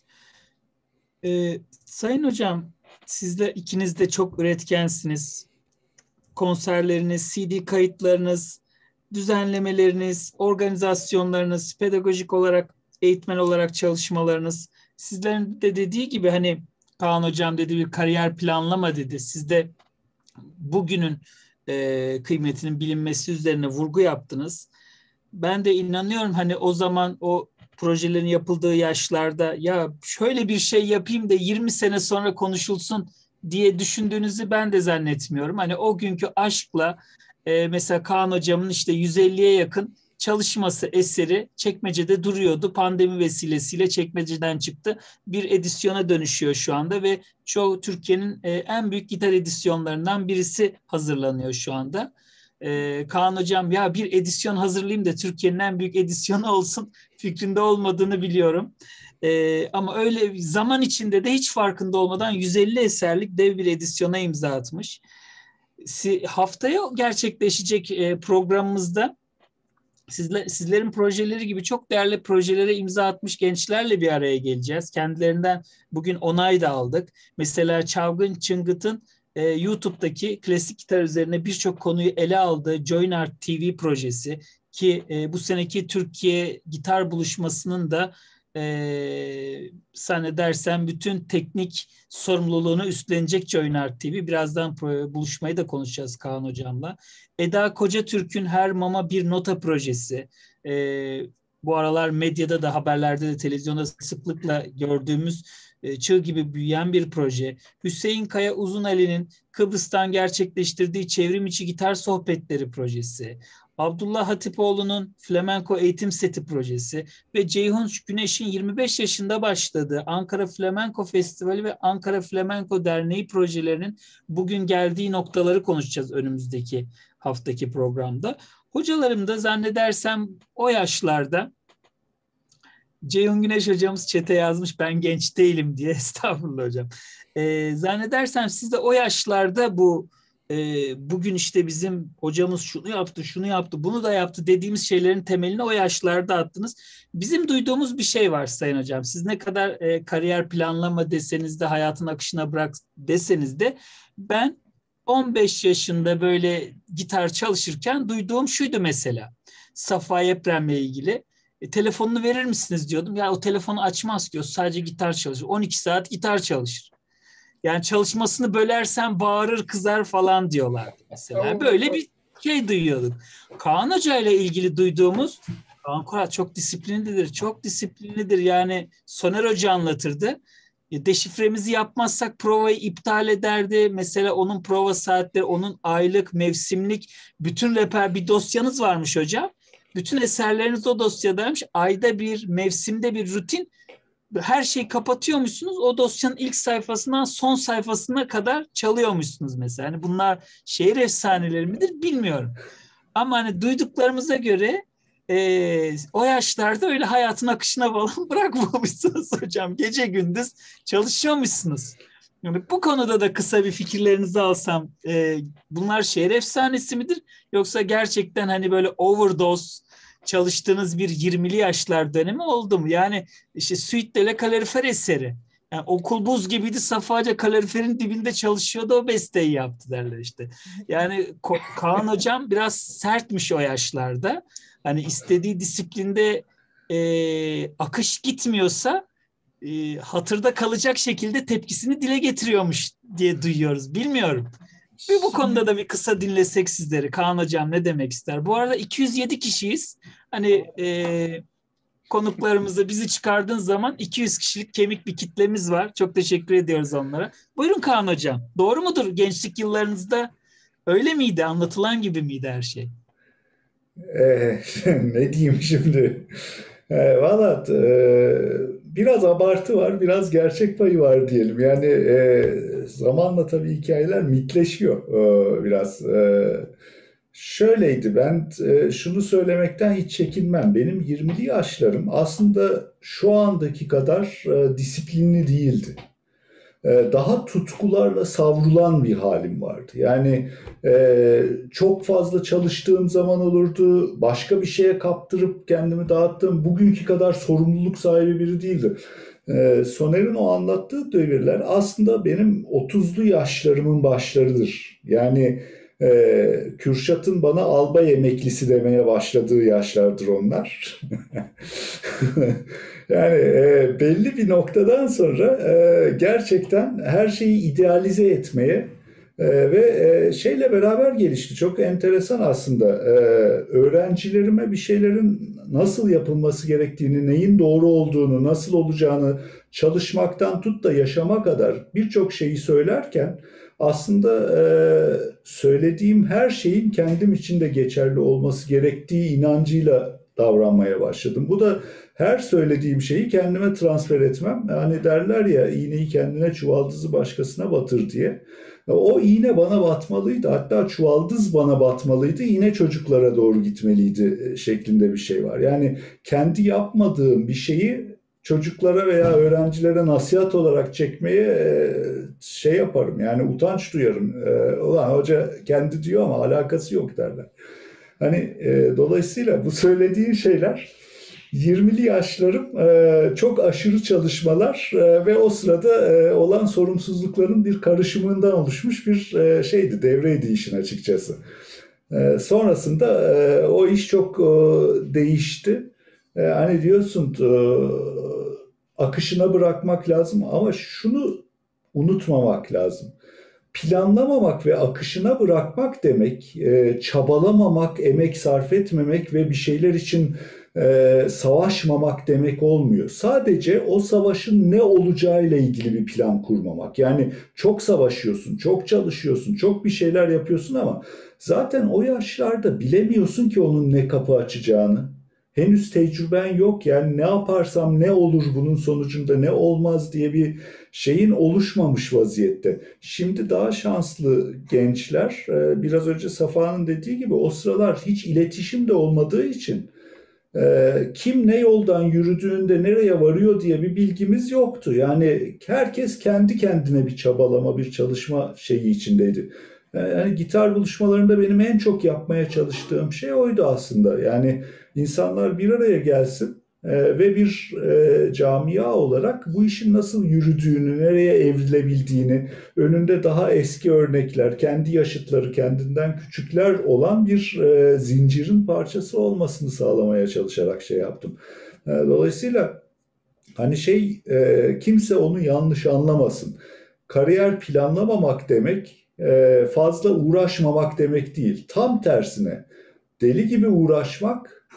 Sayın hocam, sizler ikiniz de çok üretkensiniz. Konserleriniz, CD kayıtlarınız, düzenlemeleriniz, organizasyonlarınız, pedagojik olarak, eğitmen olarak çalışmalarınız. Sizlerin de dediği gibi hani Kaan hocam dedi, bir kariyer planlama dedi. Siz de bugünün kıymetinin bilinmesi üzerine vurgu yaptınız. Ben de inanıyorum hani o zaman o projelerin yapıldığı yaşlarda ya şöyle bir şey yapayım da 20 sene sonra konuşulsun diye düşündüğünüzü ben de zannetmiyorum. Hani o günkü aşkla mesela Kaan hocamın işte 150'ye yakın çalışması, eseri Çekmece'de duruyordu. Pandemi vesilesiyle Çekmece'den çıktı. Bir edisyona dönüşüyor şu anda ve çoğu Türkiye'nin en büyük gitar edisyonlarından birisi hazırlanıyor şu anda. Kaan hocam ya bir edisyon hazırlayayım da Türkiye'nin en büyük edisyonu olsun fikrinde olmadığını biliyorum. Ama öyle zaman içinde de hiç farkında olmadan 150 eserlik dev bir edisyona imza atmış. Haftaya gerçekleşecek programımızda sizlerin projeleri gibi çok değerli projelere imza atmış gençlerle bir araya geleceğiz. Kendilerinden bugün onay da aldık. Mesela Çavgın Çıngıt'ın YouTube'daki klasik gitar üzerine birçok konuyu ele aldığı Join Art TV projesi ki bu seneki Türkiye Gitar Buluşması'nın da zannedersem bütün teknik sorumluluğunu üstlenecek Join Art TV. Birazdan buluşmayı da konuşacağız Kaan Hocam'la. Eda Kocatürk'ün Her Mama Bir Nota projesi. Bu aralar medyada da, haberlerde de, televizyonda sıklıkla gördüğümüz çığ gibi büyüyen bir proje. Hüseyin Kaya Uzunali'nin Kıbrıs'tan gerçekleştirdiği çevrim içi gitar sohbetleri projesi. Abdullah Hatipoğlu'nun Flamenko eğitim seti projesi ve Ceyhun Güneş'in 25 yaşında başladığı Ankara Flamenko Festivali ve Ankara Flamenko Derneği projelerinin bugün geldiği noktaları konuşacağız önümüzdeki haftaki programda. Hocalarım da zannedersem o yaşlarda, Ceyhun Güneş hocamız chat'e yazmış ben genç değilim diye, estağfurullah hocam. Zannedersem siz de o yaşlarda bugün işte bizim hocamız şunu yaptı, şunu yaptı, bunu da yaptı dediğimiz şeylerin temelini o yaşlarda attınız. Bizim duyduğumuz bir şey var Sayın Hocam. Siz ne kadar kariyer planlama deseniz de, hayatın akışına bırak deseniz de, ben 15 yaşında böyle gitar çalışırken duyduğum şuydu mesela. Safa Yeprem'le ilgili. Telefonunu verir misiniz diyordum. Ya o telefonu açmaz ki, o sadece gitar çalışır. 12 saat gitar çalışır. Yani çalışmasını bölersen bağırır, kızar falan diyorlardı mesela. Böyle bir şey duyuyorduk. Kaan Hoca ile ilgili duyduğumuz, Kaan Korat çok disiplinlidir, çok disiplinlidir. Yani Soner Hoca anlatırdı. Deşifremizi yapmazsak provayı iptal ederdi. Mesela onun prova saatleri, onun aylık, mevsimlik, bütün bir dosyanız varmış hocam. Bütün eserleriniz o dosyadaymış. Ayda bir, mevsimde bir rutin. Her şeyi kapatıyormuşsunuz. O dosyanın ilk sayfasından son sayfasına kadar çalıyormuşsunuz mesela. Yani bunlar şehir efsaneleri midir bilmiyorum. Ama hani duyduklarımıza göre o yaşlarda öyle hayatın akışına falan bırakmamışsınız hocam. Gece gündüz çalışıyormuşsunuz. Yani bu konuda da kısa bir fikirlerinizi alsam, bunlar şehir efsanesi midir? Yoksa gerçekten hani böyle overdose çalıştığınız bir 20'li yaşlar dönemi oldu mu? Yani işte Suite de la Kalorifer eseri. Yani okul buz gibiydi, Safaca kaloriferin dibinde çalışıyordu, o besteyi yaptı derler işte. Yani Kaan Hocam biraz sertmiş o yaşlarda. Hani istediği disiplinde akış gitmiyorsa hatırda kalacak şekilde tepkisini dile getiriyormuş diye duyuyoruz. Bilmiyorum. Bu konuda da bir kısa dinlesek sizleri. Kaan Hocam ne demek ister? Bu arada 207 kişiyiz. Hani konuklarımızı, bizi çıkardığın zaman 200 kişilik kemik bir kitlemiz var. Çok teşekkür ediyoruz onlara. Buyurun Kaan Hocam. Doğru mudur? Gençlik yıllarınızda öyle miydi? Anlatılan gibi miydi her şey? Ne diyeyim şimdi? Valla biraz abartı var, biraz gerçek payı var diyelim. Yani zamanla tabii hikayeler mitleşiyor biraz. Şöyleydi, ben şunu söylemekten hiç çekinmem. Benim 20'li yaşlarım aslında şu andaki kadar disiplinli değildi. Daha tutkularla savrulan bir halim vardı. Yani çok fazla çalıştığım zaman olurdu, başka bir şeye kaptırıp kendimi dağıttığım, bugünkü kadar sorumluluk sahibi biri değildi. Soner'in o anlattığı devirler aslında benim 30'lu yaşlarımın başlarıdır. Yani Kürşat'ın bana albay emeklisi demeye başladığı yaşlardır onlar. Yani belli bir noktadan sonra gerçekten her şeyi idealize etmeye ve şeyle beraber gelişti. Çok enteresan aslında. Öğrencilerime bir şeylerin nasıl yapılması gerektiğini, neyin doğru olduğunu, nasıl olacağını çalışmaktan tut da yaşama kadar birçok şeyi söylerken aslında söylediğim her şeyin kendim için de geçerli olması gerektiği inancıyla davranmaya başladım. Bu da her söylediğim şeyi kendime transfer etmem. Yani derler ya, iğneyi kendine, çuvaldızı başkasına batır diye. O iğne bana batmalıydı. Hatta çuvaldız bana batmalıydı. İğne çocuklara doğru gitmeliydi şeklinde bir şey var. Yani kendi yapmadığım bir şeyi çocuklara veya öğrencilere nasihat olarak çekmeye şey yaparım. Yani utanç duyarım. Ulan hoca kendi diyor ama alakası yok derler. Hani dolayısıyla bu söylediğin şeyler 20'li yaşlarım, çok aşırı çalışmalar ve o sırada olan sorumsuzlukların bir karışımından oluşmuş bir şeydi, devreydi işin açıkçası. Sonrasında o iş çok değişti. Hani diyorsun akışına bırakmak lazım ama şunu unutmamak lazım. Planlamamak ve akışına bırakmak demek, çabalamamak, emek sarf etmemek ve bir şeyler için savaşmamak demek olmuyor. Sadece o savaşın ne olacağıyla ilgili bir plan kurmamak. Yani çok savaşıyorsun, çok çalışıyorsun, çok bir şeyler yapıyorsun ama zaten o yaşlarda bilemiyorsun ki onun ne kapı açacağını. Henüz tecrüben yok, yani ne yaparsam ne olur bunun sonucunda, ne olmaz diye bir şeyin oluşmamış vaziyette. Şimdi daha şanslı gençler, biraz önce Safa'nın dediği gibi o sıralar hiç iletişim de olmadığı için kim ne yoldan yürüdüğünde nereye varıyor diye bir bilgimiz yoktu. Yani herkes kendi kendine bir çabalama, bir çalışma şeyi içindeydi. Yani gitar buluşmalarında benim en çok yapmaya çalıştığım şey oydu aslında. Yani insanlar bir araya gelsin ve bir camia olarak bu işin nasıl yürüdüğünü, nereye evrilebildiğini, önünde daha eski örnekler, kendi yaşıtları, kendinden küçükler olan bir zincirin parçası olmasını sağlamaya çalışarak şey yaptım. Dolayısıyla hani kimse onu yanlış anlamasın. Kariyer planlamamak demek fazla uğraşmamak demek değil. Tam tersine deli gibi uğraşmak,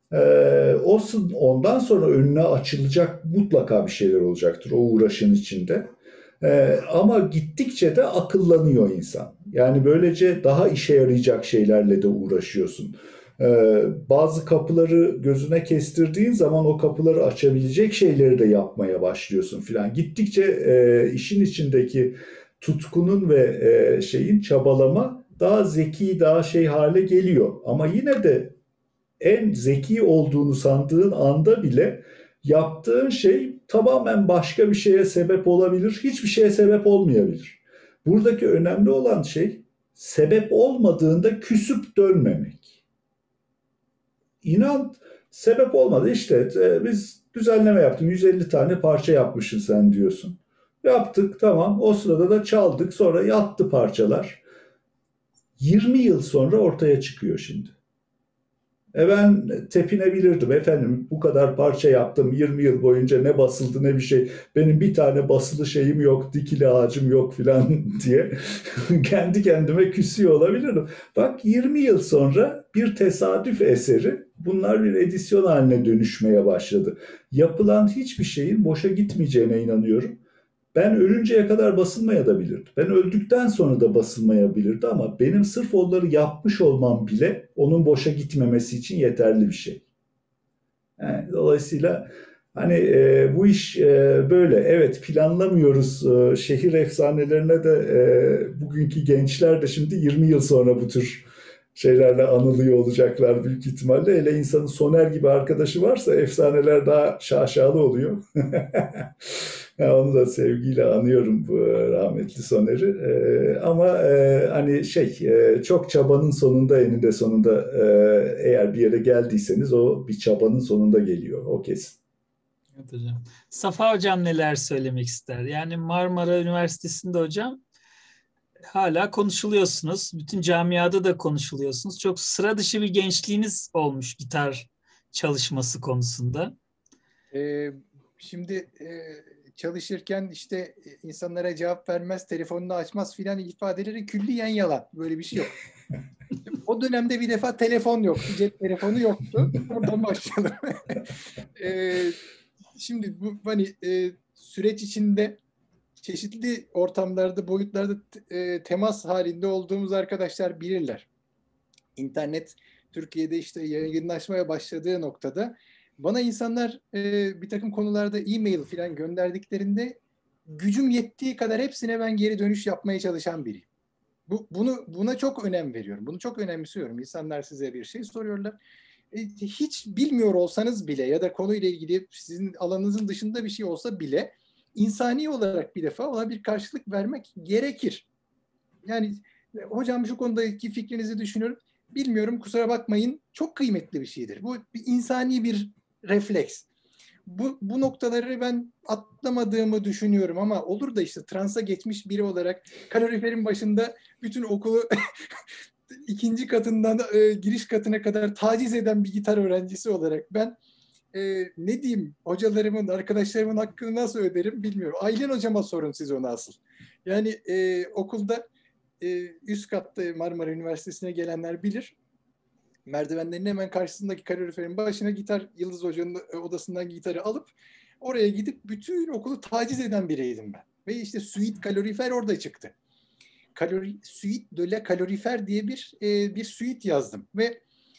ondan sonra önüne açılacak mutlaka bir şeyler olacaktır o uğraşın içinde. Ama gittikçe de akıllanıyor insan. Yani böylece daha işe yarayacak şeylerle de uğraşıyorsun. Bazı kapıları gözüne kestirdiğin zaman o kapıları açabilecek şeyleri de yapmaya başlıyorsun filan. Gittikçe işin içindeki tutkunun ve çabalama daha zeki, daha hale geliyor. Ama yine de en zeki olduğunu sandığın anda bile yaptığın şey tamamen başka bir şeye sebep olabilir, hiçbir şeye sebep olmayabilir. Buradaki önemli olan şey sebep olmadığında küsüp dönmemek. İnan, sebep olmadı işte, biz düzenleme yaptık, 150 tane parça yapmışsın sen diyorsun. Yaptık, tamam, o sırada da çaldık, sonra yattı parçalar. 20 yıl sonra ortaya çıkıyor şimdi. Ben tepinebilirdim, efendim bu kadar parça yaptım 20 yıl boyunca, ne basıldı ne bir şey, benim bir tane basılı şeyim yok, dikili ağacım yok filan diye kendi kendime küsüyor olabilirdim. Bak, 20 yıl sonra bir tesadüf eseri bunlar bir edisyon haline dönüşmeye başladı. Yapılan hiçbir şeyin boşa gitmeyeceğine inanıyorum. Ben ölünceye kadar basılmayabilirdi. Ben öldükten sonra da basılmayabilirdi ama benim sırf onları yapmış olmam bile onun boşa gitmemesi için yeterli bir şey. Yani dolayısıyla hani bu iş böyle. Evet, planlamıyoruz. Şehir efsanelerine de bugünkü gençler de şimdi 20 yıl sonra bu tür şeylerle anılıyor olacaklar büyük ihtimalle. Hele insanın Soner gibi arkadaşı varsa efsaneler daha şaşalı oluyor. Onu da sevgiyle anıyorum, bu rahmetli Soner'i. Ama hani çok çabanın sonunda, eninde sonunda eğer bir yere geldiyseniz o bir çabanın sonunda geliyor. O kesin. Evet hocam. Safa hocam neler söylemek ister? Yani Marmara Üniversitesi'nde hocam hala konuşuluyorsunuz. Bütün camiada da konuşuluyorsunuz. Çok sıra dışı bir gençliğiniz olmuş gitar çalışması konusunda. Şimdi çalışırken işte insanlara cevap vermez, telefonunu açmaz filan ifadeleri külliyen yalan. Böyle bir şey yok. O dönemde bir defa telefon yoktu, cep telefonu yoktu. Oradan başlayalım. Şimdi bu hani süreç içinde çeşitli ortamlarda, boyutlarda temas halinde olduğumuz arkadaşlar bilirler. İnternet Türkiye'de işte yaygınlaşmaya başladığı noktada bana insanlar bir takım konularda e-mail falan gönderdiklerinde gücüm yettiği kadar hepsine ben geri dönüş yapmaya çalışan biriyim. Buna çok önem veriyorum. Bunu çok önemsiyorum. İnsanlar size bir şey soruyorlar. Hiç bilmiyor olsanız bile ya da konuyla ilgili sizin alanınızın dışında bir şey olsa bile insani olarak bir defa ona bir karşılık vermek gerekir. Yani hocam şu konudaki fikrinizi düşünüyorum. Bilmiyorum, kusura bakmayın, çok kıymetli bir şeydir. Bu bir insani bir refleks. Bu noktaları ben atlamadığımı düşünüyorum ama olur da işte transa geçmiş biri olarak kaloriferin başında bütün okulu ikinci katından giriş katına kadar taciz eden bir gitar öğrencisi olarak ben ne diyeyim, hocalarımın, arkadaşlarımın hakkını nasıl öderim bilmiyorum. Aylen hocama sorun siz onu asıl. Yani okulda üst katta Marmara Üniversitesi'ne gelenler bilir. Merdivenlerin hemen karşısındaki kaloriferin başına Yıldız Hoca'nın odasından gitarı alıp oraya gidip bütün okulu taciz eden biriydim ben. Ve işte suite kalorifer orada çıktı. Suite de la kalorifer diye bir suite yazdım. Ve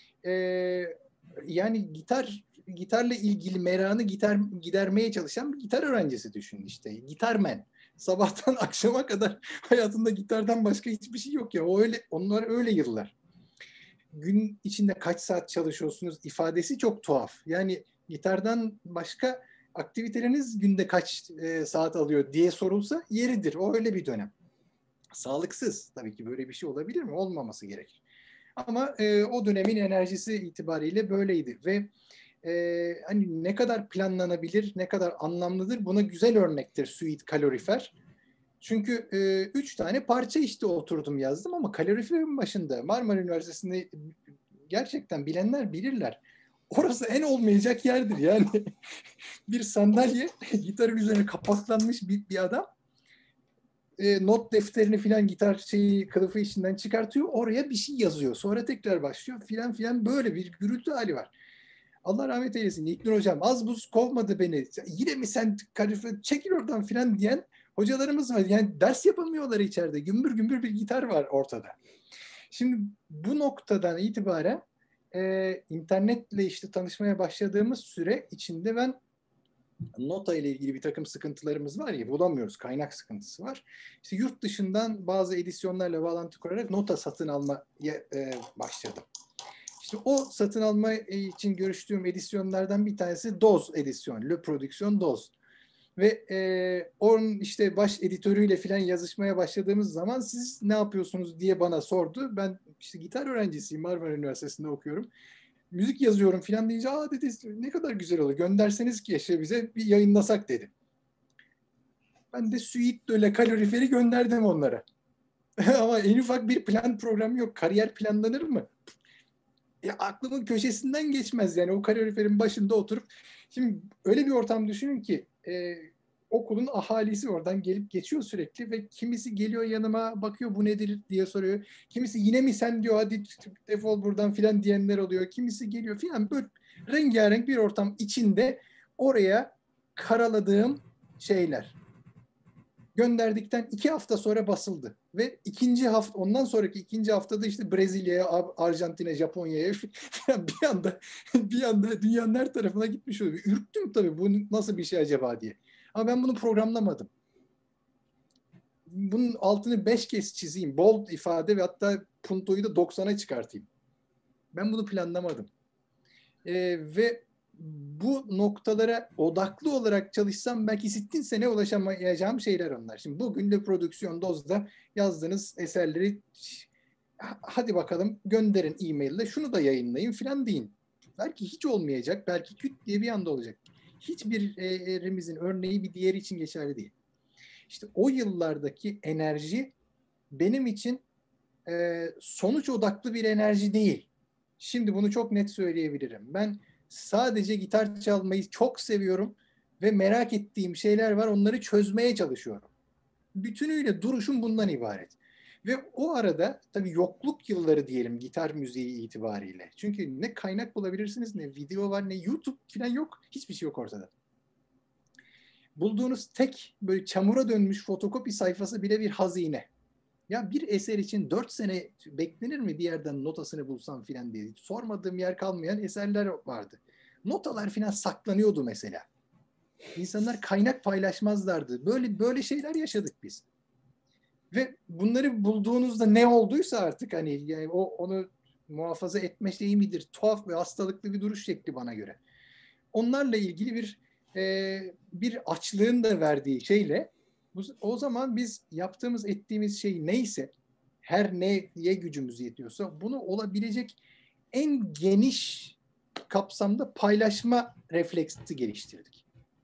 yani gitarla ilgili merakını gidermeye çalışan bir gitar öğrencisi düşün işte. Gitarmen. Sabahtan akşama kadar hayatında gitardan başka hiçbir şey yok ya. Onlar öyle yıllar. Gün içinde kaç saat çalışıyorsunuz ifadesi çok tuhaf. Yani gitardan başka aktiviteleriniz günde kaç saat alıyor diye sorulsa yeridir. O öyle bir dönem. Sağlıksız. Tabii ki böyle bir şey olabilir mi? Olmaması gerekir. Ama o dönemin enerjisi itibariyle böyleydi ve hani ne kadar planlanabilir, ne kadar anlamlıdır buna güzel örnektir suite kalorifer. Çünkü 3 tane parça işte oturdum yazdım ama kaloriferin başında Marmara Üniversitesi'nde gerçekten bilenler bilirler. Orası en olmayacak yerdir yani. Bir sandalye, gitarın üzerine kapaklanmış bir adam not defterini filan gitar kılıfı içinden çıkartıyor. Oraya bir şey yazıyor. Sonra tekrar başlıyor filan filan böyle bir gürültü hali var. Allah rahmet eylesin. İlknur hocam az buz kovmadı beni. Yine mi sen kalife çekil oradan filan diyen hocalarımız var. Yani ders yapamıyorlar içeride. Gümbür gümbür bir gitar var ortada. Şimdi bu noktadan itibaren internetle işte tanışmaya başladığımız süre içinde ben nota ile ilgili bir takım sıkıntılarımız var ya, bulamıyoruz. Kaynak sıkıntısı var. İşte yurt dışından bazı edisyonlarla bağlantı kurarak nota satın almaya başladım. İşte o satın alma için görüştüğüm edisyonlardan bir tanesi Doz edisyon. Le Production Doz. Ve onun işte baş editörüyle filan yazışmaya başladığımız zaman siz ne yapıyorsunuz diye bana sordu. Ben işte gitar öğrencisiyim, Marmara Üniversitesi'nde okuyorum. Müzik yazıyorum filan deyince dedi ne kadar güzel olur. Gönderseniz ki işte bize bir yayınlasak dedi. Ben de Suite de la kaloriferi gönderdim onlara. Ama en ufak bir plan programı yok. Kariyer planlanır mı? Aklımın köşesinden geçmez yani o kaloriferin başında oturup. Şimdi öyle bir ortam düşünün ki okulun ahalisi oradan gelip geçiyor sürekli ve kimisi geliyor yanıma bakıyor bu nedir diye soruyor. Kimisi yine mi sen diyor hadi defol buradan filan diyenler oluyor. Kimisi geliyor filan böyle rengarenk bir ortam içinde oraya karaladığım şeyler. Gönderdikten 2 hafta sonra basıldı. Ve ondan sonraki ikinci haftada işte Brezilya'ya, Arjantin'e, Japonya'ya bir anda dünyanın her tarafına gitmiş oluyor. Ürktüm tabii bu nasıl bir şey acaba diye. Ama ben bunu programlamadım. Bunun altını 5 kez çizeyim. Bold ifade ve hatta puntoyu da 90'a çıkartayım. Ben bunu planlamadım. Ve bu noktalara odaklı olarak çalışsam belki 60 sene ulaşamayacağım şeyler onlar. Şimdi bugün de prodüksiyon dozda yazdığınız eserleri hadi bakalım gönderin e-mail'le şunu da yayınlayın filan deyin. Belki hiç olmayacak, belki küt diye bir anda olacak. Hiçbirimizin örneği bir diğeri için geçerli değil. İşte o yıllardaki enerji benim için sonuç odaklı bir enerji değil. Şimdi bunu çok net söyleyebilirim. Ben sadece gitar çalmayı çok seviyorum ve merak ettiğim şeyler var. Onları çözmeye çalışıyorum. Bütünüyle duruşum bundan ibaret. Ve o arada tabii yokluk yılları diyelim gitar müziği itibariyle. Çünkü ne kaynak bulabilirsiniz, ne video var, ne YouTube falan yok. Hiçbir şey yok ortada. Bulduğunuz tek böyle çamura dönmüş fotokopi sayfası bile bir hazine. Ya bir eser için 4 sene beklenir mi bir yerden notasını bulsam filan diye. Sormadığım yer kalmayan eserler vardı. Notalar filan saklanıyordu mesela. İnsanlar kaynak paylaşmazlardı. Böyle şeyler yaşadık biz. Ve bunları bulduğunuzda ne olduysa artık hani yani onu muhafaza etme şeyi midir? Tuhaf ve hastalıklı bir duruş şekli bana göre. Onlarla ilgili bir açlığın da verdiği şeyle o zaman biz yaptığımız ettiğimiz şey neyse her neye gücümüz yetiyorsa bunu olabilecek en geniş kapsamda paylaşma refleksi geliştirdik.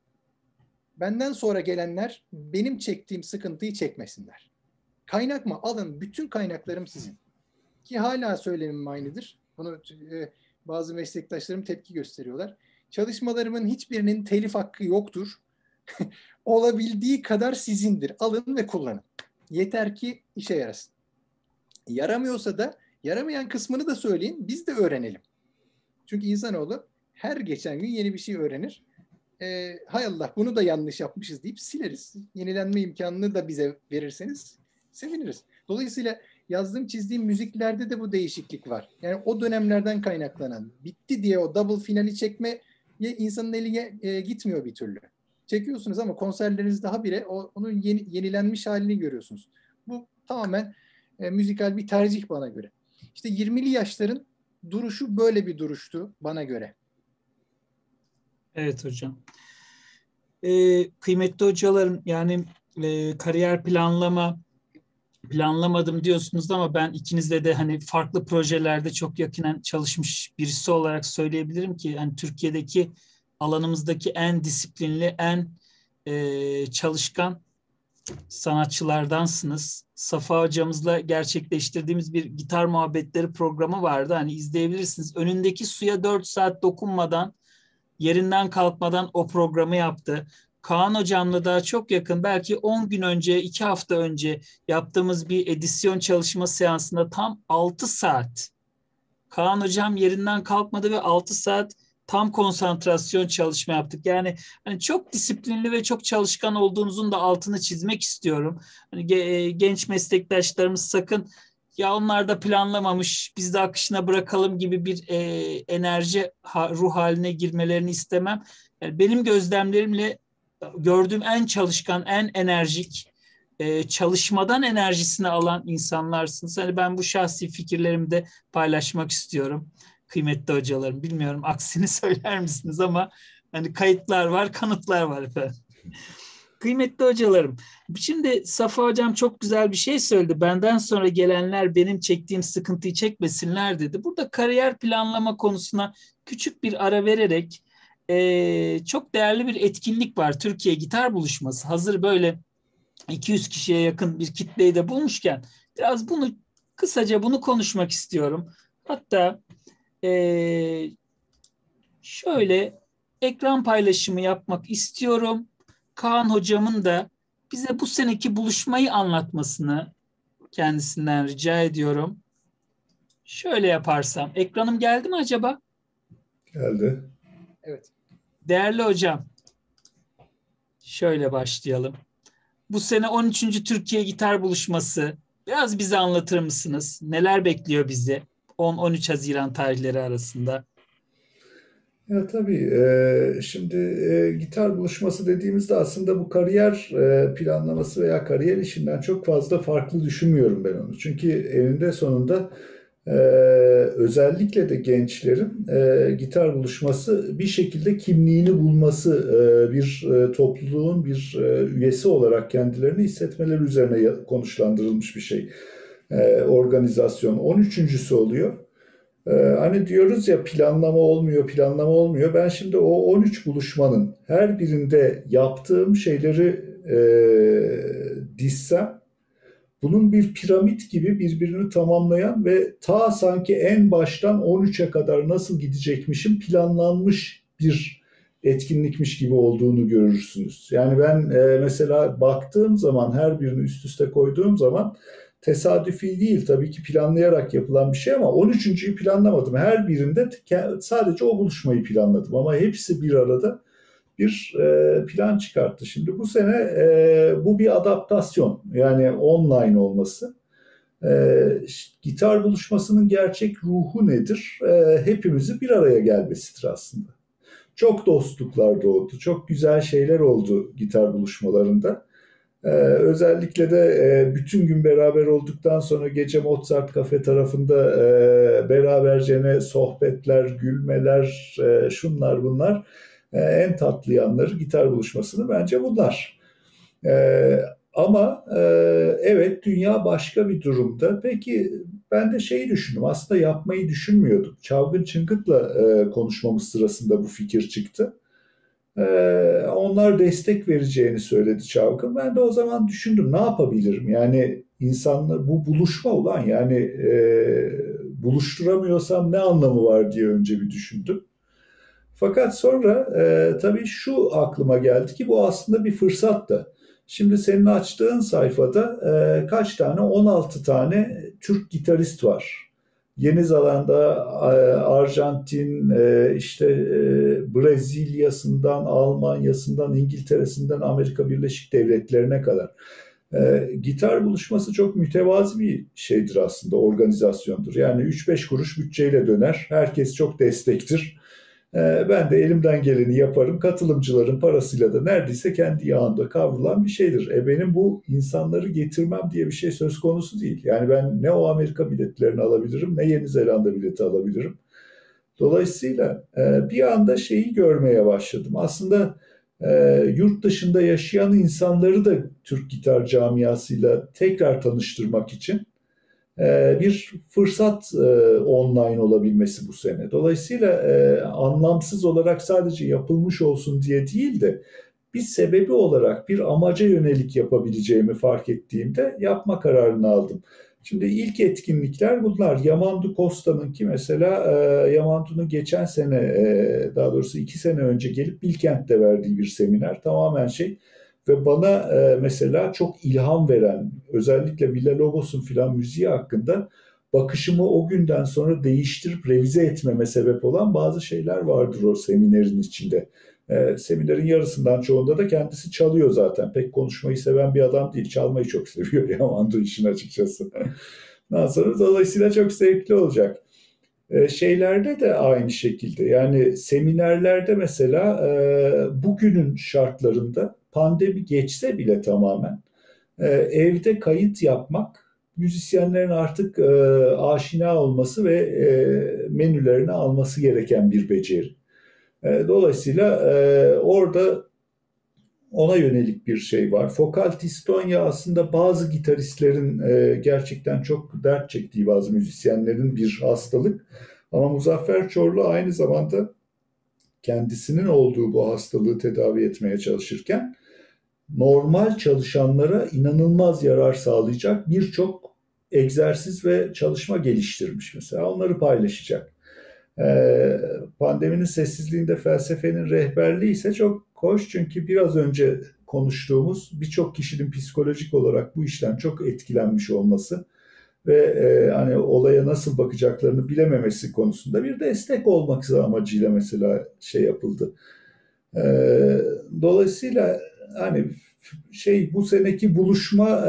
Benden sonra gelenler benim çektiğim sıkıntıyı çekmesinler. Kaynak mı? Alın. Bütün kaynaklarım sizin. Ki hala söylemim aynıdır. Bunu bazı meslektaşlarım tepki gösteriyorlar. Çalışmalarımın hiçbirinin telif hakkı yoktur. Olabildiği kadar sizindir. Alın ve kullanın. Yeter ki işe yarasın. Yaramıyorsa da yaramayan kısmını da söyleyin. Biz de öğrenelim. Çünkü insanoğlu her geçen gün yeni bir şey öğrenir. Hay Allah bunu da yanlış yapmışız deyip sileriz. Yenilenme imkanını da bize verirseniz seviniriz. Dolayısıyla yazdığım çizdiğim müziklerde de bu değişiklik var. Yani o dönemlerden kaynaklanan, bitti diye o double finali çekmeye insanın eli gitmiyor bir türlü. Çekiyorsunuz ama konserleriniz daha bire onun yenilenmiş halini görüyorsunuz. Bu tamamen müzikal bir tercih bana göre. İşte 20'li yaşların duruşu böyle bir duruştu bana göre. Evet hocam. Kıymetli hocalarım, yani kariyer planlamadım diyorsunuz ama ben ikinizle de hani farklı projelerde çok yakinen çalışmış birisi olarak söyleyebilirim ki hani Türkiye'deki alanımızdaki en disiplinli, en çalışkan sanatçılardansınız. Safa hocamızla gerçekleştirdiğimiz bir gitar muhabbetleri programı vardı. Hani izleyebilirsiniz. Önündeki suya 4 saat dokunmadan, yerinden kalkmadan o programı yaptı. Kaan hocamla daha çok yakın, belki 10 gün önce, 2 hafta önce yaptığımız bir edisyon çalışma seansında tam 6 saat Kaan hocam yerinden kalkmadı ve 6 saat tam konsantrasyon çalışma yaptık. Yani hani çok disiplinli ve çok çalışkan olduğunuzun da altını çizmek istiyorum. Hani genç meslektaşlarımız sakın ya onlar da planlamamış biz de akışına bırakalım gibi bir enerji ruh haline girmelerini istemem. Yani benim gözlemlerimle gördüğüm en çalışkan, en enerjik, çalışmadan enerjisini alan insanlarsınız. Hani ben bu şahsi fikirlerimi de paylaşmak istiyorum. Kıymetli hocalarım, bilmiyorum aksini söyler misiniz ama hani kayıtlar var, kanıtlar var efendim. Kıymetli hocalarım, şimdi Safa hocam çok güzel bir şey söyledi. Benden sonra gelenler benim çektiğim sıkıntıyı çekmesinler dedi. Burada kariyer planlama konusuna küçük bir ara vererek çok değerli bir etkinlik var. Türkiye Gitar Buluşması. Hazır böyle 200 kişiye yakın bir kitleyi de bulmuşken biraz kısaca bunu konuşmak istiyorum. Hatta şöyle ekran paylaşımı yapmak istiyorum. Kaan hocamın da bize bu seneki buluşmayı anlatmasını kendisinden rica ediyorum. Şöyle yaparsam, ekranım geldi mi acaba? Geldi. Evet. Değerli hocam, şöyle başlayalım. Bu sene 13. Türkiye Gitar Buluşması. Biraz bize anlatır mısınız? Neler bekliyor bizi 10-13 Haziran tarihleri arasında? Ya tabii şimdi gitar buluşması dediğimizde aslında bu kariyer planlaması veya kariyer işinden çok fazla farklı düşünmüyorum ben onu. Çünkü eninde sonunda e, özellikle de gençlerin gitar buluşması bir şekilde kimliğini bulması, bir topluluğun bir üyesi olarak kendilerini hissetmeleri üzerine konuşlandırılmış bir şey. Organizasyon 13.'sü oluyor. Hani diyoruz ya planlama olmuyor, planlama olmuyor. Ben şimdi o 13 buluşmanın her birinde yaptığım şeyleri dizsem, bunun bir piramit gibi birbirini tamamlayan ve ta sanki en baştan 13'e kadar nasıl gidecekmişim planlanmış bir etkinlikmiş gibi olduğunu görürsünüz. Yani ben mesela baktığım zaman her birini üst üste koyduğum zaman tesadüfi değil tabii ki planlayarak yapılan bir şey ama 13.'yü planlamadım. Her birinde sadece o buluşmayı planladım ama hepsi bir arada bir plan çıkarttı. Şimdi bu sene bu bir adaptasyon yani online olması. Gitar buluşmasının gerçek ruhu nedir? Hepimizin bir araya gelmesidir aslında. Çok dostluklar doğdu, çok güzel şeyler oldu gitar buluşmalarında. Özellikle de bütün gün beraber olduktan sonra gece Mozart Cafe tarafında berabercene sohbetler, gülmeler, şunlar bunlar en tatlı yanları gitar buluşmasını bence bunlar. Ama evet dünya başka bir durumda. Peki ben de şeyi düşündüm. Aslında yapmayı düşünmüyordum. Çavgın Çıngıt'la konuşmamız sırasında bu fikir çıktı. Onlar destek vereceğini söyledi Çavgın. Ben de o zaman düşündüm ne yapabilirim? Yani insanlar bu buluşma ulan yani buluşturamıyorsam ne anlamı var diye önce bir düşündüm. Fakat sonra tabii şu aklıma geldi ki bu aslında bir fırsat da. Şimdi senin açtığın sayfada kaç tane? 16 tane Türk gitarist var. Yeni Zelanda, Arjantin, işte Brezilya'sından, Almanya'sından, İngiltere'sinden Amerika Birleşik Devletleri'ne kadar. Gitar buluşması çok mütevazi bir şeydir aslında, organizasyondur. Yani 3-5 kuruş bütçeyle döner, herkes çok destektir. Ben de elimden geleni yaparım. Katılımcıların parasıyla da neredeyse kendi yağında kavrulan bir şeydir. Benim bu insanları getirmem diye bir şey söz konusu değil. Yani ben ne o Amerika biletlerini alabilirim, ne Yeni Zelanda bileti alabilirim. Dolayısıyla bir anda şeyi görmeye başladım. Aslında yurt dışında yaşayan insanları da Türk gitar camiasıyla tekrar tanıştırmak için bir fırsat online olabilmesi bu sene. Dolayısıyla anlamsız olarak sadece yapılmış olsun diye değil de bir sebebi olarak bir amaca yönelik yapabileceğimi fark ettiğimde yapma kararını aldım. Şimdi ilk etkinlikler bunlar. Yamandu Costa'nınki mesela Yamandu'nun geçen sene daha doğrusu 2 sene önce gelip Bilkent'te verdiği bir seminer. Tamamen ve bana mesela çok ilham veren, özellikle Villa-Lobos'un filan müziği hakkında bakışımı o günden sonra değiştirip revize etmeme sebep olan bazı şeyler vardır o seminerin içinde. Seminerin yarısından çoğunda da kendisi çalıyor zaten. Pek konuşmayı seven bir adam değil. Çalmayı çok seviyor Yamandu işin açıkçası. Ondan sonra dolayısıyla çok zevkli olacak. Şeylerde de aynı şekilde, yani seminerlerde mesela bugünün şartlarında pandemi geçse bile tamamen evde kayıt yapmak müzisyenlerin artık aşina olması ve menülerini alması gereken bir beceri. Dolayısıyla orada ona yönelik bir şey var. Fokal Distonya aslında bazı gitaristlerin gerçekten çok dert çektiği, bazı müzisyenlerin bir hastalık. Ama Muzaffer Çorlu aynı zamanda kendisinin olduğu bu hastalığı tedavi etmeye çalışırken normal çalışanlara inanılmaz yarar sağlayacak birçok egzersiz ve çalışma geliştirmiş mesela. Onları paylaşacak. Pandeminin sessizliğinde felsefenin rehberliği ise çok hoş, çünkü biraz önce konuştuğumuz birçok kişinin psikolojik olarak bu işten çok etkilenmiş olması ve hani olaya nasıl bakacaklarını bilememesi konusunda bir destek olmak amacıyla mesela yapıldı. Dolayısıyla hani bu seneki buluşma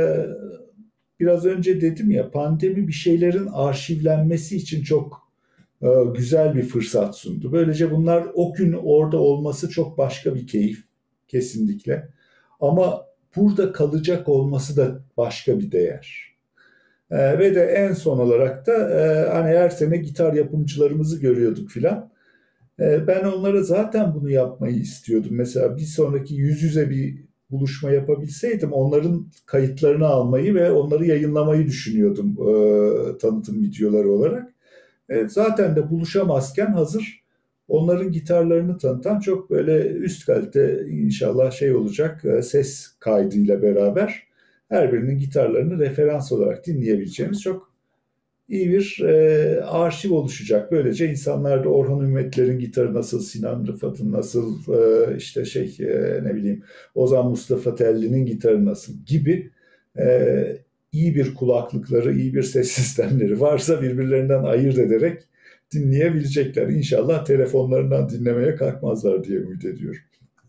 biraz önce dedim ya, pandemi bir şeylerin arşivlenmesi için çok güzel bir fırsat sundu. Böylece bunlar o gün orada olması çok başka bir keyif kesinlikle. Ama burada kalacak olması da başka bir değer. Ve de en son olarak da hani her sene gitar yapımcılarımızı görüyorduk filan. Ben onlara zaten bunu yapmayı istiyordum. Mesela bir sonraki yüz yüze bir buluşma yapabilseydim onların kayıtlarını almayı ve onları yayınlamayı düşünüyordum tanıtım videoları olarak. Zaten de buluşamazken hazır onların gitarlarını tanıtan çok böyle üst kalite inşallah olacak, ses kaydıyla beraber her birinin gitarlarını referans olarak dinleyebileceğimiz çok iyi bir arşiv oluşacak. Böylece insanlar da Orhan Ümmetler'in gitarı nasıl, Sinan Rıfat'ın nasıl, ne bileyim Ozan Mustafa Telli'nin gitarı nasıl gibi iyi bir kulaklıkları, iyi bir ses sistemleri varsa birbirlerinden ayırt ederek dinleyebilecekler. İnşallah telefonlarından dinlemeye kalkmazlar diye ümit ediyorum.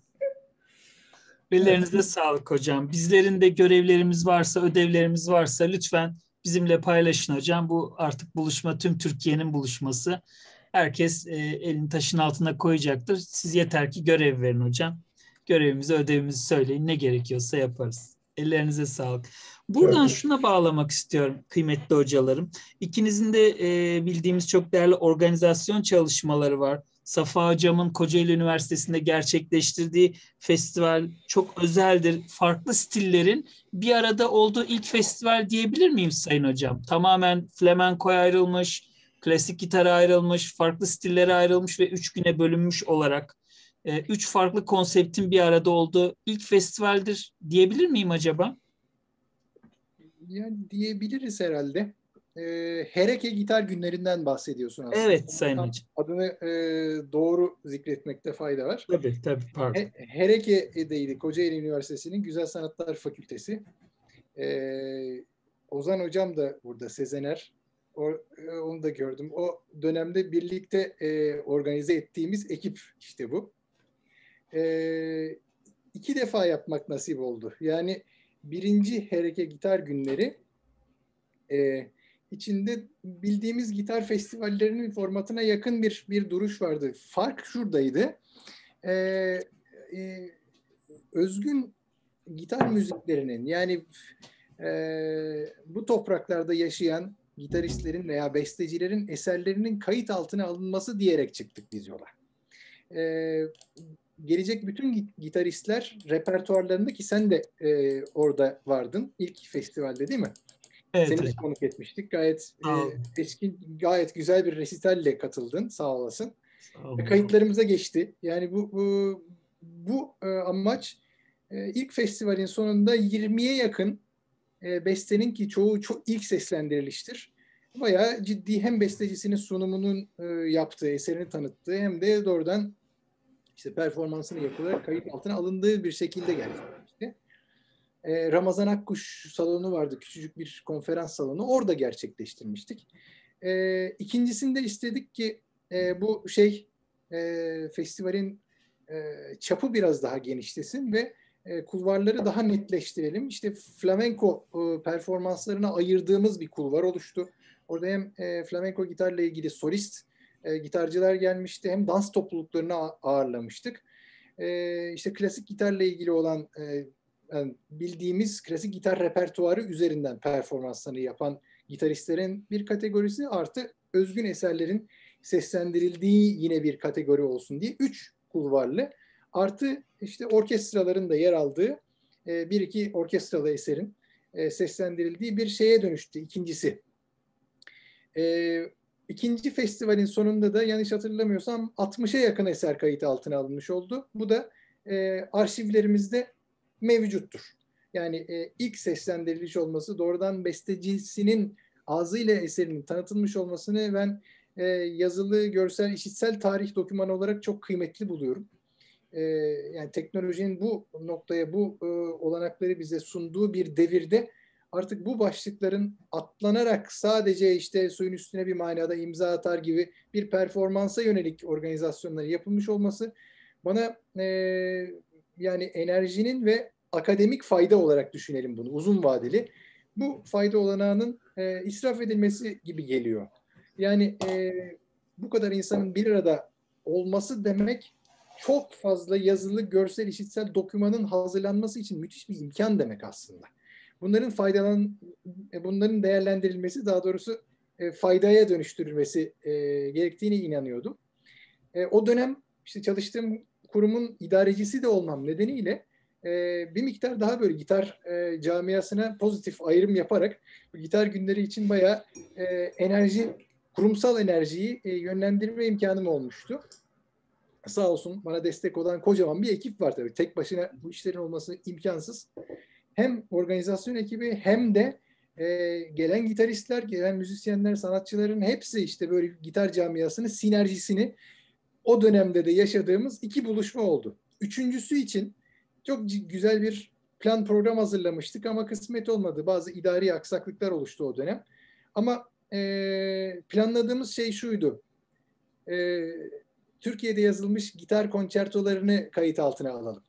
Ellerinize sağlık hocam. Bizlerin de görevlerimiz varsa, ödevlerimiz varsa lütfen bizimle paylaşın hocam. Bu artık buluşma tüm Türkiye'nin buluşması. Herkes elini taşın altına koyacaktır. Siz yeter ki görev verin hocam. Görevimizi, ödevimizi söyleyin. Ne gerekiyorsa yaparız. Ellerinize sağlık. Buradan şuna bağlamak istiyorum kıymetli hocalarım. İkinizin de bildiğimiz çok değerli organizasyon çalışmaları var. Safa Hocam'ın Kocaeli Üniversitesi'nde gerçekleştirdiği festival çok özeldir. Farklı stillerin bir arada olduğu ilk festival diyebilir miyim Sayın Hocam? Tamamen flamenkoya ayrılmış, klasik gitara ayrılmış, farklı stillere ayrılmış ve 3 güne bölünmüş olarak 3 farklı konseptin bir arada olduğu ilk festivaldir diyebilir miyim acaba? Yani diyebiliriz herhalde. Hereke Gitar Günlerinden bahsediyorsun aslında. Evet Sayın Tam Hocam. adını doğru zikretmekte fayda var. Tabii pardon. Hereke'deydi, Kocaeli Üniversitesi'nin Güzel Sanatlar Fakültesi. Ozan Hocam da burada, Sezener. Onu da gördüm. O dönemde birlikte organize ettiğimiz ekip işte bu. 2 defa yapmak nasip oldu. Yani birinci Hereke Gitar Günleri içinde bildiğimiz gitar festivallerinin formatına yakın bir duruş vardı. Fark şuradaydı. Özgün gitar müziklerinin, yani bu topraklarda yaşayan gitaristlerin veya bestecilerin eserlerinin kayıt altına alınması diyerek çıktık biz yola. Gelecek bütün gitaristler repertuarlarında, ki sen de orada vardın ilk festivalde değil mi? Evet Seni de hocam. konuk etmiştik. Gayet Sağ olun. gayet güzel bir resitalle katıldın. Sağ olasın. Sağ olun. Kayıtlarımıza geçti. Yani bu amaç, ilk festivalin sonunda 20'ye yakın bestenin, ki çoğu çok ilk seslendiriliştir, bayağı ciddi hem bestecisinin sunumunun yaptığı, eserini tanıttığı, hem de doğrudan işte performansını yapılarak kayıt altına alındığı bir şekilde gerçekleşti. Ramazan Akkuş salonu vardı, küçücük bir konferans salonu, orada gerçekleştirmiştik. İkincisinde istedik ki bu festivalin çapı biraz daha genişlesin ve kulvarları daha netleştirelim. İşte flamenko performanslarına ayırdığımız bir kulvar oluştu. Orada hem flamenko gitarla ilgili solist gitarcılar gelmişti, hem dans topluluklarını ağırlamıştık. İşte klasik gitarla ilgili olan yani bildiğimiz klasik gitar repertuarı üzerinden performanslarını yapan gitaristlerin bir kategorisi, artı özgün eserlerin seslendirildiği yine bir kategori olsun diye 3 kulvarlı, artı işte orkestraların da yer aldığı bir iki orkestralı eserin seslendirildiği bir şeye dönüştü ikincisi. İkinci festivalin sonunda da yanlış hatırlamıyorsam 60'a yakın eser kayıt altına alınmış oldu. Bu da arşivlerimizde mevcuttur. Yani ilk seslendiriliş olması, doğrudan bestecisinin ağzıyla eserinin tanıtılmış olmasını ben yazılı, görsel, işitsel tarih dokümanı olarak çok kıymetli buluyorum. Yani teknolojinin bu noktaya, bu olanakları bize sunduğu bir devirde artık bu başlıkların atlanarak sadece işte suyun üstüne bir manada imza atar gibi bir performansa yönelik organizasyonları yapılmış olması bana yani enerjinin ve akademik fayda olarak düşünelim bunu, uzun vadeli. Bu fayda olanağının israf edilmesi gibi geliyor. Yani bu kadar insanın bir arada olması demek, çok fazla yazılı, görsel, işitsel dokümanın hazırlanması için müthiş bir imkan demek aslında. Bunların değerlendirilmesi, daha doğrusu faydaya dönüştürülmesi gerektiğine inanıyordum. O dönem işte çalıştığım kurumun idarecisi de olmam nedeniyle bir miktar daha böyle gitar camiasına pozitif ayrım yaparak bu gitar günleri için bayağı kurumsal enerjiyi yönlendirme imkanım olmuştu. Sağ olsun bana destek olan kocaman bir ekip var tabii. Tek başına bu işlerin olması imkansız. Hem organizasyon ekibi, hem de gelen gitaristler, gelen müzisyenler, sanatçıların hepsi işte böyle gitar camiasının sinerjisini o dönemde de yaşadığımız 2 buluşma oldu. Üçüncüsü için çok güzel bir plan program hazırlamıştık ama kısmet olmadı. Bazı idari aksaklıklar oluştu o dönem. Ama planladığımız şey şuydu. Türkiye'de yazılmış gitar konçertolarını kayıt altına alalım.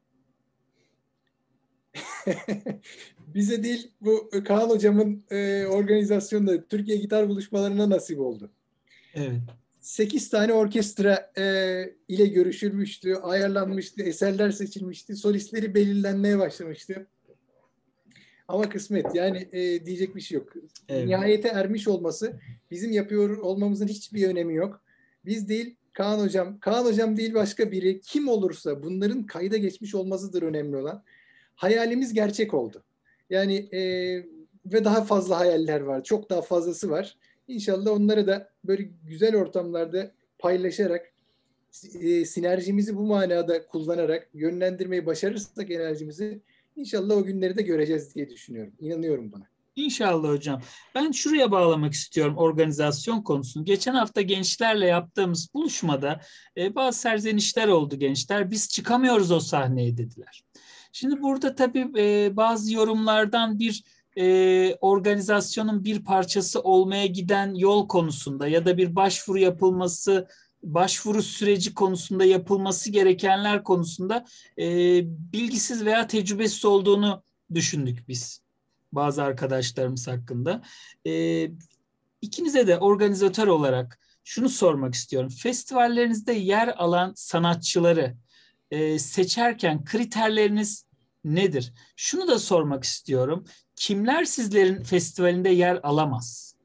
Bize değil, bu Kaan Hocam'ın organizasyonunda Türkiye Gitar Buluşmalarına nasip oldu. Evet. 8 tane orkestra ile görüşülmüştü, ayarlanmıştı, eserler seçilmişti, solistleri belirlenmeye başlamıştı. Ama kısmet, yani diyecek bir şey yok. Evet. Nihayete ermiş olması, bizim yapıyor olmamızın hiçbir önemi yok. Biz değil, Kaan Hocam değil başka biri, kim olursa bunların kayda geçmiş olmasıdır önemli olan. Hayalimiz gerçek oldu. Yani ve daha fazla hayaller var, çok daha fazlası var. İnşallah onları da böyle güzel ortamlarda paylaşarak, sinerjimizi bu manada kullanarak yönlendirmeyi başarırsak enerjimizi, İnşallah o günleri de göreceğiz diye düşünüyorum. İnanıyorum buna. İnşallah hocam. Ben şuraya bağlamak istiyorum organizasyon konusunu. Geçen hafta gençlerle yaptığımız buluşmada bazı serzenişler oldu gençler. Biz çıkamıyoruz o sahneye dediler. Şimdi burada tabii bazı yorumlardan bir organizasyonun bir parçası olmaya giden yol konusunda ya da bir başvuru yapılması, başvuru süreci konusunda yapılması gerekenler konusunda bilgisiz veya tecrübesiz olduğunu düşündük biz bazı arkadaşlarımız hakkında. E, ikinize de organizatör olarak şunu sormak istiyorum. Festivallerinizde yer alan sanatçıları seçerken kriterleriniz nedir? Şunu da sormak istiyorum. Kimler sizlerin festivalinde yer alamaz?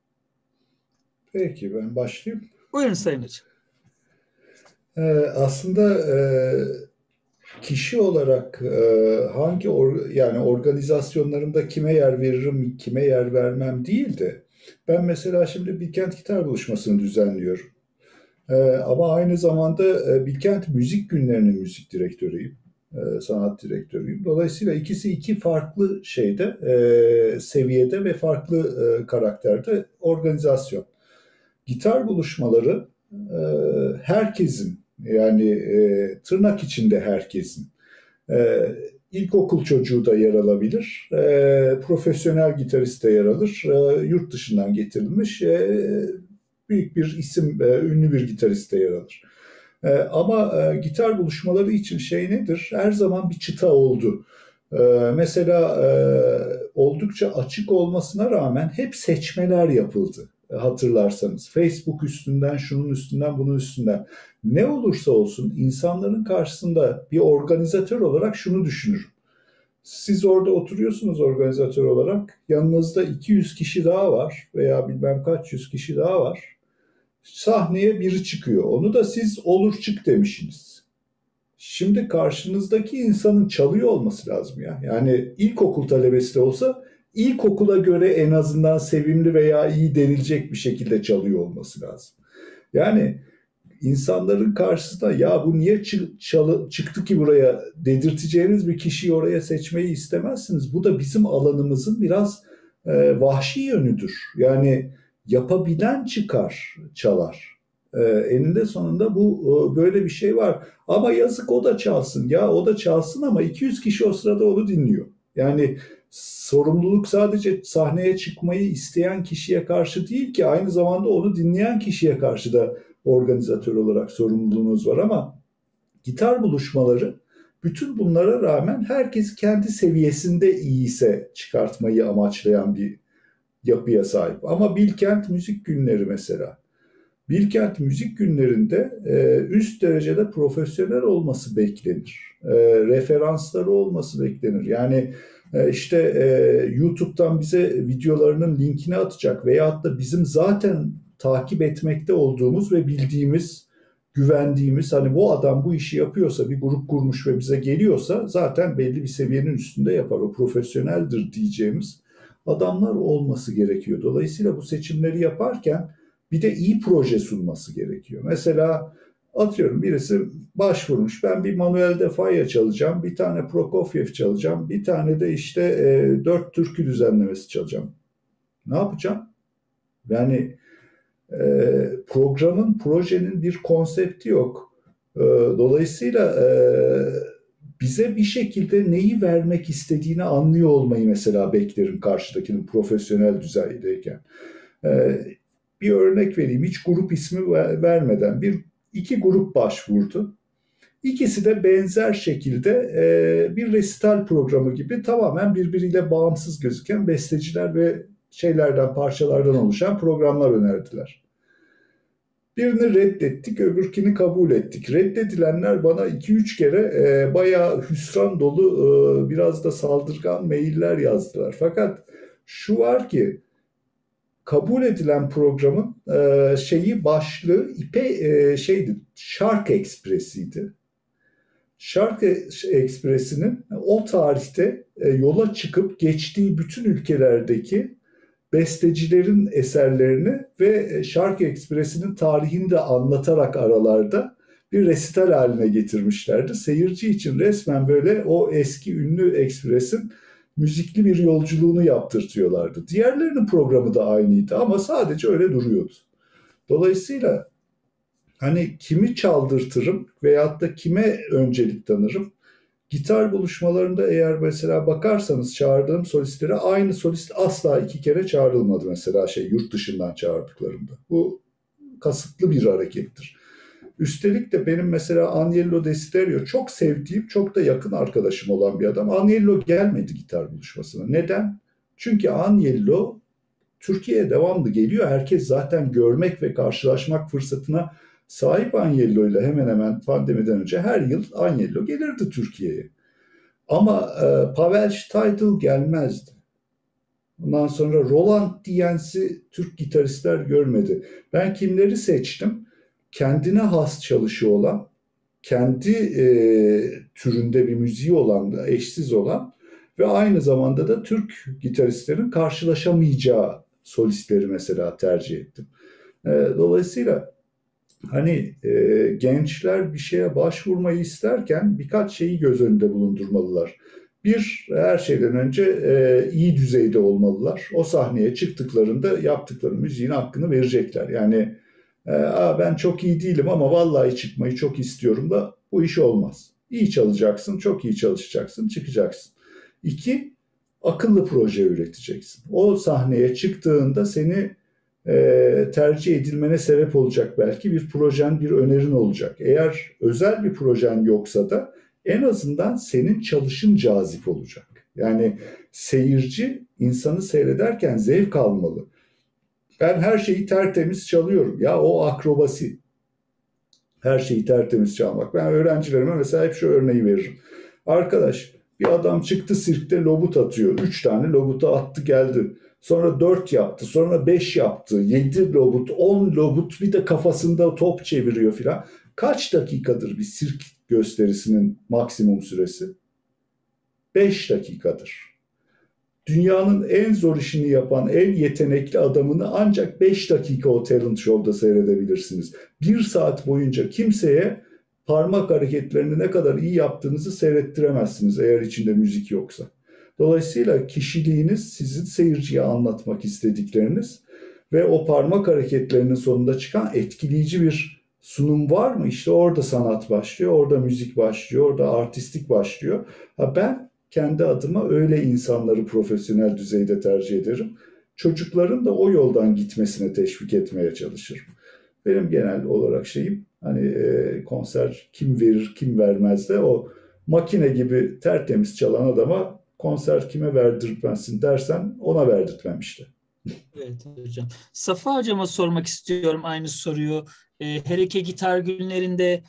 Peki ben başlayayım. Buyurun Sayın Hocam. Aslında kişi olarak hangi yani organizasyonlarımda kime yer veririm, kime yer vermem değil de ben mesela şimdi Bilkent Gitar Buluşması'nı düzenliyorum. Ama aynı zamanda Bilkent Müzik Günleri'nin müzik direktörüyüm, sanat direktörüyüm. Dolayısıyla ikisi iki farklı şeyde, seviyede ve farklı karakterde organizasyon. Gitar buluşmaları herkesin, yani tırnak içinde herkesin, ilkokul çocuğu da yer alabilir, profesyonel gitarist de yer alır, yurt dışından getirilmiş büyük bir isim, ünlü bir gitarist de yer alır. Ama gitar buluşmaları için şey nedir? Her zaman bir çıta oldu. Mesela oldukça açık olmasına rağmen hep seçmeler yapıldı. Hatırlarsanız Facebook üstünden, şunun üstünden, bunun üstünden. Ne olursa olsun insanların karşısında bir organizatör olarak şunu düşünürüm. Siz orada oturuyorsunuz organizatör olarak. Yanınızda 200 kişi daha var veya bilmem kaç yüz kişi daha var. Sahneye biri çıkıyor. Onu da siz olur çık demişsiniz. Şimdi karşınızdaki insanın çalıyor olması lazım ya. Yani ilkokul talebesi de olsa ilkokula göre en azından sevimli veya iyi denilecek bir şekilde çalıyor olması lazım. Yani insanların karşısında ya bu niye çıktı ki buraya dedirteceğiniz bir kişiyi oraya seçmeyi istemezsiniz. Bu da bizim alanımızın biraz vahşi yönüdür. Yani yapabilen çıkar, çalar. Eninde sonunda bu böyle bir şey var. Ama yazık o da çalsın. Ya o da çalsın ama 200 kişi o sırada onu dinliyor. Yani sorumluluk sadece sahneye çıkmayı isteyen kişiye karşı değil ki aynı zamanda onu dinleyen kişiye karşı da organizatör olarak sorumluluğunuz var ama gitar buluşmaları bütün bunlara rağmen herkes kendi seviyesinde iyiyse çıkartmayı amaçlayan bir yapıya sahip. Ama Bilkent Müzik Günleri mesela. Bilkent Müzik Günleri'nde üst derecede profesyonel olması beklenir. Referansları olması beklenir. Yani işte YouTube'dan bize videolarının linkini atacak veyahut da bizim zaten takip etmekte olduğumuz ve bildiğimiz, güvendiğimiz, hani bu adam bu işi yapıyorsa, bir grup kurmuş ve bize geliyorsa zaten belli bir seviyenin üstünde yapar. O profesyoneldir diyeceğimiz adamlar olması gerekiyor. Dolayısıyla bu seçimleri yaparken bir de iyi proje sunması gerekiyor. Mesela atıyorum birisi başvurmuş. Ben bir Manuel de Falla çalacağım, bir tane Prokofiev çalacağım, bir tane de işte 4 türkü düzenlemesi çalacağım. Ne yapacağım? Yani projenin bir konsepti yok. Dolayısıyla bize bir şekilde neyi vermek istediğini anlıyor olmayı mesela beklerim karşıdakinin profesyonel düzeydeyken. Bir örnek vereyim, hiç grup ismi vermeden iki grup başvurdu. İkisi de benzer şekilde bir resital programı gibi tamamen birbiriyle bağımsız gözüken besteciler ve parçalardan oluşan programlar önerdiler. Birini reddettik, öbürkini kabul ettik. Reddedilenler bana 2-3 kere bayağı hüsran dolu, biraz da saldırgan mailler yazdılar. Fakat şu var ki, kabul edilen programın başlığı Şark Ekspresi'ydi. Şark Ekspresi'nin o tarihte yola çıkıp geçtiği bütün ülkelerdeki bestecilerin eserlerini ve Şark Ekspresi'nin tarihini de anlatarak aralarda bir resital haline getirmişlerdi. Seyirci için resmen böyle o eski ünlü ekspresin müzikli bir yolculuğunu yaptırtıyorlardı. Diğerlerinin programı da aynıydı ama sadece öyle duruyordu. Dolayısıyla hani kimi çaldırtırım veyahut da kime öncelik tanırım? Gitar buluşmalarında eğer mesela bakarsanız çağırdığım solistlere aynı solist asla 2 kere çağrılmadı mesela yurt dışından çağırdıklarımda. Bu kasıtlı bir harekettir. Üstelik de benim mesela Agnello Desiderio çok sevdiğim, çok da yakın arkadaşım olan bir adam. Agnello gelmedi gitar buluşmasına. Neden? Çünkü Agnello Türkiye'ye devamlı geliyor. Herkes zaten görmek ve karşılaşmak fırsatına sahip Agnello ile hemen hemen pandemiden önce her yıl Agnello gelirdi Türkiye'ye. Ama Pavel Steidl gelmezdi. Ondan sonra Roland Diens'i Türk gitaristler görmedi. Ben kimleri seçtim? Kendine has çalışı olan, kendi türünde bir müziği olan, eşsiz olan ve aynı zamanda da Türk gitaristlerin karşılaşamayacağı solistleri mesela tercih ettim. Dolayısıyla hani gençler bir şeye başvurmayı isterken birkaç şeyi göz önünde bulundurmalılar. Bir, her şeyden önce iyi düzeyde olmalılar. O sahneye çıktıklarında yaptıkları müziğin hakkını verecekler. Yani ben çok iyi değilim ama vallahi çıkmayı çok istiyorum da bu iş olmaz. İyi çalacaksın, çok iyi çalışacaksın, çıkacaksın. İki, akıllı proje üreteceksin. O sahneye çıktığında seni tercih edilmene sebep olacak belki bir projen, bir önerin olacak. Eğer özel bir projen yoksa da en azından senin çalışın cazip olacak. Yani seyirci insanı seyrederken zevk almalı. Ben her şeyi tertemiz çalıyorum. Ya o akrobasi. Her şeyi tertemiz çalmak. Ben öğrencilerime mesela hep şu örneği veririm. Arkadaş bir adam çıktı sirkte lobut atıyor. 3 tane lobutu attı geldi. Sonra 4 yaptı. Sonra 5 yaptı. 7 lobut, 10 lobut bir de kafasında top çeviriyor filan. Kaç dakikadır bir sirk gösterisinin maksimum süresi? 5 dakikadır. Dünyanın en zor işini yapan en yetenekli adamını ancak 5 dakika o talent show'da seyredebilirsiniz. 1 saat boyunca kimseye parmak hareketlerini ne kadar iyi yaptığınızı seyrettiremezsiniz eğer içinde müzik yoksa. Dolayısıyla kişiliğiniz sizin seyirciye anlatmak istedikleriniz ve o parmak hareketlerinin sonunda çıkan etkileyici bir sunum var mı? İşte orada sanat başlıyor, orada müzik başlıyor, orada artistik başlıyor. Ben kendi adıma öyle insanları profesyonel düzeyde tercih ederim. Çocukların da o yoldan gitmesine teşvik etmeye çalışırım. Benim genel olarak şeyim hani konser kim verir kim vermez de o makine gibi tertemiz çalan adama konser kime verdirtmezsin dersen ona verdirtmem işte. Evet hocam. Safa hocama sormak istiyorum aynı soruyu. Hereke Gitar Günleri'nde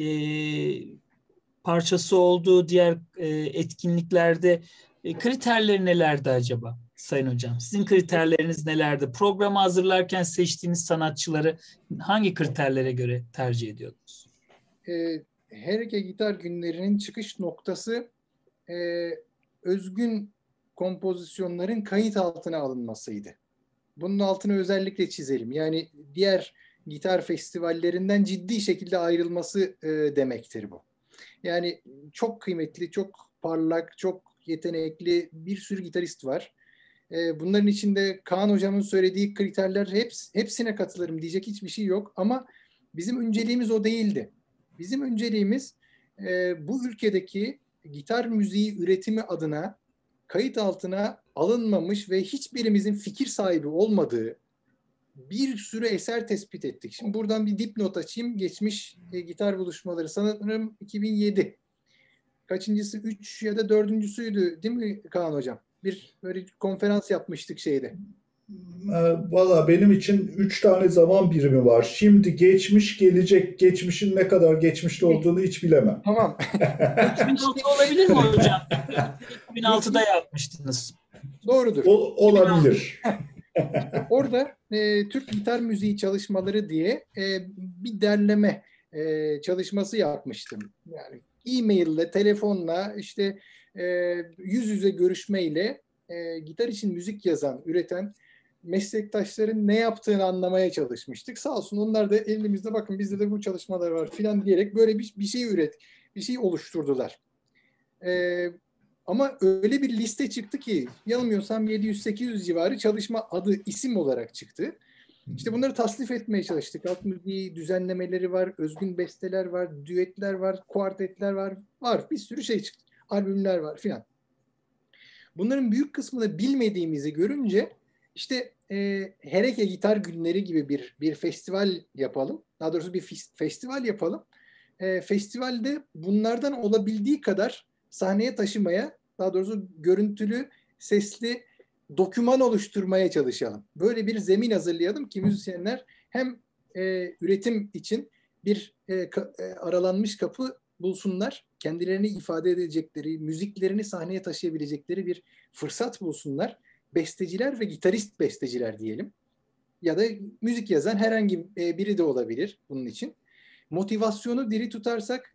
parçası olduğu diğer etkinliklerde kriterleri nelerdi acaba Sayın Hocam? Sizin kriterleriniz nelerdi? Programı hazırlarken seçtiğiniz sanatçıları hangi kriterlere göre tercih ediyordunuz? Hereke Gitar Günleri'nin çıkış noktası özgün kompozisyonların kayıt altına alınmasıydı. Bunun altını özellikle çizelim. Yani diğer gitar festivallerinden ciddi şekilde ayrılması demektir bu. Yani çok kıymetli, çok parlak, çok yetenekli bir sürü gitarist var. Bunların içinde Kaan Hocam'ın söylediği kriterler hepsine katılırım diyecek hiçbir şey yok. Ama bizim önceliğimiz o değildi. Bizim önceliğimiz bu ülkedeki gitar müziği üretimi adına kayıt altına alınmamış ve hiçbirimizin fikir sahibi olmadığı bir sürü eser tespit ettik. Şimdi buradan bir dipnot açayım. Geçmiş gitar buluşmaları sanırım 2007. Kaçıncısı? 3 ya da 4.'süydü değil mi Kaan Hocam? Bir böyle konferans yapmıştık şeyde. Valla benim için 3 tane zaman birimi var. Şimdi, geçmiş, gelecek. Geçmişin ne kadar geçmişte olduğunu hiç bilemem. Tamam. 2006 olabilir mi hocam? 2006'da yapmıştınız. Doğrudur. Olabilir. Orada Türk gitar müziği çalışmaları diye bir derleme çalışması yapmıştım. Yani e-maille, telefonla, işte yüz yüze görüşmeyle gitar için müzik yazan, üreten meslektaşların ne yaptığını anlamaya çalışmıştık. Sağ olsun onlar da elimizde bakın bizde de bu çalışmalar var filan diyerek böyle bir şey bir şey oluşturdular. Ama öyle bir liste çıktı ki yanılmıyorsam 700-800 civarı çalışma adı isim olarak çıktı. İşte bunları tasnif etmeye çalıştık. Halk müziği düzenlemeleri var, özgün besteler var, düetler var, kuartetler var. Bir sürü şey çıktı. Albümler var filan. Bunların büyük kısmını bilmediğimizi görünce işte Hereke Gitar Günleri gibi bir festival yapalım. Daha doğrusu bir festival yapalım. Festivalde bunlardan olabildiği kadar sahneye taşımaya, daha doğrusu görüntülü, sesli doküman oluşturmaya çalışalım. Böyle bir zemin hazırlayalım ki müzisyenler hem üretim için bir aralanmış kapı bulsunlar, kendilerini ifade edecekleri, müziklerini sahneye taşıyabilecekleri bir fırsat bulsunlar. Besteciler ve gitarist besteciler diyelim. Ya da müzik yazan herhangi biri de olabilir bunun için. Motivasyonu diri tutarsak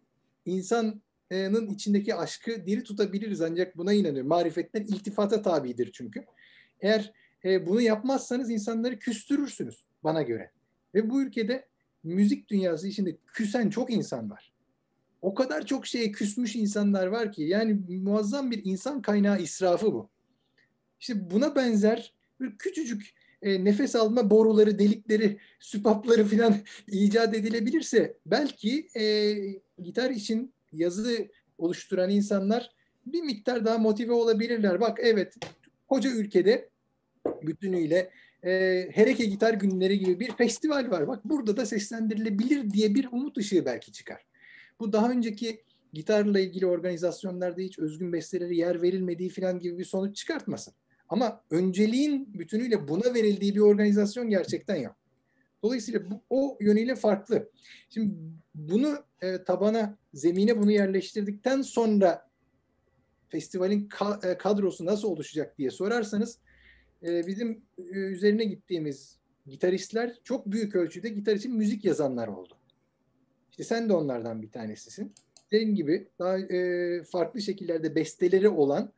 insanın içindeki aşkı diri tutabiliriz, ancak buna inanıyorum. Marifetler iltifata tabidir çünkü. Eğer bunu yapmazsanız insanları küstürürsünüz bana göre. Ve bu ülkede müzik dünyası içinde küsen çok insan var. O kadar çok şeye küsmüş insanlar var ki, yani muazzam bir insan kaynağı israfı bu. İşte buna benzer bir küçücük nefes alma boruları, delikleri, süpapları falan icat edilebilirse belki gitar için yazı oluşturan insanlar bir miktar daha motive olabilirler. Bak evet, koca ülkede bütünüyle Hereke Gitar Günleri gibi bir festival var. Bak burada da seslendirilebilir diye bir umut ışığı belki çıkar. Bu daha önceki gitarla ilgili organizasyonlarda hiç özgün bestelere yer verilmediği falan gibi bir sonuç çıkartmasın. Ama önceliğin bütünüyle buna verildiği bir organizasyon gerçekten yok. Dolayısıyla o yönüyle farklı. Şimdi bunu tabana, zemine bunu yerleştirdikten sonra festivalin kadrosu nasıl oluşacak diye sorarsanız bizim üzerine gittiğimiz gitaristler çok büyük ölçüde gitar için müzik yazanlar oldu. İşte sen de onlardan bir tanesisin. Senin gibi daha farklı şekillerde besteleri olan,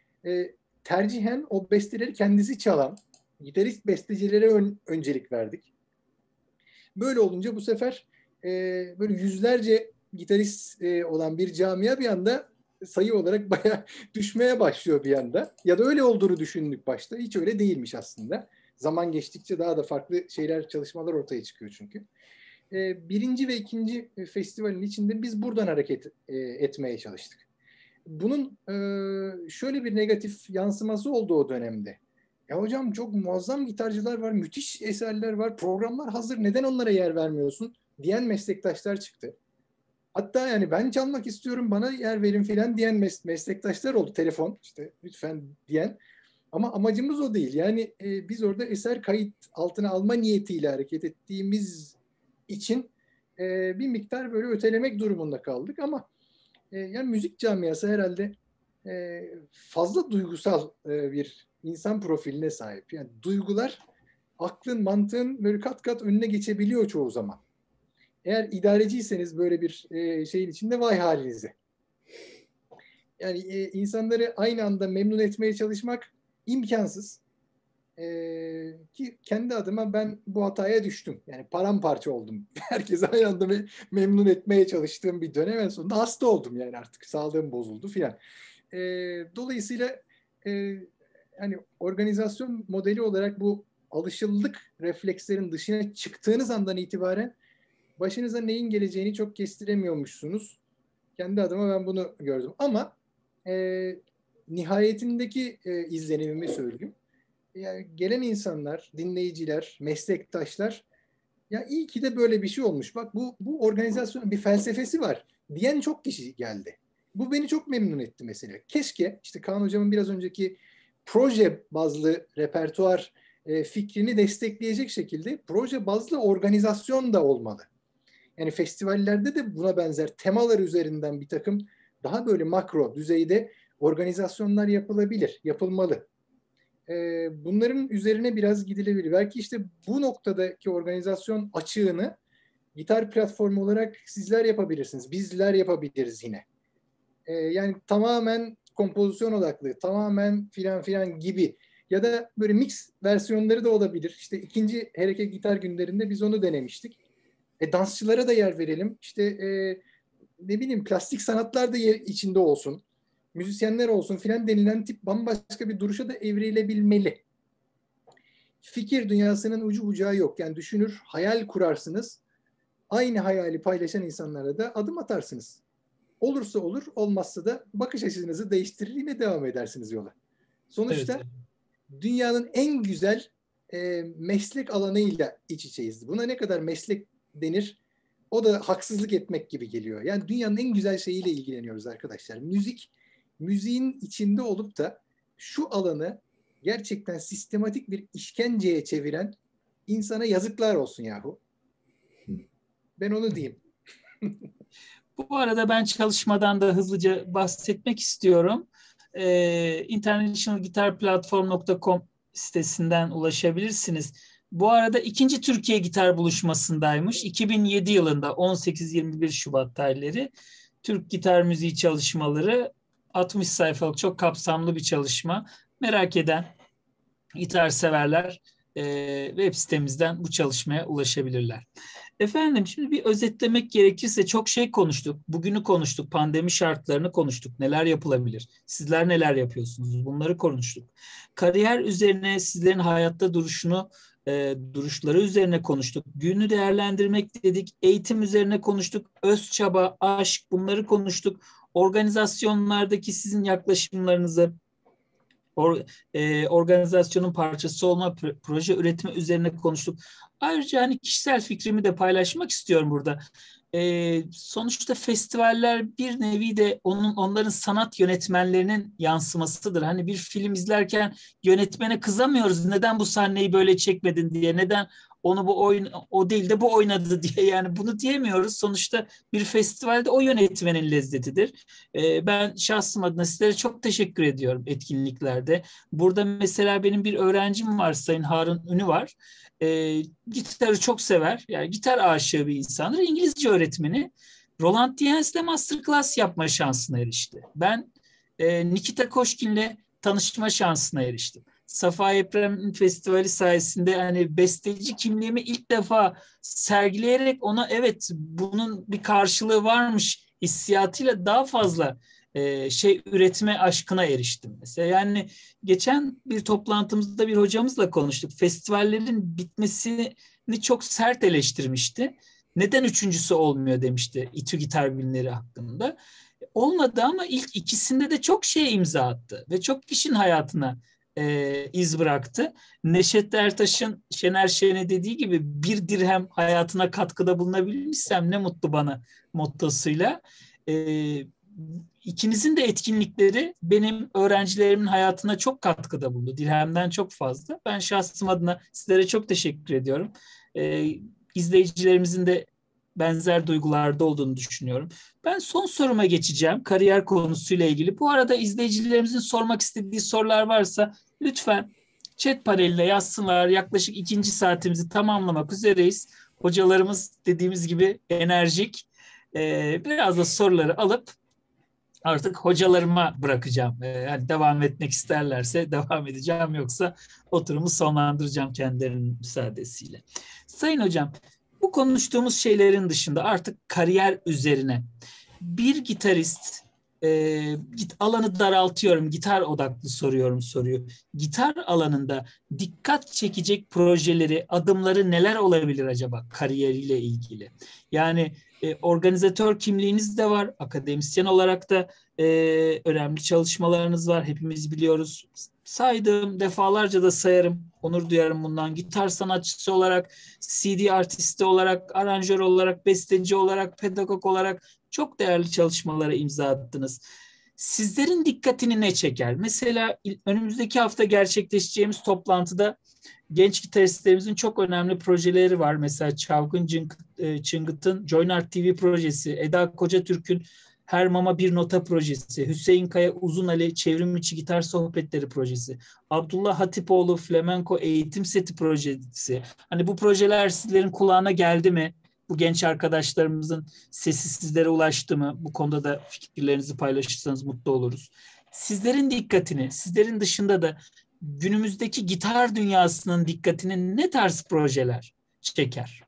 tercihen o besteleri kendisi çalan gitarist bestecilere öncelik verdik. Böyle olunca bu sefer böyle yüzlerce gitarist olan bir camia bir anda sayı olarak bayağı düşmeye başlıyor bir anda. Ya da öyle olduğunu düşündük başta. Hiç öyle değilmiş aslında. Zaman geçtikçe daha da farklı şeyler, çalışmalar ortaya çıkıyor çünkü. Birinci ve ikinci festivalin içinde biz buradan hareket etmeye çalıştık. Bunun şöyle bir negatif yansıması oldu o dönemde. Ya hocam çok muazzam gitarcılar var, müthiş eserler var, programlar hazır, neden onlara yer vermiyorsun diyen meslektaşlar çıktı. Hatta yani ben çalmak istiyorum, bana yer verin filan diyen meslektaşlar oldu. Telefon işte lütfen diyen. Ama amacımız o değil. Yani biz orada eser kayıt altına alma niyetiyle hareket ettiğimiz için bir miktar böyle ötelemek durumunda kaldık. Ama yani müzik camiası herhalde fazla duygusal bir insan profiline sahip. Yani duygular aklın, mantığın böyle kat kat önüne geçebiliyor çoğu zaman. Eğer idareciyseniz böyle bir şeyin içinde vay halinize. Yani insanları aynı anda memnun etmeye çalışmak imkansız. Ki kendi adıma ben bu hataya düştüm. Yani paramparça oldum. Herkesi aynı anda memnun etmeye çalıştığım bir dönem, en sonunda hasta oldum yani, artık sağlığım bozuldu filan. Dolayısıyla hani organizasyon modeli olarak bu alışıldık reflekslerin dışına çıktığınız andan itibaren başınıza neyin geleceğini çok kestiremiyormuşsunuz. Kendi adıma ben bunu gördüm. Ama nihayetindeki izlenimimi söyleyeyim. Yani gelen insanlar, dinleyiciler, meslektaşlar, ya iyi ki de böyle bir şey olmuş. Bak bu organizasyonun bir felsefesi var diyen çok kişi geldi. Bu beni çok memnun etti mesela. Keşke işte Kaan Hocam'ın biraz önceki proje bazlı repertuar fikrini destekleyecek şekilde proje bazlı organizasyon da olmalı. Yani festivallerde de buna benzer temalar üzerinden bir takım daha böyle makro düzeyde organizasyonlar yapılabilir, yapılmalı. Bunların üzerine biraz gidilebilir. Belki işte bu noktadaki organizasyon açığını gitar platformu olarak sizler yapabilirsiniz. Bizler yapabiliriz yine. Yani tamamen kompozisyon odaklı, tamamen filan filan gibi, ya da böyle mix versiyonları da olabilir. İşte ikinci Hereke Gitar Günlerinde biz onu denemiştik. Dansçılara da yer verelim. İşte ne bileyim, plastik sanatlar da içinde olsun. müzisyenler olsun filan denilen tip bambaşka bir duruşa da evrilebilmeli. Fikir dünyasının ucu bucağı yok. Yani düşünür, hayal kurarsınız. Aynı hayali paylaşan insanlara da adım atarsınız. Olursa olur, olmazsa da bakış açınızı değiştirir, yine devam edersiniz yola. Sonuçta Evet. dünyanın en güzel meslek alanıyla iç içeyiz. Buna ne kadar meslek denir, o da haksızlık etmek gibi geliyor. Yani dünyanın en güzel şeyiyle ilgileniyoruz arkadaşlar. Müziğin içinde olup da şu alanı gerçekten sistematik bir işkenceye çeviren insana yazıklar olsun yahu. Ben onu diyeyim. Bu arada ben çalışmadan da hızlıca bahsetmek istiyorum. internationalguitarplatform.com sitesinden ulaşabilirsiniz. Bu arada 2. Türkiye Gitar Buluşması'ndaymış. 2007 yılında 18-21 Şubat tarihleri Türk gitar müziği çalışmaları, 60 sayfalık çok kapsamlı bir çalışma. Merak eden gitar severler web sitemizden bu çalışmaya ulaşabilirler. Efendim, şimdi bir özetlemek gerekirse çok şey konuştuk. Bugünü konuştuk, pandemi şartlarını konuştuk. Neler yapılabilir? Sizler neler yapıyorsunuz? Bunları konuştuk. Kariyer üzerine, sizlerin hayatta duruşları üzerine konuştuk. Günü değerlendirmek dedik. Eğitim üzerine konuştuk. Öz çaba, aşk, bunları konuştuk. Organizasyonlardaki sizin yaklaşımlarınızı, organizasyonun parçası olma, proje üretme üzerine konuştuk. Ayrıca hani kişisel fikrimi de paylaşmak istiyorum burada. Sonuçta festivaller bir nevi de onların sanat yönetmenlerinin yansımasıdır. Hani bir film izlerken yönetmene kızamıyoruz. Neden bu sahneyi böyle çekmedin diye, neden onu o değil de bu oynadı diye, yani bunu diyemiyoruz. Sonuçta bir festivalde o yönetmenin lezzetidir. Ben şahsım adına sizlere çok teşekkür ediyorum etkinliklerde. Burada mesela benim bir öğrencim var, Sayın Harun Ünü var. Gitarı çok sever. Yani gitar aşığı bir insandır. İngilizce öğretmeni. Roland Diens'le masterclass yapma şansına erişti. Ben Nikita Koşkin'le tanışma şansına eriştim. Safa Eprem Festivali sayesinde hani besteci kimliğimi ilk defa sergileyerek ona evet bunun bir karşılığı varmış hissiyatıyla daha fazla şey üretme aşkına eriştim mesela. Yani geçen bir toplantımızda bir hocamızla konuştuk. Festivallerin bitmesini çok sert eleştirmişti. Neden üçüncüsü olmuyor demişti İTÜ Gitar Günleri hakkında. Olmadı ama ilk ikisinde de çok şey imza attı ve çok kişinin hayatına iz bıraktı. Neşet Ertaş'ın Şener Şen'e dediği gibi bir dirhem hayatına katkıda bulunabilmişsem ne mutlu bana mottosuyla. İkinizin de etkinlikleri benim öğrencilerimin hayatına çok katkıda bulundu. Dirhemden çok fazla. Ben şahsım adına sizlere çok teşekkür ediyorum. İzleyicilerimizin de benzer duygularda olduğunu düşünüyorum. Ben son soruma geçeceğim kariyer konusuyla ilgili. Bu arada izleyicilerimizin sormak istediği sorular varsa lütfen chat paneline yazsınlar. Yaklaşık 2. saatimizi tamamlamak üzereyiz. Hocalarımız dediğimiz gibi enerjik. Biraz da soruları alıp artık hocalarıma bırakacağım. Yani devam etmek isterlerse devam edeceğim, yoksa oturumu sonlandıracağım kendilerinin müsaadesiyle. Sayın hocam, bu konuştuğumuz şeylerin dışında artık kariyer üzerine bir gitarist, alanı daraltıyorum, gitar odaklı soruyorum soruyu. Gitar alanında dikkat çekecek projeleri, adımları neler olabilir acaba kariyeriyle ilgili? Yani organizatör kimliğiniz de var, akademisyen olarak da önemli çalışmalarınız var. Hepimiz biliyoruz. Saydığım, defalarca da sayarım. Onur duyarım bundan. Gitar sanatçısı olarak, CD artisti olarak, aranjör olarak, besteci olarak, pedagog olarak çok değerli çalışmalara imza attınız. Sizlerin dikkatini ne çeker? Mesela önümüzdeki hafta gerçekleşeceğimiz toplantıda genç gitaristlerimizin çok önemli projeleri var. Mesela Çavgın Çıngıt'ın Join Art TV projesi, Eda Kocatürk'ün Her Mama Bir Nota projesi, Hüseyin Kaya Uzun Ali Çevrim İçi Gitar Sohbetleri projesi, Abdullah Hatipoğlu Flamenco Eğitim Seti projesi. Hani bu projeler sizlerin kulağına geldi mi? Bu genç arkadaşlarımızın sesi sizlere ulaştı mı? Bu konuda da fikirlerinizi paylaşırsanız mutlu oluruz. Sizlerin dikkatini, sizlerin dışında da günümüzdeki gitar dünyasının dikkatini ne tarz projeler çeker?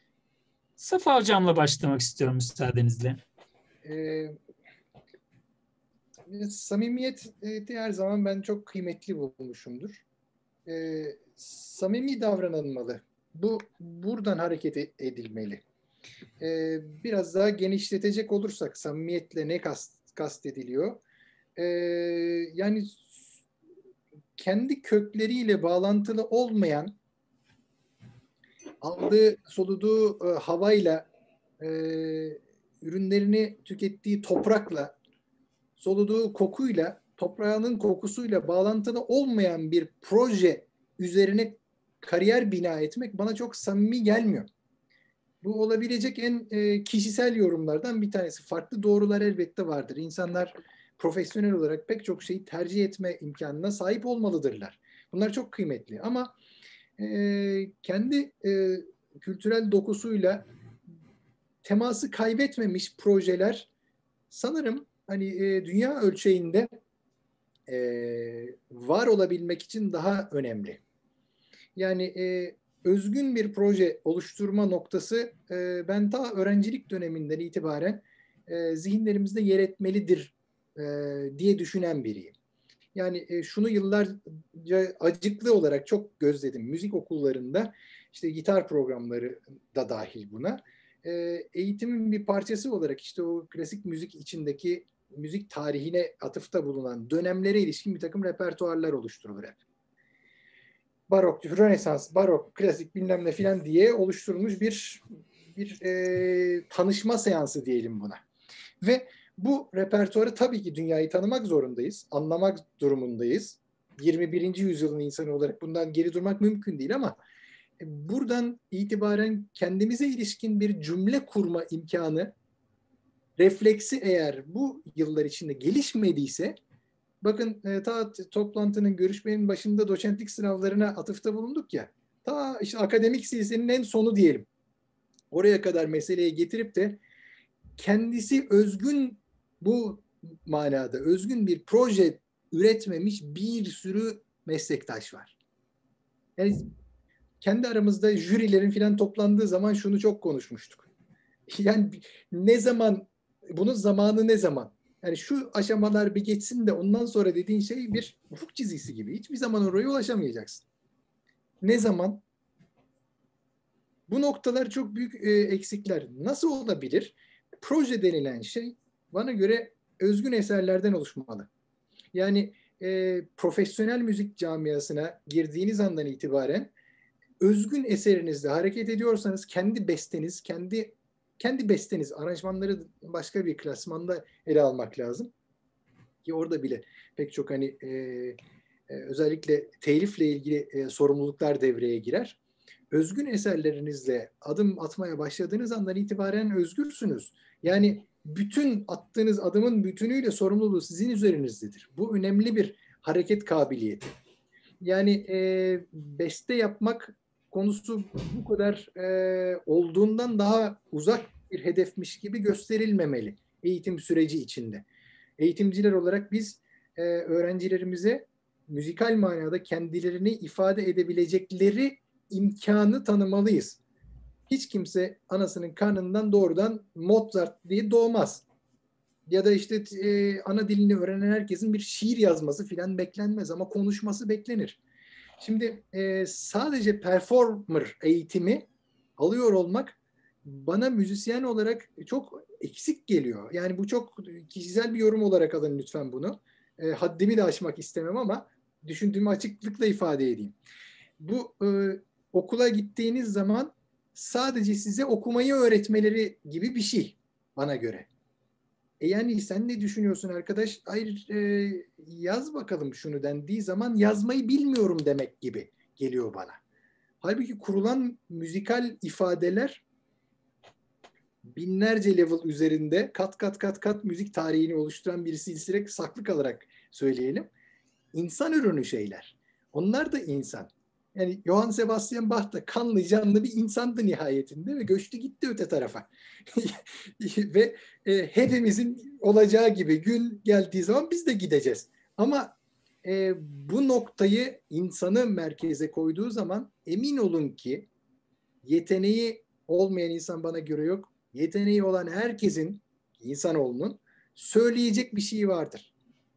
Safa Hocam'la başlamak istiyorum müsaadenizle. Samimiyeti her zaman ben çok kıymetli bulmuşumdur. Samimi davranılmalı. Buradan hareket edilmeli. Biraz daha genişletecek olursak samimiyetle ne kastediliyor? Yani kendi kökleriyle bağlantılı olmayan, aldığı, soluduğu havayla, ürünlerini tükettiği toprakla, soluduğu kokuyla, toprağının kokusuyla bağlantılı olmayan bir proje üzerine kariyer bina etmek bana çok samimi gelmiyor. Bu olabilecek en kişisel yorumlardan bir tanesi. Farklı doğrular elbette vardır. İnsanlar profesyonel olarak pek çok şeyi tercih etme imkanına sahip olmalıdırlar. Bunlar çok kıymetli. Ama kendi kültürel dokusuyla teması kaybetmemiş projeler sanırım hani dünya ölçeğinde var olabilmek için daha önemli. Yani özgün bir proje oluşturma noktası ben ta öğrencilik döneminden itibaren zihinlerimizde yer etmelidir diye düşünen biriyim. Yani şunu yıllarca acıklı olarak çok gözledim. Müzik okullarında işte gitar programları da dahil buna. Eğitimin bir parçası olarak işte o klasik müzik içindeki müzik tarihine atıfta bulunan dönemlere ilişkin bir takım repertuarlar oluşturulur hep. Barok, Rönesans, barok, klasik bilmem ne filan diye oluşturulmuş bir tanışma seansı diyelim buna. Ve bu repertuarı tabii ki dünyayı tanımak zorundayız, anlamak durumundayız. 21. yüzyılın insanı olarak bundan geri durmak mümkün değil ama buradan itibaren kendimize ilişkin bir cümle kurma imkanı, refleksi eğer bu yıllar içinde gelişmediyse, bakın ta toplantının, görüşmenin başında doçentlik sınavlarına atıfta bulunduk ya, ta işte akademik silsilenin en sonu diyelim. Oraya kadar meseleye getirip de kendisi özgün, bu manada özgün bir proje üretmemiş bir sürü meslektaş var. Yani kendi aramızda jürilerin filan toplandığı zaman şunu çok konuşmuştuk. Yani ne zaman, bunun zamanı ne zaman? Yani şu aşamalar bir geçsin de ondan sonra dediğin şey bir ufuk çizgisi gibi. Hiçbir zaman oraya ulaşamayacaksın. Ne zaman? Bu noktalar çok büyük eksikler. Nasıl olabilir? Proje denilen şey bana göre özgün eserlerden oluşmalı. Yani profesyonel müzik camiasına girdiğiniz andan itibaren özgün eserinizle hareket ediyorsanız kendi besteniz, kendi besteniz, aranjmanları başka bir klasmanda ele almak lazım. Ki orada bile pek çok hani özellikle telifle ilgili sorumluluklar devreye girer. Özgün eserlerinizle adım atmaya başladığınız andan itibaren özgürsünüz. Yani bütün attığınız adımın bütünüyle sorumluluğu sizin üzerinizdedir. Bu önemli bir hareket kabiliyeti. Yani beste yapmak konusu bu kadar olduğundan daha uzak bir hedefmiş gibi gösterilmemeli eğitim süreci içinde. Eğitimciler olarak biz öğrencilerimize müzikal manada kendilerini ifade edebilecekleri imkanı tanımalıyız. Hiç kimse anasının karnından doğrudan Mozart diye doğmaz. Ya da işte ana dilini öğrenen herkesin bir şiir yazması filan beklenmez ama konuşması beklenir. Şimdi sadece performer eğitimi alıyor olmak bana müzisyen olarak çok eksik geliyor. Yani bu çok kişisel bir yorum olarak alın lütfen bunu. Haddimi de aşmak istemem ama düşündüğümü açıklıkla ifade edeyim. Bu okula gittiğiniz zaman sadece size okumayı öğretmeleri gibi bir şey bana göre. Yani sen ne düşünüyorsun arkadaş? Hayır yaz bakalım şunu dendiği zaman yazmayı bilmiyorum demek gibi geliyor bana. Halbuki kurulan müzikal ifadeler binlerce level üzerinde kat müzik tarihini oluşturan bir silsile saklı kalarak söyleyelim. İnsan ürünü şeyler. Onlar da insan. Yani Johann Sebastian Bach da kanlı canlı bir insandı nihayetinde ve göçtü gitti öte tarafa. Ve hepimizin olacağı gibi gün geldiği zaman biz de gideceğiz. Ama bu noktayı insanı merkeze koyduğu zaman emin olun ki yeteneği olmayan insan bana göre yok. Yeteneği olan herkesin, insanoğlunun söyleyecek bir şey vardır.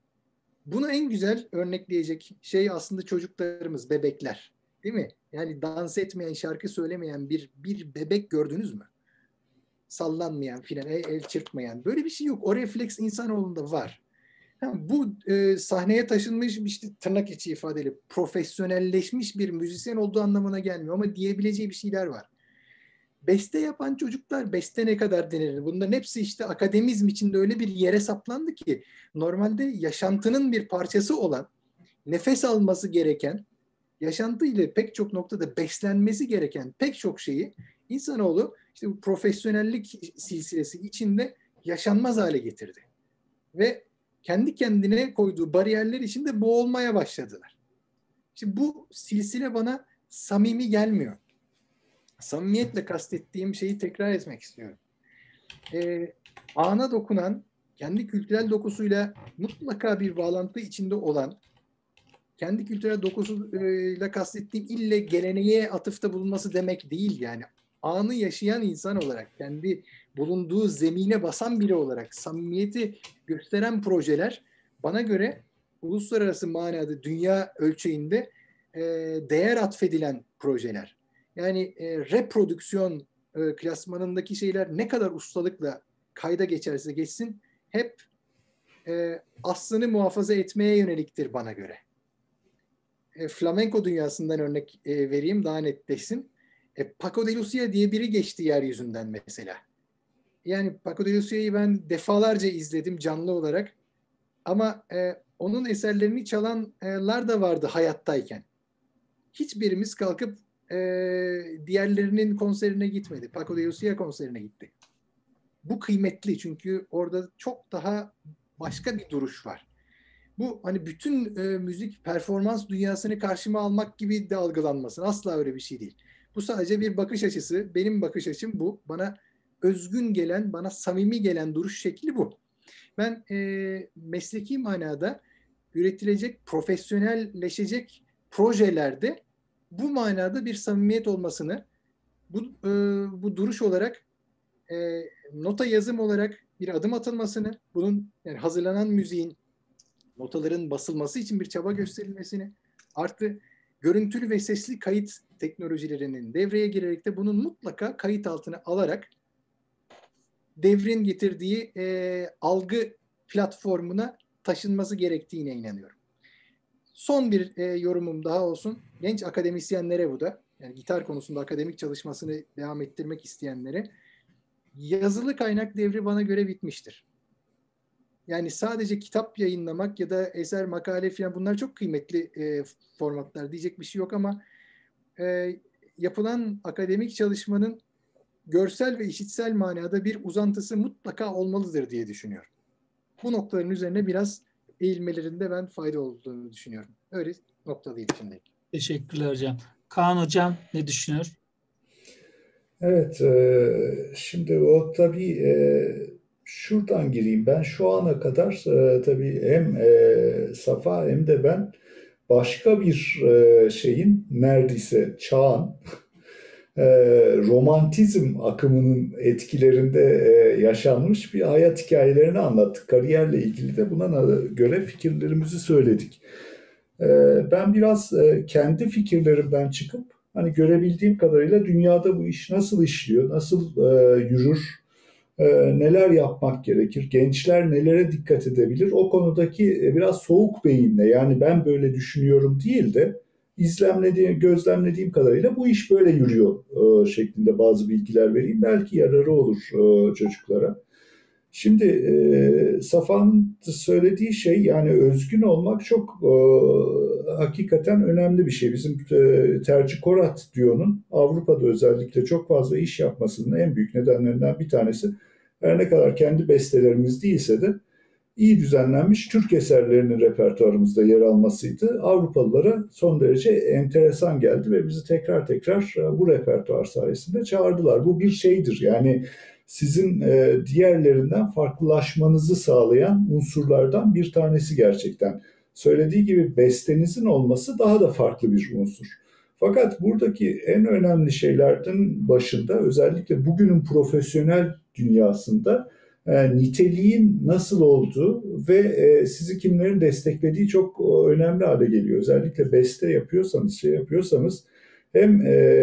Bunu en güzel örnekleyecek şey aslında çocuklarımız, bebekler. Değil mi? Yani dans etmeyen, şarkı söylemeyen bir bebek gördünüz mü? Sallanmayan filan, el çırpmayan. Böyle bir şey yok. O refleks insanoğlunda var. Bu sahneye taşınmış, işte tırnak içi ifadeyle profesyonelleşmiş bir müzisyen olduğu anlamına gelmiyor ama diyebileceği bir şeyler var. Beste yapan çocuklar, beste ne kadar denir? Bunların hepsi işte akademizm içinde öyle bir yere saplandı ki normalde yaşantının bir parçası olan, nefes alması gereken, yaşantıyla pek çok noktada beslenmesi gereken pek çok şeyi insanoğlu işte bu profesyonellik silsilesi içinde yaşanmaz hale getirdi. Ve kendi kendine koyduğu bariyerler içinde boğulmaya başladılar. Şimdi bu silsile bana samimi gelmiyor. Samimiyetle kastettiğim şeyi tekrar etmek istiyorum. Ana dokunan, kendi kültürel dokusuyla mutlaka bir bağlantı içinde olan, kendi kültürel dokusuyla kastettiğim ille geleneğe atıfta bulunması demek değil yani. Anı yaşayan insan olarak, kendi bulunduğu zemine basan biri olarak samimiyeti gösteren projeler bana göre uluslararası manada dünya ölçeğinde değer atfedilen projeler. Yani reprodüksiyon klasmanındaki şeyler ne kadar ustalıkla kayda geçerse geçsin hep aslını muhafaza etmeye yöneliktir bana göre. Flamenco dünyasından örnek vereyim daha netleşsin. Paco de Lucia diye biri geçti yeryüzünden mesela. Yani Paco de Lucia'yı ben defalarca izledim canlı olarak. Ama onun eserlerini çalanlar da vardı hayattayken. Hiçbirimiz kalkıp diğerlerinin konserine gitmedi. Paco de Lucia konserine gitti. Bu kıymetli çünkü orada çok daha başka bir duruş var. Bu hani bütün müzik performans dünyasını karşıma almak gibi de algılanmasın. Asla öyle bir şey değil. Bu sadece bir bakış açısı. Benim bakış açım bu. Bana özgün gelen, bana samimi gelen duruş şekli bu. Ben mesleki manada üretilecek, profesyonelleşecek projelerde bu manada bir samimiyet olmasını, bu duruş olarak, nota yazım olarak bir adım atılmasını, bunun yani hazırlanan müziğin, notaların basılması için bir çaba gösterilmesini, artı görüntülü ve sesli kayıt teknolojilerinin devreye girerek de bunun mutlaka kayıt altına alarak devrin getirdiği algı platformuna taşınması gerektiğine inanıyorum. Son bir yorumum daha olsun. Genç akademisyenlere bu da, yani gitar konusunda akademik çalışmasını devam ettirmek isteyenlere, yazılı kaynak devri bana göre bitmiştir. Yani sadece kitap yayınlamak ya da eser, makale falan bunlar çok kıymetli formatlar, diyecek bir şey yok ama yapılan akademik çalışmanın görsel ve işitsel manada bir uzantısı mutlaka olmalıdır diye düşünüyorum. Bu noktaların üzerine biraz eğilmelerinde ben fayda olduğunu düşünüyorum. Öyle noktalıyım şimdi. Teşekkürler hocam. Kaan hocam ne düşünüyor? Evet, şimdi o tabii şuradan gireyim. Ben şu ana kadar tabii hem Safa hem de ben başka bir şeyin neredeyse çağın romantizm akımının etkilerinde yaşanmış bir hayat hikayelerini anlattık. Kariyerle ilgili de buna göre fikirlerimizi söyledik. Ben biraz kendi fikirlerimden çıkıp hani görebildiğim kadarıyla dünyada bu iş nasıl işliyor, nasıl yürür, neler yapmak gerekir, gençler nelere dikkat edebilir, o konudaki biraz soğuk beyinle, yani ben böyle düşünüyorum değil de gözlemlediğim kadarıyla bu iş böyle yürüyor şeklinde bazı bilgiler vereyim. Belki yararı olur çocuklara. Şimdi Safa'nın söylediği şey, yani özgün olmak çok hakikaten önemli bir şey. Bizim Terci Korat Dio'nun Avrupa'da özellikle çok fazla iş yapmasının en büyük nedenlerinden bir tanesi, her ne kadar kendi bestelerimiz değilse de iyi düzenlenmiş Türk eserlerinin repertuarımızda yer almasıydı. Avrupalılara son derece enteresan geldi ve bizi tekrar tekrar bu repertuar sayesinde çağırdılar. Bu bir şeydir, yani sizin diğerlerinden farklılaşmanızı sağlayan unsurlardan bir tanesi gerçekten. Söylediği gibi bestenizin olması daha da farklı bir unsur. Fakat buradaki en önemli şeylerden başında, özellikle bugünün profesyonel dünyasında niteliğin nasıl olduğu ve sizi kimlerin desteklediği çok önemli hale geliyor. Özellikle beste yapıyorsanız hem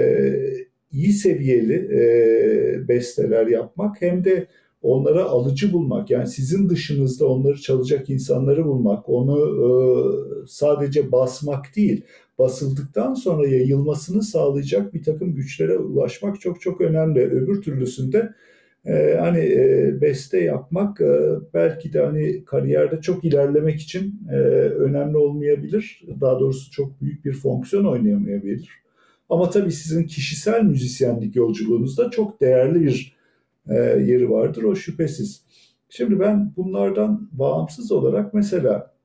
iyi seviyeli besteler yapmak hem de onlara alıcı bulmak, yani sizin dışınızda onları çalacak insanları bulmak, onu sadece basmak değil, basıldıktan sonra yayılmasını sağlayacak bir takım güçlere ulaşmak çok çok önemli. Öbür türlüsünde hani beste yapmak belki de hani kariyerde çok ilerlemek için önemli olmayabilir. Daha doğrusu çok büyük bir fonksiyon oynayamayabilir. Ama tabii sizin kişisel müzisyenlik yolculuğunuzda çok değerli bir yeri vardır, o şüphesiz. Şimdi ben bunlardan bağımsız olarak mesela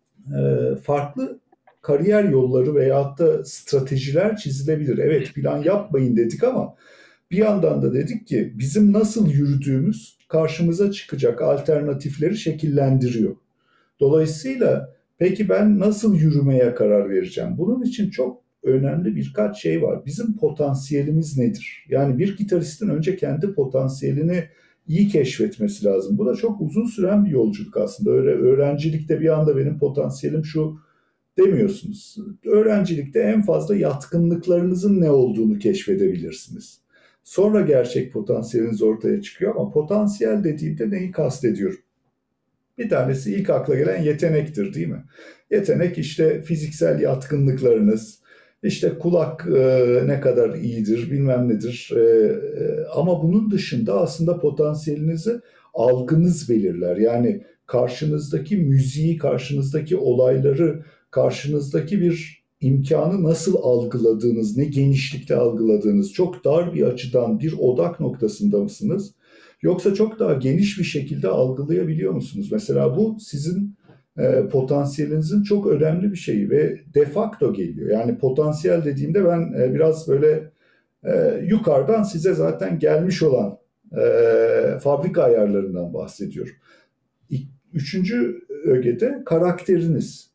farklı kariyer yolları veyahut da stratejiler çizilebilir. Evet, plan yapmayın dedik ama bir yandan da dedik ki bizim nasıl yürüdüğümüz karşımıza çıkacak alternatifleri şekillendiriyor. Dolayısıyla peki ben nasıl yürümeye karar vereceğim? Bunun için çok önemli birkaç şey var. Bizim potansiyelimiz nedir? Yani bir gitaristin önce kendi potansiyelini iyi keşfetmesi lazım. Bu da çok uzun süren bir yolculuk aslında. Öyle öğrencilikte bir anda benim potansiyelim şu demiyorsunuz. Öğrencilikte en fazla yatkınlıklarınızın ne olduğunu keşfedebilirsiniz. Sonra gerçek potansiyeliniz ortaya çıkıyor ama potansiyel dediğimde neyi kastediyorum? Bir tanesi ilk akla gelen yetenektir, değil mi? Yetenek işte fiziksel yatkınlıklarınız, işte kulak ne kadar iyidir, bilmem nedir. Ama bunun dışında aslında potansiyelinizi algınız belirler. Yani karşınızdaki müziği, karşınızdaki olayları, karşınızdaki bir imkanı nasıl algıladığınız, ne genişlikte algıladığınız, çok dar bir açıdan bir odak noktasında mısınız? Yoksa çok daha geniş bir şekilde algılayabiliyor musunuz? Mesela bu sizin potansiyelinizin çok önemli bir şeyi ve de facto geliyor. Yani potansiyel dediğimde ben biraz böyle yukarıdan size zaten gelmiş olan fabrika ayarlarından bahsediyorum. Üçüncü ögede karakteriniz.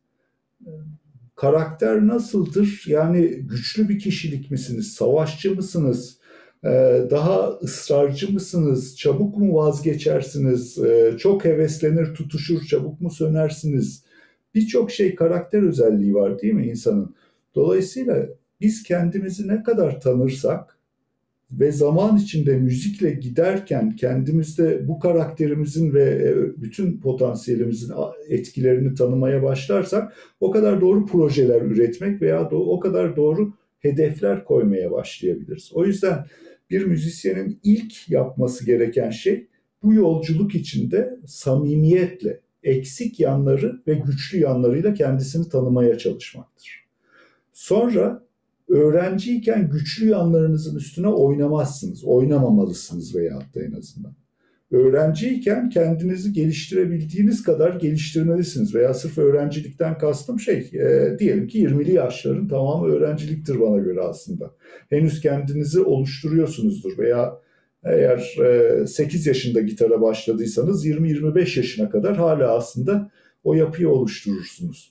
Karakter nasıldır? Yani güçlü bir kişilik misiniz? Savaşçı mısınız? Daha ısrarcı mısınız? Çabuk mu vazgeçersiniz? Çok heveslenir, tutuşur, çabuk mu sönersiniz? Birçok şey karakter özelliği var, değil mi insanın? Dolayısıyla biz kendimizi ne kadar tanırsak ve zaman içinde müzikle giderken kendimizde bu karakterimizin ve bütün potansiyelimizin etkilerini tanımaya başlarsak o kadar doğru projeler üretmek veya o kadar doğru hedefler koymaya başlayabiliriz. O yüzden bir müzisyenin ilk yapması gereken şey bu yolculuk içinde samimiyetle, eksik yanları ve güçlü yanlarıyla kendisini tanımaya çalışmaktır. Sonra öğrenciyken güçlü yanlarınızın üstüne oynamazsınız, oynamamalısınız veyahut da en azından. Öğrenciyken kendinizi geliştirebildiğiniz kadar geliştirmelisiniz veya sırf öğrencilikten kastım diyelim ki 20'li yaşların tamamı öğrenciliktir bana göre aslında. Henüz kendinizi oluşturuyorsunuzdur veya eğer 8 yaşında gitara başladıysanız 20-25 yaşına kadar hala aslında o yapıyı oluşturursunuz.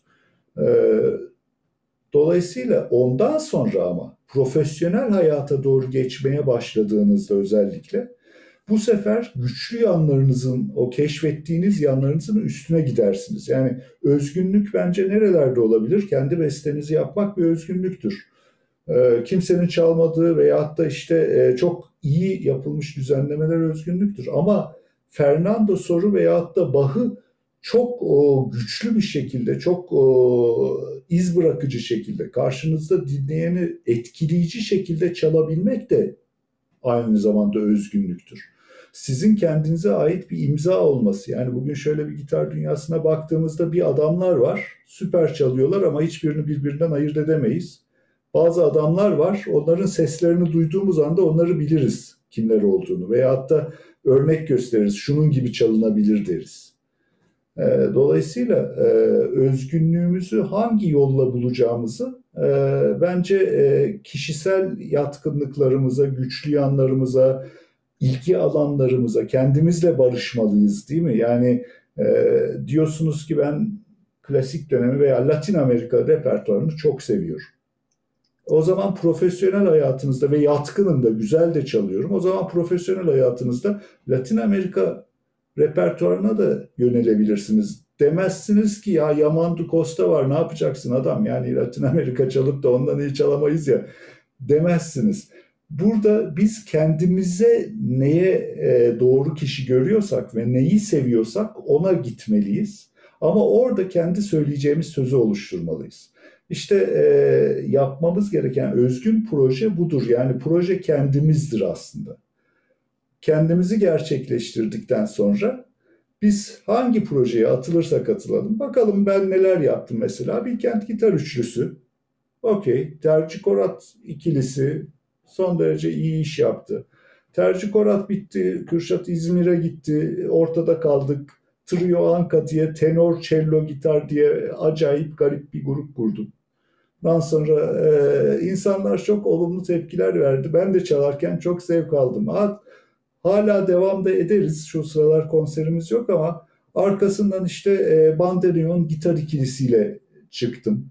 Dolayısıyla ondan sonra ama profesyonel hayata doğru geçmeye başladığınızda özellikle bu sefer güçlü yanlarınızın, o keşfettiğiniz yanlarınızın üstüne gidersiniz. Yani özgünlük bence nerelerde olabilir? Kendi bestenizi yapmak bir özgünlüktür. Kimsenin çalmadığı veyahut da işte çok iyi yapılmış düzenlemeler özgünlüktür. Ama Fernando Sor'u veyahut da Bach'ı çok güçlü bir şekilde, çok iz bırakıcı şekilde, karşınızda dinleyeni etkileyici şekilde çalabilmek de aynı zamanda özgünlüktür. Sizin kendinize ait bir imza olması. Yani bugün şöyle bir gitar dünyasına baktığımızda bir adamlar var, süper çalıyorlar ama hiçbirini birbirinden ayırt edemeyiz. Bazı adamlar var, onların seslerini duyduğumuz anda onları biliriz kimler olduğunu veyahut da örnek gösteririz, şunun gibi çalınabilir deriz. Dolayısıyla özgünlüğümüzü hangi yolla bulacağımızı bence kişisel yatkınlıklarımıza, güçlü yanlarımıza, ilgi alanlarımıza, kendimizle barışmalıyız, değil mi? Yani diyorsunuz ki ben klasik dönemi veya Latin Amerika repertuarını çok seviyorum. O zaman profesyonel hayatınızda ve yatkınım da, güzel de çalıyorum. O zaman profesyonel hayatınızda Latin Amerika repertuarına da yönelebilirsiniz. Demezsiniz ki ya Yamandu Costa var, ne yapacaksın adam, yani Latin Amerika çalıp da ondan iyi çalamayız ya demezsiniz. Burada biz kendimize neye doğru kişi görüyorsak ve neyi seviyorsak ona gitmeliyiz. Ama orada kendi söyleyeceğimiz sözü oluşturmalıyız. İşte yapmamız gereken özgün proje budur. Yani proje kendimizdir aslında. Kendimizi gerçekleştirdikten sonra biz hangi projeye atılırsak atılalım. Bakalım ben neler yaptım mesela. Bilkent Gitar Üçlüsü. Okey. Terci Korat ikilisi son derece iyi iş yaptı. Terci Korat bitti. Kürşat İzmir'e gitti. Ortada kaldık. Trio Anka diye tenor, cello, gitar diye acayip garip bir grup kurdum. Ondan sonra insanlar çok olumlu tepkiler verdi. Ben de çalarken çok zevk aldım. Hala devam da ederiz. Şu sıralar konserimiz yok ama arkasından işte bandoneon gitar ikilisiyle çıktım.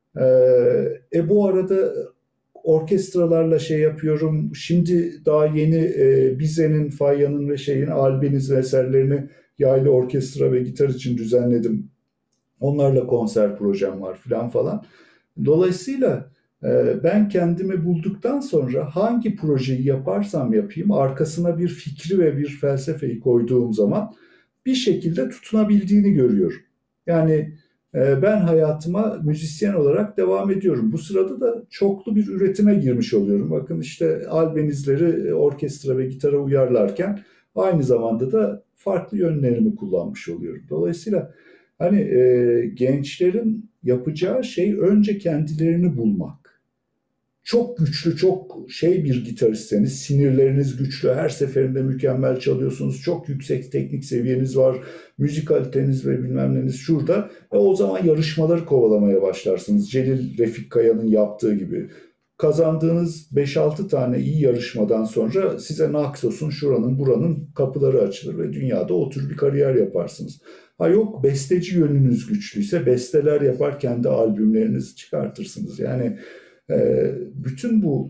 Bu arada orkestralarla şey yapıyorum. Şimdi daha yeni Bize'nin, Fayya'nın ve Albeniz eserlerini yaylı orkestra ve gitar için düzenledim. Onlarla konser projem var falan. Dolayısıyla ben kendimi bulduktan sonra hangi projeyi yaparsam yapayım arkasına bir fikri ve bir felsefeyi koyduğum zaman bir şekilde tutunabildiğini görüyorum. Yani ben hayatıma müzisyen olarak devam ediyorum. Bu sırada da çoklu bir üretime girmiş oluyorum. Bakın işte albenizleri orkestra ve gitara uyarlarken aynı zamanda da farklı yönlerimi kullanmış oluyorum. Dolayısıyla hani gençlerin yapacağı şey önce kendilerini bulmak. Çok güçlü, çok bir gitaristseniz, sinirleriniz güçlü, her seferinde mükemmel çalıyorsunuz, çok yüksek teknik seviyeniz var, müzikaliteniz ve bilmem neniz şurada. O zaman yarışmaları kovalamaya başlarsınız. Celil Refik Kaya'nın yaptığı gibi. Kazandığınız 5-6 tane iyi yarışmadan sonra size Naxos'un, şuranın, buranın kapıları açılır ve dünyada o tür bir kariyer yaparsınız. Ha yok, besteci yönünüz güçlüyse besteler yapar, kendi albümlerinizi çıkartırsınız. Yani bütün bu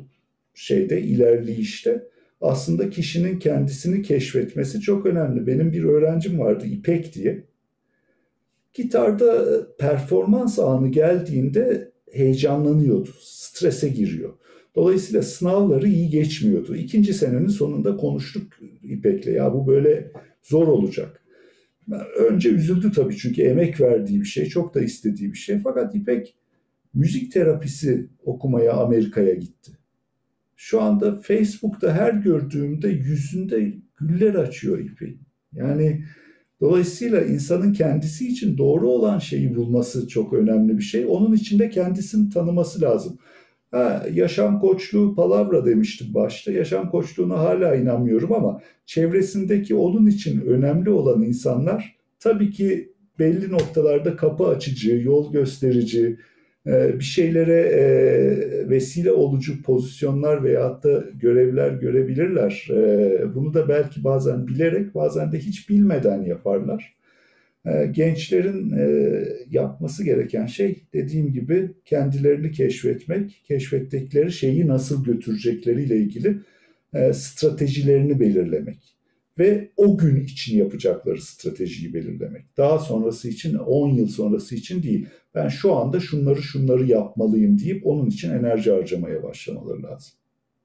ilerleyişte aslında kişinin kendisini keşfetmesi çok önemli. Benim bir öğrencim vardı, İpek diye. Gitarda performans anı geldiğinde heyecanlanıyordu, strese giriyor. Dolayısıyla sınavları iyi geçmiyordu. 2. senenin sonunda konuştuk İpek'le. Ya bu böyle zor olacak. Önce üzüldü tabii, çünkü emek verdiği bir şey, çok da istediği bir şey. Fakat İpek müzik terapisi okumaya Amerika'ya gitti. Şu anda Facebook'ta her gördüğümde yüzünde güller açıyor İpek'in. Yani dolayısıyla insanın kendisi için doğru olan şeyi bulması çok önemli bir şey. Onun için de kendisini tanıması lazım. Yaşam koçluğu palavra demiştim başta. Yaşam koçluğuna hala inanmıyorum ama çevresindeki onun için önemli olan insanlar tabii ki belli noktalarda kapı açıcı, yol gösterici, bir şeylere vesile olucu pozisyonlar veyahut da görevler görebilirler. Bunu da belki bazen bilerek, bazen de hiç bilmeden yaparlar. Gençlerin yapması gereken şey, dediğim gibi, kendilerini keşfetmek, keşfettikleri şeyi nasıl götürecekleriyle ilgili stratejilerini belirlemek ve o gün için yapacakları stratejiyi belirlemek. Daha sonrası için, 10 yıl sonrası için değil. Ben şu anda şunları yapmalıyım deyip onun için enerji harcamaya başlamaları lazım.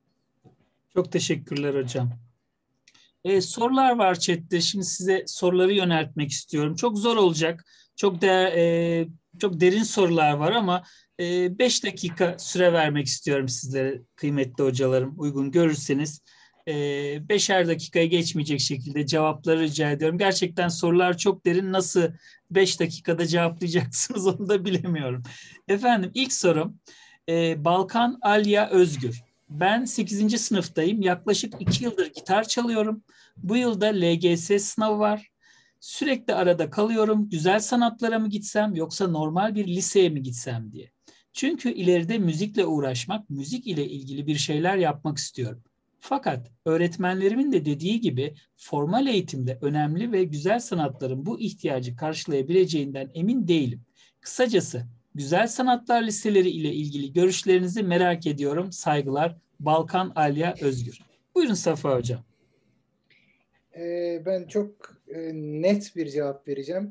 Çok teşekkürler hocam. Sorular var chatte. Şimdi size soruları yöneltmek istiyorum. Çok zor olacak. Çok derin sorular var ama 5 dakika süre vermek istiyorum sizlere, kıymetli hocalarım. Uygun görürseniz 5'er dakikaya geçmeyecek şekilde cevapları rica ediyorum. Gerçekten sorular çok derin. Nasıl 5 dakikada cevaplayacaksınız onu da bilemiyorum. Efendim, ilk sorum Balkan Alya Özgür. Ben 8. sınıftayım. Yaklaşık 2 yıldır gitar çalıyorum. Bu yılda LGS sınavı var. Sürekli arada kalıyorum. Güzel sanatlara mı gitsem yoksa normal bir liseye mi gitsem diye. Çünkü ileride müzikle uğraşmak, müzik ile ilgili bir şeyler yapmak istiyorum. Fakat öğretmenlerimin de dediği gibi formal eğitimde önemli ve güzel sanatların bu ihtiyacı karşılayabileceğinden emin değilim. Kısacası güzel sanatlar liseleri ile ilgili görüşlerinizi merak ediyorum. Saygılar, Balkan Alya Özgür. Buyurun Safa Hocam. Ben çok net bir cevap vereceğim.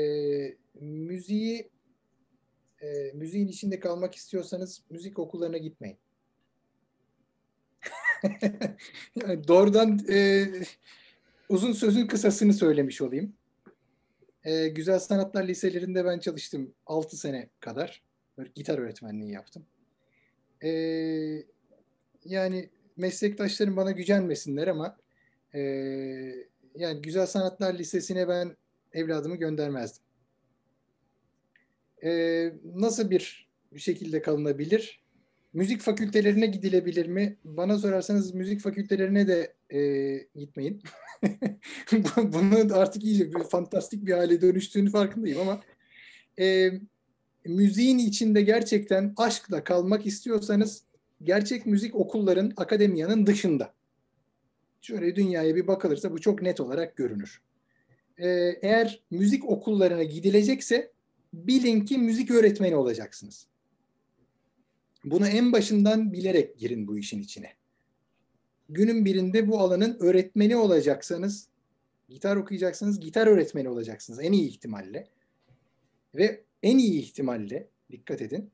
Müziğin içinde kalmak istiyorsanız müzik okullarına gitmeyin. Yani doğrudan uzun sözün kısasını söylemiş olayım. Güzel Sanatlar Liselerinde ben çalıştım 6 sene kadar. Böyle gitar öğretmenliği yaptım. Yani meslektaşlarım bana gücenmesinler ama yani Güzel Sanatlar Lisesi'ne ben evladımı göndermezdim. Nasıl bir şekilde kalınabilir? Müzik fakültelerine gidilebilir mi? Bana sorarsanız müzik fakültelerine de gitmeyin. Bunu artık iyice bir fantastik bir hale dönüştüğünü farkındayım ama müziğin içinde gerçekten aşkla kalmak istiyorsanız gerçek müzik okulların, akademiyanın dışında. Şöyle dünyaya bir bakılırsa bu çok net olarak görünür. Eğer müzik okullarına gidilecekse bilin ki müzik öğretmeni olacaksınız. Bunu en başından bilerek girin bu işin içine. Günün birinde bu alanın öğretmeni olacaksanız, gitar okuyacaksınız, gitar öğretmeni olacaksınız en iyi ihtimalle. Ve en iyi ihtimalle, dikkat edin,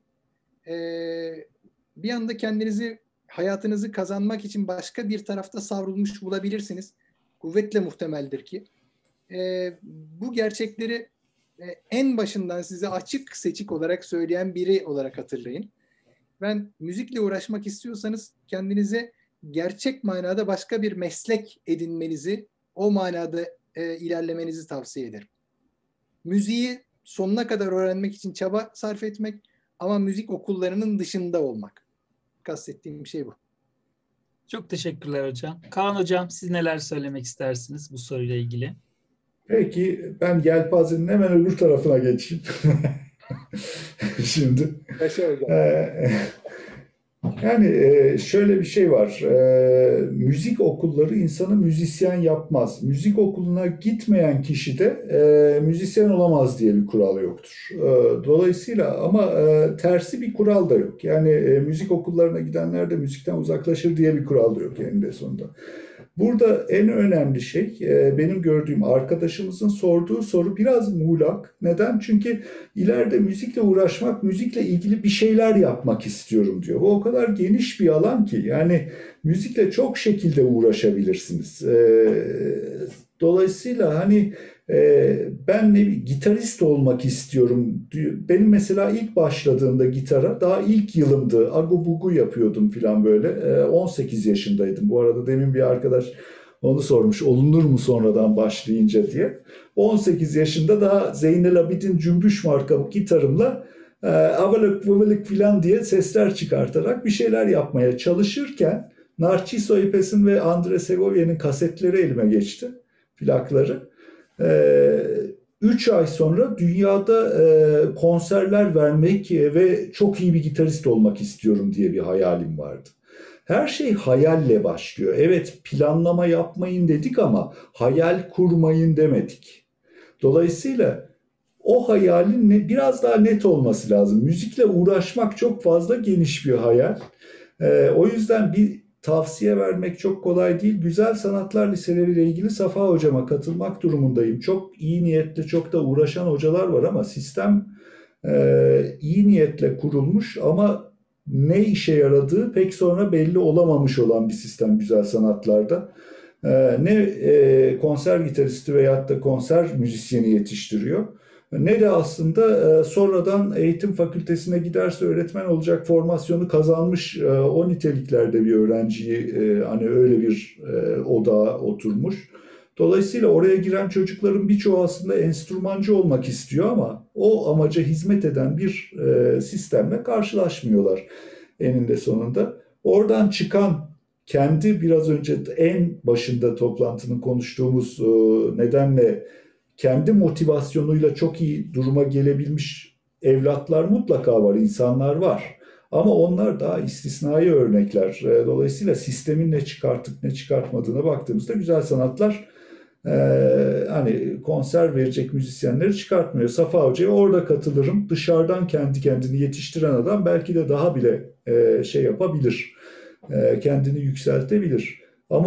bir anda kendinizi, hayatınızı kazanmak için başka bir tarafta savrulmuş bulabilirsiniz. Kuvvetle muhtemeldir ki. Bu gerçekleri en başından size açık seçik olarak söyleyen biri olarak hatırlayın. Ben müzikle uğraşmak istiyorsanız kendinize gerçek manada başka bir meslek edinmenizi, o manada ilerlemenizi tavsiye ederim. Müziği sonuna kadar öğrenmek için çaba sarf etmek ama müzik okullarının dışında olmak. Kastettiğim şey bu. Çok teşekkürler hocam. Kaan hocam, siz neler söylemek istersiniz bu soruyla ilgili? Peki ben yelpazenin hemen öbür tarafına geçeyim. Şimdi. Yani şöyle bir şey var. Müzik okulları insanı müzisyen yapmaz. Müzik okuluna gitmeyen kişi de müzisyen olamaz diye bir kural yoktur. Dolayısıyla ama tersi bir kural da yok. Yani müzik okullarına gidenler de müzikten uzaklaşır diye bir kural da yok eninde sonunda. Burada en önemli şey benim gördüğüm arkadaşımızın sorduğu soru biraz muğlak. Neden? Çünkü ileride müzikle uğraşmak, müzikle ilgili bir şeyler yapmak istiyorum diyor. Bu o kadar geniş bir alan ki yani müzikle çok şekilde uğraşabilirsiniz. Dolayısıyla hani ben gitarist olmak istiyorum diyor. Benim mesela ilk başladığımda gitara daha ilk yılımdı. Agu bugu yapıyordum falan böyle. 18 yaşındaydım. Bu arada demin bir arkadaş onu sormuş. Olunur mu sonradan başlayınca diye. 18 yaşında daha Zeynel Abidin Cümbüş marka gitarımla avalık vıvılık falan diye sesler çıkartarak bir şeyler yapmaya çalışırken Narciso Ipes'in ve Andre Segovia'nın kasetleri elime geçti. Plakları. 3 ay sonra dünyada konserler vermek ve çok iyi bir gitarist olmak istiyorum diye bir hayalim vardı. Her şey hayalle başlıyor. Evet, planlama yapmayın dedik ama hayal kurmayın demedik. Dolayısıyla o hayalin biraz daha net olması lazım. Müzikle uğraşmak çok fazla geniş bir hayal. O yüzden bir tavsiye vermek çok kolay değil. Güzel Sanatlar Liseleri ile ilgili Safa Hocama katılmak durumundayım. Çok iyi niyetli, çok da uğraşan hocalar var ama sistem iyi niyetle kurulmuş ama ne işe yaradığı pek sonra belli olamamış olan bir sistem Güzel Sanatlar'da. Ne konser gitaristi veyahut da konser müzisyeni yetiştiriyor. Ne de aslında sonradan eğitim fakültesine giderse öğretmen olacak formasyonu kazanmış o niteliklerde bir öğrenciyi hani öyle bir odağa oturmuş. Dolayısıyla oraya giren çocukların birçoğu aslında enstrümancı olmak istiyor ama o amaca hizmet eden bir sistemle karşılaşmıyorlar eninde sonunda. Oradan çıkan kendi biraz önce en başında toplantının konuştuğumuz nedenle kendi motivasyonuyla çok iyi duruma gelebilmiş evlatlar mutlaka var, insanlar var. Ama onlar daha istisnai örnekler. Dolayısıyla sistemin ne çıkartıp ne çıkartmadığına baktığımızda Güzel Sanatlar hani konser verecek müzisyenleri çıkartmıyor. Safa Hoca'ya orada katılırım. Dışarıdan kendi kendini yetiştiren adam belki de daha bile şey yapabilir. Kendini yükseltebilir. Ama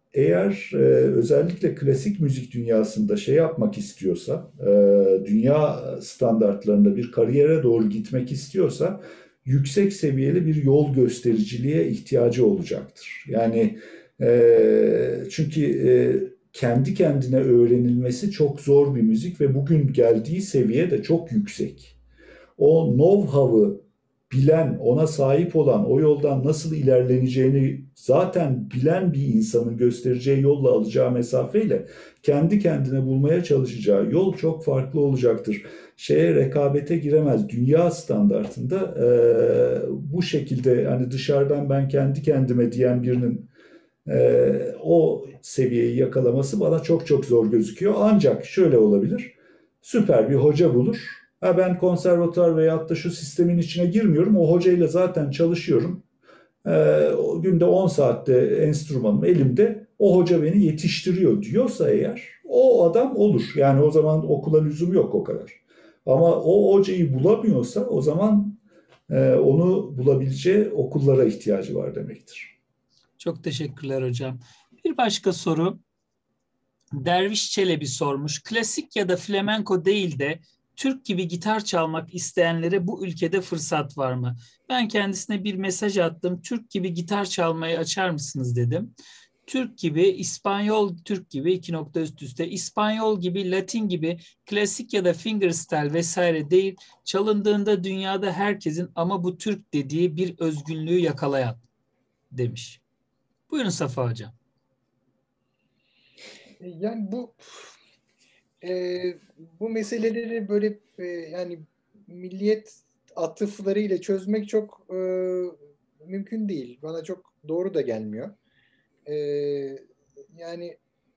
eğer özellikle klasik müzik dünyasında şey yapmak istiyorsa, dünya standartlarında bir kariyere doğru gitmek istiyorsa, yüksek seviyeli bir yol göstericiliğe ihtiyacı olacaktır. Yani çünkü kendi kendine öğrenilmesi çok zor bir müzik ve bugün geldiği seviye de çok yüksek. O know-how'ı bilen, ona sahip olan, o yoldan nasıl ilerleneceğini zaten bilen bir insanın göstereceği yolla alacağı mesafeyle kendi kendine bulmaya çalışacağı yol çok farklı olacaktır. Rekabete giremez. Dünya standartında bu şekilde hani dışarıdan ben kendi kendime diyen birinin o seviyeyi yakalaması bana çok çok zor gözüküyor. Ancak şöyle olabilir. Süper bir hoca bulur. Ben konservatuar veyahut da şu sistemin içine girmiyorum. O hocayla zaten çalışıyorum. Günde 10 saatte enstrümanım elimde. O hoca beni yetiştiriyor diyorsa eğer o adam olur. Yani o zaman okula lüzum yok o kadar. Ama o hocayı bulamıyorsa o zaman onu bulabileceği okullara ihtiyacı var demektir. Çok teşekkürler hocam. Bir başka soru. Derviş Çelebi sormuş. Klasik ya da flamenko değil de Türk gibi gitar çalmak isteyenlere bu ülkede fırsat var mı? Ben kendisine bir mesaj attım. Türk gibi gitar çalmayı açar mısınız dedim. Türk gibi, İspanyol Türk gibi iki nokta üst üste, İspanyol gibi, Latin gibi klasik ya da fingerstyle vesaire değil, çalındığında dünyada herkesin ama bu Türk dediği bir özgünlüğü yakalayan demiş. Buyurun Safa Hocam. Yani bu meseleleri böyle yani milliyet atıflarıyla çözmek çok mümkün değil. Bana çok doğru da gelmiyor. E, Yani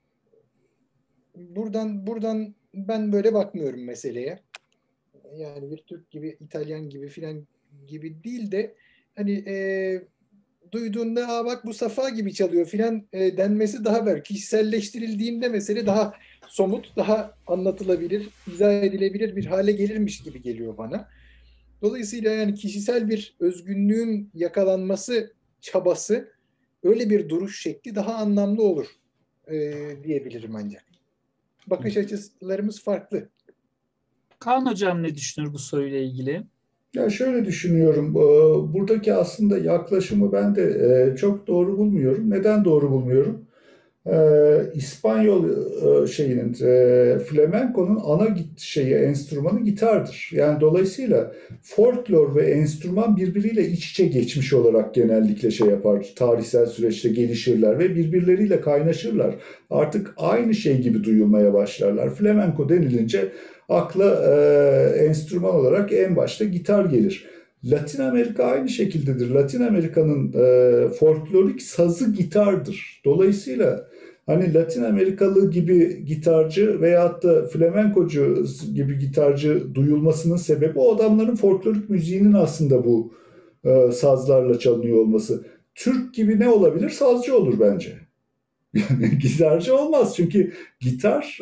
buradan ben böyle bakmıyorum meseleye. Yani bir Türk gibi, İtalyan gibi filan gibi değil de hani duyduğunda bak bu Safa gibi çalıyor filan denmesi daha böyle kişiselleştirildiğinde mesele daha somut, daha anlatılabilir, izah edilebilir bir hale gelirmiş gibi geliyor bana. Dolayısıyla yani kişisel bir özgünlüğün yakalanması çabası, öyle bir duruş şekli daha anlamlı olur diyebilirim ancak. Bakış açılarımız farklı. Kaan Hocam ne düşünür bu soruyla ilgili? Ya şöyle düşünüyorum, buradaki aslında yaklaşımı ben de çok doğru bulmuyorum. Neden doğru bulmuyorum? İspanyol flamenko'nun ana enstrümanı gitardır. Yani dolayısıyla folklor ve enstrüman birbiriyle iç içe geçmiş olarak genellikle yapar. Tarihsel süreçte gelişirler ve birbirleriyle kaynaşırlar. Artık aynı şey gibi duyulmaya başlarlar. Flamenko denilince akla enstrüman olarak en başta gitar gelir. Latin Amerika aynı şekildedir. Latin Amerika'nın folklorik sazı gitardır. Dolayısıyla hani Latin Amerikalı gibi gitarcı veyahut da flamenkocu gibi gitarcı duyulmasının sebebi o adamların folklorik müziğinin aslında bu sazlarla çalınıyor olması. Türk gibi ne olabilir? Sazcı olur bence. Gitarcı olmaz çünkü gitar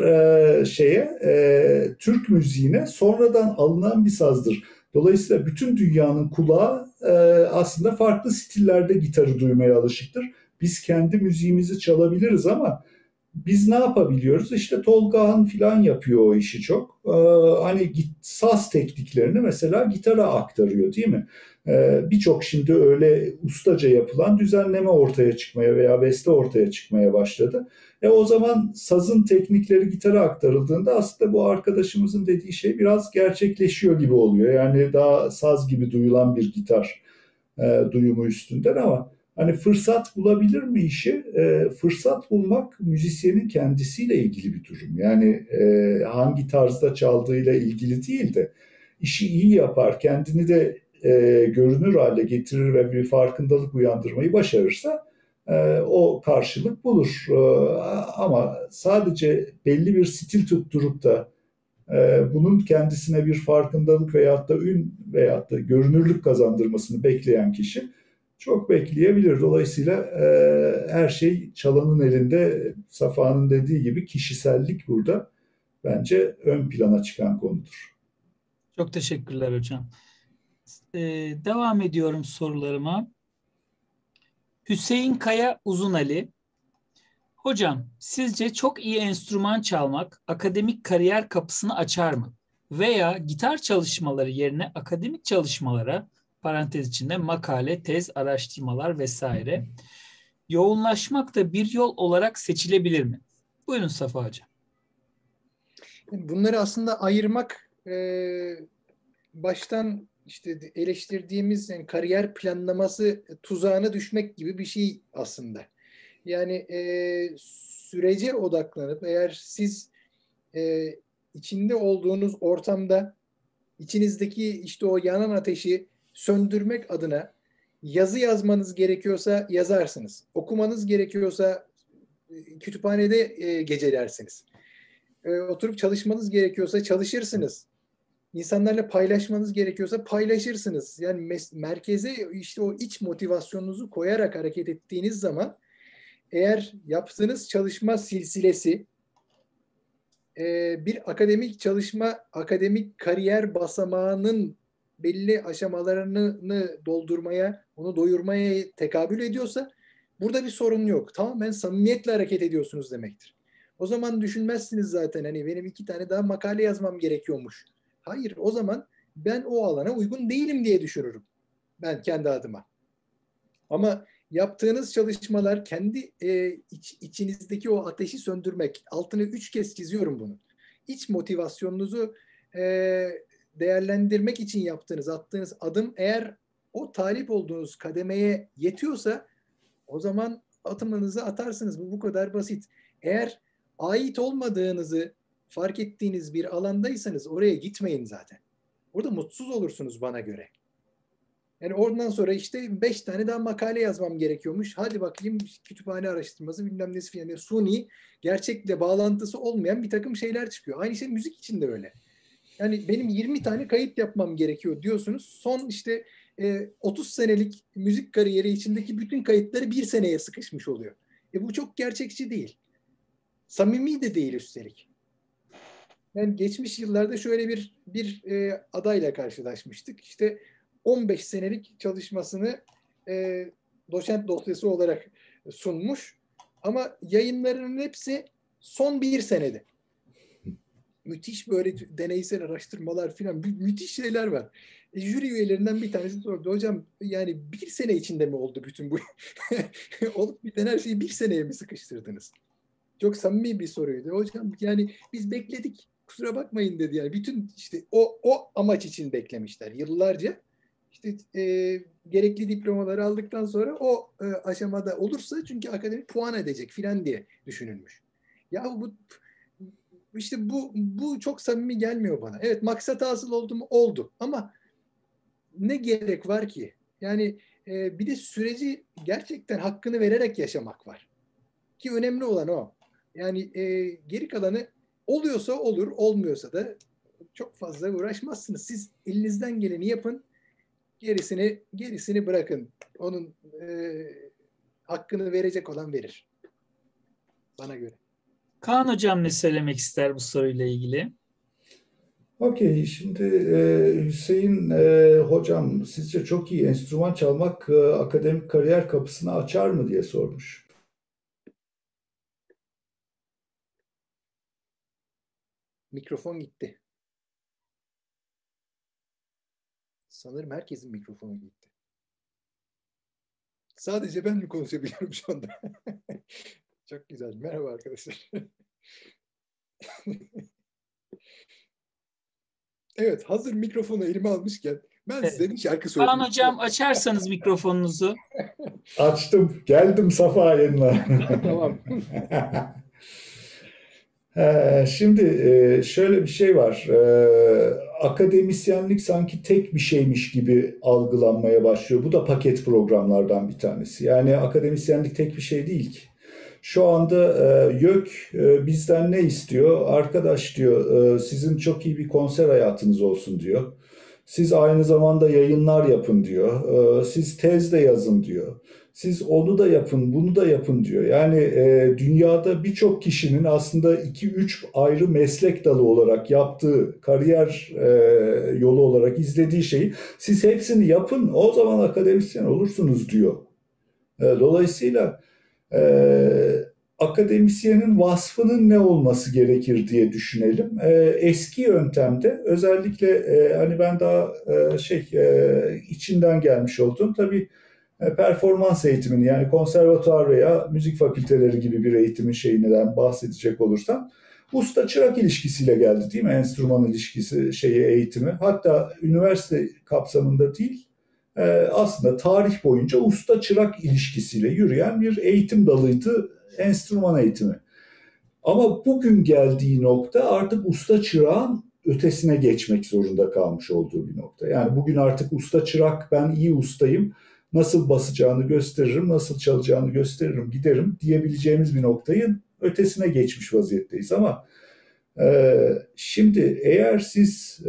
Türk müziğine sonradan alınan bir sazdır. Dolayısıyla bütün dünyanın kulağı aslında farklı stillerde gitarı duymaya alışıktır. Biz kendi müziğimizi çalabiliriz ama biz ne yapabiliyoruz? İşte Tolga Han filan yapıyor o işi çok. Hani saz tekniklerini mesela gitara aktarıyor değil mi? Birçok şimdi öyle ustaca yapılan düzenleme ortaya çıkmaya veya beste ortaya çıkmaya başladı. O zaman sazın teknikleri gitara aktarıldığında aslında bu arkadaşımızın dediği şey biraz gerçekleşiyor gibi oluyor. Yani daha saz gibi duyulan bir gitar duyumu üstünden ama hani fırsat bulabilir mi işi? Fırsat bulmak müzisyenin kendisiyle ilgili bir durum. Yani hangi tarzda çaldığıyla ilgili değil de işi iyi yapar, kendini de görünür hale getirir ve bir farkındalık uyandırmayı başarırsa o karşılık bulur. Ama sadece belli bir stil tutturup da bunun kendisine bir farkındalık veyahut da ün veyahut da görünürlük kazandırmasını bekleyen kişi çok bekleyebilir. Dolayısıyla her şey çalanın elinde. Safa'nın dediği gibi kişisellik burada bence ön plana çıkan konudur. Çok teşekkürler hocam. Devam ediyorum sorularıma. Hüseyin Kaya Uzun Ali. Hocam, sizce çok iyi enstrüman çalmak akademik kariyer kapısını açar mı? Veya gitar çalışmaları yerine akademik çalışmalara, parantez içinde makale, tez, araştırmalar vesaire, yoğunlaşmak da bir yol olarak seçilebilir mi? Buyurun Safa Hocam. Bunları aslında ayırmak baştan işte eleştirdiğimiz yani kariyer planlaması tuzağına düşmek gibi bir şey aslında. Yani sürece odaklanıp eğer siz içinde olduğunuz ortamda içinizdeki işte o yanan ateşi söndürmek adına yazı yazmanız gerekiyorsa yazarsınız. Okumanız gerekiyorsa kütüphanede gecelersiniz. Oturup çalışmanız gerekiyorsa çalışırsınız. İnsanlarla paylaşmanız gerekiyorsa paylaşırsınız. Yani merkeze işte o iç motivasyonunuzu koyarak hareket ettiğiniz zaman eğer yaptığınız çalışma silsilesi bir akademik çalışma, akademik kariyer basamağının belli aşamalarını doldurmaya, onu doyurmaya tekabül ediyorsa burada bir sorun yok. Tamamen samimiyetle hareket ediyorsunuz demektir. O zaman düşünmezsiniz zaten hani benim 2 tane daha makale yazmam gerekiyormuş. Hayır, o zaman ben o alana uygun değilim diye düşünürüm. Ben kendi adıma. Ama yaptığınız çalışmalar kendi içinizdeki o ateşi söndürmek. Altını 3 kez çiziyorum bunu. İç motivasyonunuzu değerlendirmek için yaptığınız, attığınız adım eğer o talip olduğunuz kademeye yetiyorsa o zaman atımınızı atarsınız. Bu kadar basit. Eğer ait olmadığınızı fark ettiğiniz bir alandaysanız oraya gitmeyin zaten. Orada mutsuz olursunuz bana göre. Yani oradan sonra işte 5 tane daha makale yazmam gerekiyormuş. Hadi bakayım kütüphane araştırması bilmem nesi filan. Yani suni, gerçekle bağlantısı olmayan bir takım şeyler çıkıyor. Aynı şey müzik için de öyle. Yani benim 20 tane kayıt yapmam gerekiyor diyorsunuz. Son işte 30 senelik müzik kariyeri içindeki bütün kayıtları bir seneye sıkışmış oluyor. Bu çok gerçekçi değil. Samimi de değil üstelik. Yani geçmiş yıllarda şöyle bir adayla karşılaşmıştık. İşte 15 senelik çalışmasını doçent dosyası olarak sunmuş. Ama yayınlarının hepsi son bir senede. Müthiş böyle deneysel araştırmalar filan müthiş şeyler var. Jüri üyelerinden bir tanesi sordu. Hocam yani bir sene içinde mi oldu bütün bu? Olup biten her şeyi bir seneye mi sıkıştırdınız? Çok samimi bir soruydu. Hocam yani biz bekledik. Kusura bakmayın dedi. Yani bütün işte o amaç için beklemişler yıllarca. İşte gerekli diplomaları aldıktan sonra o aşamada olursa çünkü akademi puan edecek filan diye düşünülmüş. Ya bu işte bu çok samimi gelmiyor bana. Evet maksat hasıl oldu mu? Oldu. Ama ne gerek var ki? Yani bir de süreci gerçekten hakkını vererek yaşamak var. Ki önemli olan o. Yani geri kalanı oluyorsa olur, olmuyorsa da çok fazla uğraşmazsınız. Siz elinizden geleni yapın, gerisini bırakın. Onun hakkını verecek olan verir. Bana göre. Kaan Hocam ne söylemek ister bu soruyla ilgili? Okey, şimdi Hüseyin hocam sizce çok iyi enstrüman çalmak akademik kariyer kapısını açar mı diye sormuş. Mikrofon gitti. Sanırım herkesin mikrofonu gitti. Sadece ben mi konuşabiliyorum şu anda? Çok güzel. Merhaba arkadaşlar. Evet, hazır mikrofonu elime almışken ben size bir şarkı Kaan söyleyeyim. Hocam açarsanız mikrofonunuzu. Açtım, geldim Safa yanına. Tamam. Şimdi şöyle bir şey var. Akademisyenlik sanki tek bir şeymiş gibi algılanmaya başlıyor. Bu da paket programlardan bir tanesi. Yani akademisyenlik tek bir şey değil ki. Şu anda YÖK bizden ne istiyor? Arkadaş diyor, sizin çok iyi bir konser hayatınız olsun diyor. Siz aynı zamanda yayınlar yapın diyor. Siz tez de yazın diyor. Siz onu da yapın, bunu da yapın diyor. Yani dünyada birçok kişinin aslında 2-3 ayrı meslek dalı olarak yaptığı kariyer yolu olarak izlediği şeyi siz hepsini yapın, o zaman akademisyen olursunuz diyor. Dolayısıyla akademisyenin vasfının ne olması gerekir diye düşünelim. Eski yöntemde özellikle hani ben daha içinden gelmiş oldum. Tabii performans eğitimini yani konservatuar veya müzik fakülteleri gibi bir eğitimin şeyinden bahsedecek olursam usta çırak ilişkisiyle geldi değil mi? Enstrüman ilişkisi eğitimi. Hatta üniversite kapsamında değil aslında tarih boyunca usta çırak ilişkisiyle yürüyen bir eğitim dalıydı enstrüman eğitimi. Ama bugün geldiği nokta artık usta çırağın ötesine geçmek zorunda kalmış olduğu bir nokta. Yani bugün artık usta çırak, ben iyi ustayım, nasıl basacağını gösteririm, nasıl çalacağını gösteririm, giderim diyebileceğimiz bir noktayı ötesine geçmiş vaziyetteyiz. Ama şimdi eğer siz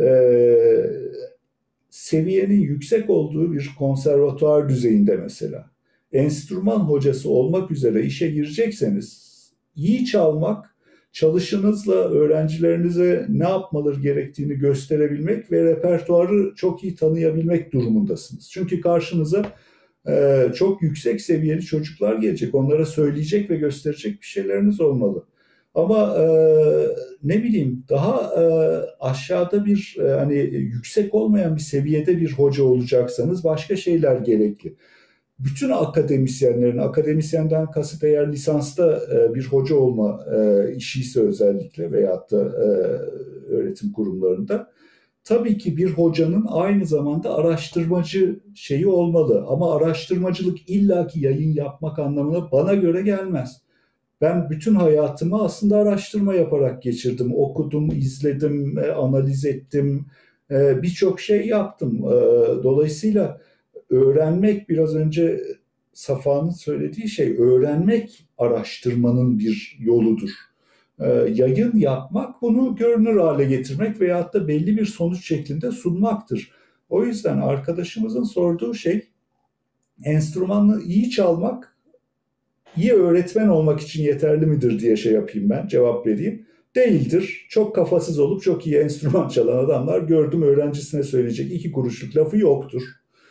seviyenin yüksek olduğu bir konservatuar düzeyinde mesela enstrüman hocası olmak üzere işe girecekseniz iyi çalmak, çalışınızla öğrencilerinize ne yapmaları gerektiğini gösterebilmek ve repertuarı çok iyi tanıyabilmek durumundasınız. Çünkü karşınıza çok yüksek seviyeli çocuklar gelecek. Onlara söyleyecek ve gösterecek bir şeyleriniz olmalı. Ama ne bileyim daha aşağıda bir hani yüksek olmayan bir seviyede bir hoca olacaksanız başka şeyler gerekli. Bütün akademisyenlerin, akademisyenden kasıt eğer lisansta bir hoca olma işi ise özellikle veyahut da öğretim kurumlarında tabii ki bir hocanın aynı zamanda araştırmacı şeyi olmalı. Ama araştırmacılık illaki yayın yapmak anlamına bana göre gelmez. Ben bütün hayatımı aslında araştırma yaparak geçirdim. Okudum, izledim, analiz ettim, birçok şey yaptım. Dolayısıyla öğrenmek biraz önce Safa'nın söylediği şey öğrenmek araştırmanın bir yoludur. Yayın yapmak bunu görünür hale getirmek veyahut da belli bir sonuç şeklinde sunmaktır. O yüzden arkadaşımızın sorduğu şey enstrümanı iyi çalmak iyi öğretmen olmak için yeterli midir diye yapayım ben, cevap vereyim. Değildir. Çok kafasız olup çok iyi enstrüman çalan adamlar gördüm, öğrencisine söyleyecek 2 kuruşluk lafı yoktur.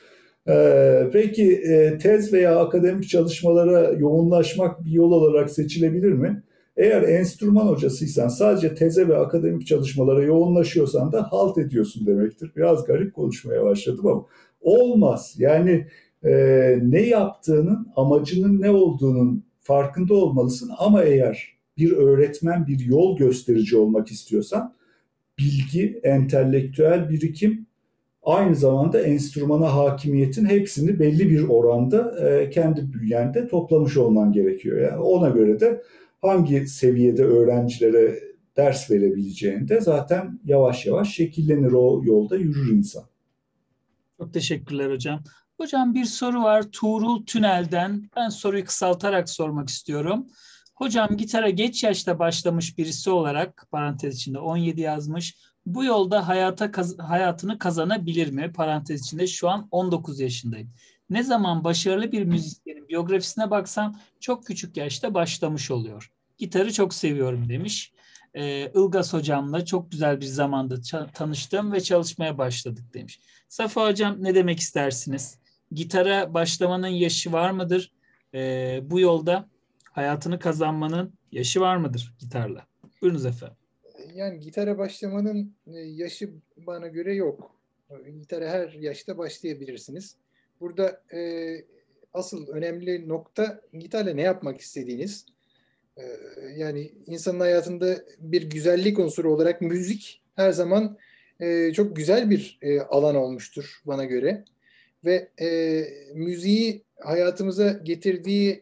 Peki tez veya akademik çalışmalara yoğunlaşmak bir yol olarak seçilebilir mi? Eğer enstrüman hocasıysan sadece teze ve akademik çalışmalara yoğunlaşıyorsan da halt ediyorsun demektir. Biraz garip konuşmaya başladım ama olmaz. Yani ne yaptığının, amacının ne olduğunun farkında olmalısın. Ama eğer bir öğretmen, bir yol gösterici olmak istiyorsan bilgi, entelektüel birikim, aynı zamanda enstrümana hakimiyetin hepsini belli bir oranda kendi bünyende toplamış olman gerekiyor. Yani ona göre de hangi seviyede öğrencilere ders verebileceğinde zaten yavaş yavaş şekillenir, o yolda yürür insan. Çok teşekkürler hocam. Hocam bir soru var Tuğrul Tünel'den. Ben soruyu kısaltarak sormak istiyorum. Hocam gitara geç yaşta başlamış birisi olarak parantez içinde 17 yazmış. Bu yolda hayatını kazanabilir mi? Parantez içinde şu an 19 yaşındayım. Ne zaman başarılı bir müzisyenin biyografisine baksam çok küçük yaşta başlamış oluyor. Gitarı çok seviyorum demiş. Ilgaz hocamla çok güzel bir zamanda tanıştım ve çalışmaya başladık demiş. Safa hocam ne demek istersiniz? Gitara başlamanın yaşı var mıdır? Bu yolda hayatını kazanmanın yaşı var mıdır gitarla? Buyurunuz efendim. Yani gitara başlamanın yaşı bana göre yok. Gitara her yaşta başlayabilirsiniz. Burada asıl önemli nokta gitarla ne yapmak istediğiniz. Yani insanın hayatında bir güzellik unsuru olarak müzik her zaman çok güzel bir alan olmuştur bana göre. Ve müziği hayatımıza getirdiği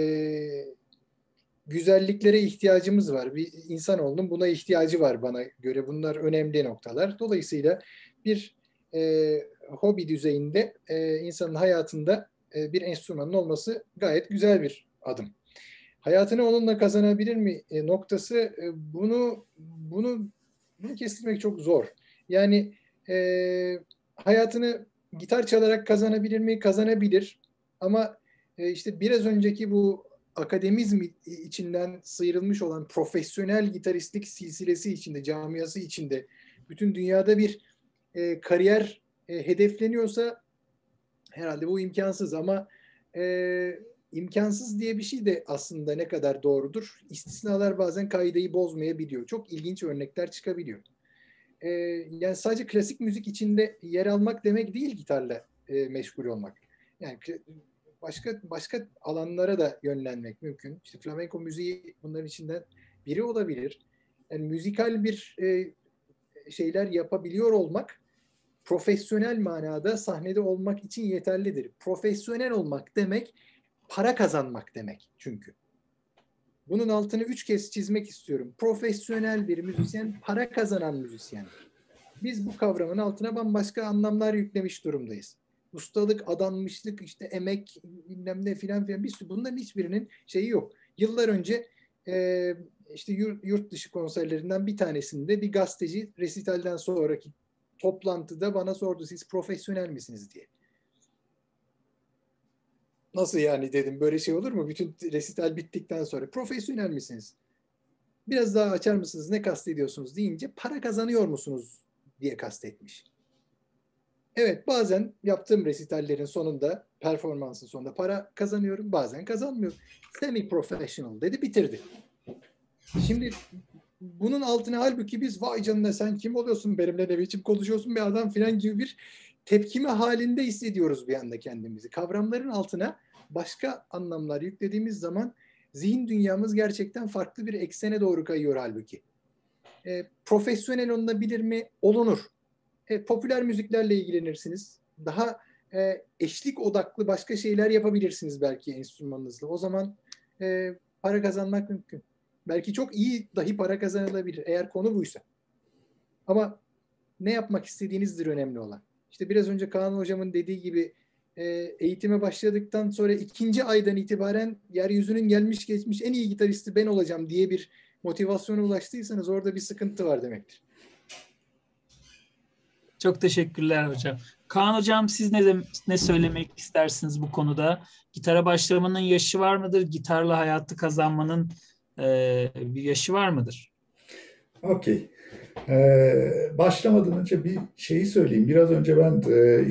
güzelliklere ihtiyacımız var. Bir insanoğlunun buna ihtiyacı var bana göre. Bunlar önemli noktalar. Dolayısıyla bir hobi düzeyinde insanın hayatında bir enstrümanın olması gayet güzel bir adım. Hayatını onunla kazanabilir mi noktası bunu kestirmek çok zor. Yani hayatını gitar çalarak kazanabilir mi? Kazanabilir. Ama işte biraz önceki bu akademizm içinden sıyrılmış olan profesyonel gitaristlik silsilesi içinde, camiası içinde bütün dünyada bir kariyer hedefleniyorsa herhalde bu imkansız ama imkansız diye bir şey de aslında ne kadar doğrudur? İstisnalar bazen kaideyi bozmayabiliyor. Çok ilginç örnekler çıkabiliyor. Yani sadece klasik müzik içinde yer almak demek değil gitarla meşgul olmak. Yani başka alanlara da yönlenmek mümkün. İşte flamenko müziği bunların içinden biri olabilir. Yani müzikal bir şeyler yapabiliyor olmak profesyonel manada sahnede olmak için yeterlidir. Profesyonel olmak demek para kazanmak demek çünkü. Bunun altını 3 kez çizmek istiyorum. Profesyonel bir müzisyen, para kazanan müzisyendir. Biz bu kavramın altına bambaşka anlamlar yüklemiş durumdayız. Ustalık, adanmışlık, işte emek, bilmem ne filan filan bir sürü bunların hiçbirinin şeyi yok. Yıllar önce işte yurt dışı konserlerinden bir tanesinde bir gazeteci resitalden sonraki toplantıda bana sordu, siz profesyonel misiniz diye. Nasıl yani dedim, böyle şey olur mu? Bütün resital bittikten sonra profesyonel misiniz? Biraz daha açar mısınız, ne kastediyorsunuz deyince para kazanıyor musunuz diye kastetmiş. Evet, bazen yaptığım resitallerin sonunda, performansın sonunda para kazanıyorum, bazen kazanmıyorum. Semi-professional dedi, bitirdi. Şimdi bunun altına halbuki biz vay canına sen kim oluyorsun benimle ne biçim konuşuyorsun bir adam filan gibi bir tepkime halinde hissediyoruz bir anda kendimizi. Kavramların altına başka anlamlar yüklediğimiz zaman zihin dünyamız gerçekten farklı bir eksene doğru kayıyor halbuki. Profesyonel olunabilir mi? Olunur. Popüler müziklerle ilgilenirsiniz. Daha eşlik odaklı başka şeyler yapabilirsiniz belki enstrümanınızla. O zaman para kazanmak mümkün. Belki çok iyi dahi para kazanılabilir eğer konu buysa. Ama ne yapmak istediğinizdir önemli olan. İşte biraz önce Kaan Hocam'ın dediği gibi eğitime başladıktan sonra 2. aydan itibaren yeryüzünün gelmiş geçmiş en iyi gitaristi ben olacağım diye bir motivasyona ulaştıysanız orada bir sıkıntı var demektir. Çok teşekkürler hocam. Kaan hocam siz ne söylemek istersiniz bu konuda? Gitara başlamanın yaşı var mıdır? Gitarla hayatı kazanmanın bir yaşı var mıdır? Okey. Başlamadan önce bir şeyi söyleyeyim. Biraz önce ben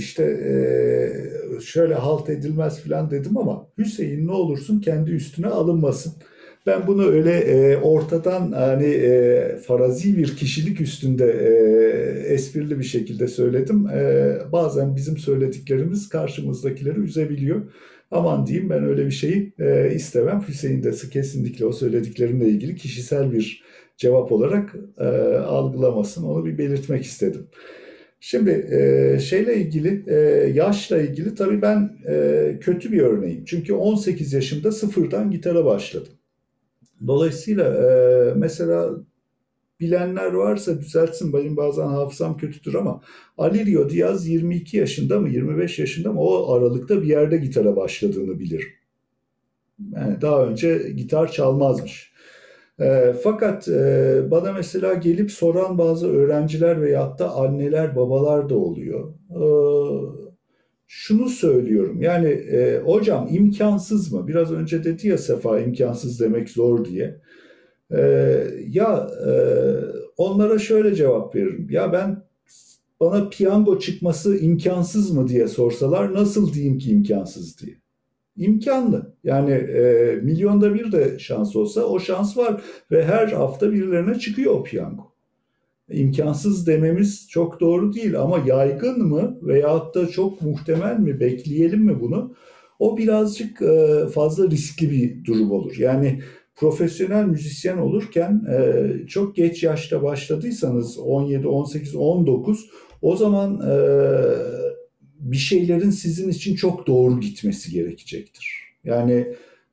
şöyle halt edilmez falan dedim ama Hüseyin ne olursun kendi üstüne alınmasın. Ben bunu öyle ortadan hani farazi bir kişilik üstünde esprili bir şekilde söyledim. Bazen bizim söylediklerimiz karşımızdakileri üzebiliyor. Aman diyeyim ben öyle bir şeyi istemem. Hüseyin de kesinlikle o söylediklerimle ilgili kişisel bir cevap olarak algılamasın. Onu bir belirtmek istedim. Şimdi şeyle ilgili, yaşla ilgili tabii ben kötü bir örneğim. Çünkü 18 yaşımda sıfırdan gitara başladım. Dolayısıyla mesela bilenler varsa düzeltsin, benim bazen hafızam kötüdür ama Alirio Diaz 22 yaşında mı 25 yaşında mı o aralıkta bir yerde gitara başladığını bilirim. Yani daha önce gitar çalmazmış. Fakat bana mesela gelip soran bazı öğrenciler veyahut da anneler babalar da oluyor. Şunu söylüyorum yani hocam imkansız mı? Biraz önce dedi ya Sefa imkansız demek zor diye. Onlara şöyle cevap veririm. Ya bana piyango çıkması imkansız mı diye sorsalar nasıl diyeyim ki imkansız diye. İmkanlı. Yani milyonda bir de şans olsa o şans var ve her hafta birilerine çıkıyor o piyango. İmkansız dememiz çok doğru değil ama yaygın mı veyahut da çok muhtemel mi, bekleyelim mi bunu? O birazcık fazla riskli bir durum olur. Yani profesyonel müzisyen olurken çok geç yaşta başladıysanız 17, 18, 19 o zaman bir şeylerin sizin için çok doğru gitmesi gerekecektir. Yani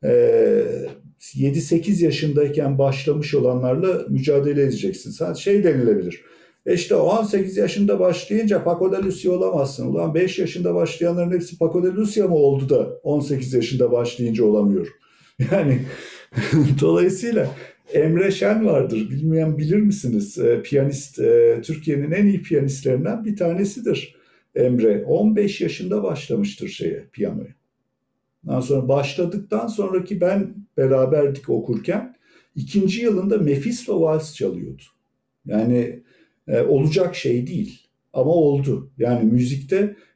7-8 yaşındayken başlamış olanlarla mücadele edeceksiniz. Şey denilebilir. İşte 18 yaşında başlayınca Paco de Lucia olamazsın. Ulan 5 yaşında başlayanların hepsi Paco de Lucia mı oldu da 18 yaşında başlayınca olamıyor? Yani dolayısıyla Emre Şen vardır. Bilmeyen bilir misiniz? Piyanist, Türkiye'nin en iyi piyanistlerinden bir tanesidir. Emre 15 yaşında başlamıştır piyanoya. Ondan sonra başladıktan sonraki ben beraberdik okurken 2. yılında Mephisto Vals çalıyordu. Yani olacak şey değil ama oldu. Yani müzikte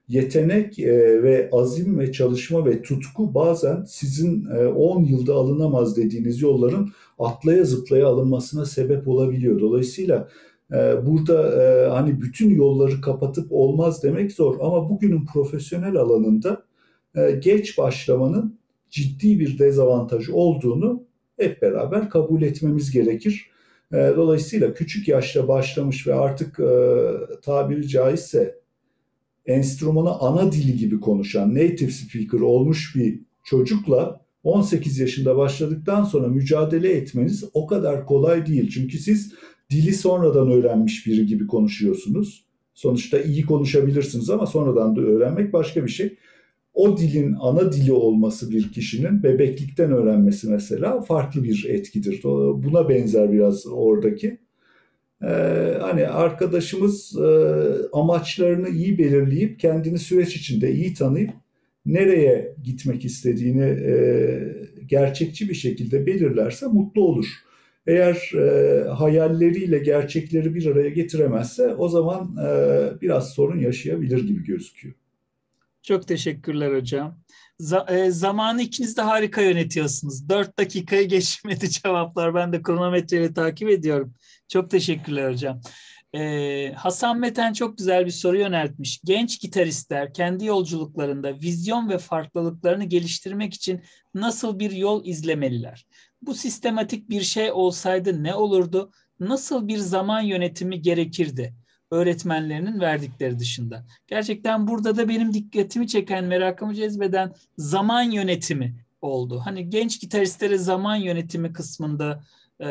yetenek ve azim ve çalışma ve tutku bazen sizin 10 yılda alınamaz dediğiniz yolların atlaya zıplaya alınmasına sebep olabiliyor. Dolayısıyla burada hani bütün yolları kapatıp olmaz demek zor ama bugünün profesyonel alanında geç başlamanın ciddi bir dezavantajı olduğunu hep beraber kabul etmemiz gerekir. Dolayısıyla küçük yaşta başlamış ve artık tabiri caizse enstrümanı ana dili gibi konuşan native speaker olmuş bir çocukla 18 yaşında başladıktan sonra mücadele etmeniz o kadar kolay değil. Çünkü siz dili sonradan öğrenmiş biri gibi konuşuyorsunuz. Sonuçta iyi konuşabilirsiniz ama sonradan da öğrenmek başka bir şey. O dilin ana dili olması bir kişinin bebeklikten öğrenmesi mesela farklı bir etkidir. Buna benzer biraz oradaki. Hani arkadaşımız amaçlarını iyi belirleyip kendini süreç içinde iyi tanıyıp nereye gitmek istediğini gerçekçi bir şekilde belirlerse mutlu olur. Eğer hayalleriyle gerçekleri bir araya getiremezse o zaman biraz sorun yaşayabilir gibi gözüküyor. Çok teşekkürler hocam. Zamanı ikiniz de harika yönetiyorsunuz. 4 dakikayı geçmedi cevaplar. Ben de kronometreyle takip ediyorum. Çok teşekkürler hocam. Hasan Meten çok güzel bir soru yöneltmiş. Genç gitaristler kendi yolculuklarında vizyon ve farklılıklarını geliştirmek için nasıl bir yol izlemeliler? Bu sistematik bir şey olsaydı ne olurdu? Nasıl bir zaman yönetimi gerekirdi? Öğretmenlerinin verdikleri dışında. Gerçekten burada da benim dikkatimi çeken, merakımı cezbeden zaman yönetimi oldu. Hani genç gitaristlere zaman yönetimi kısmında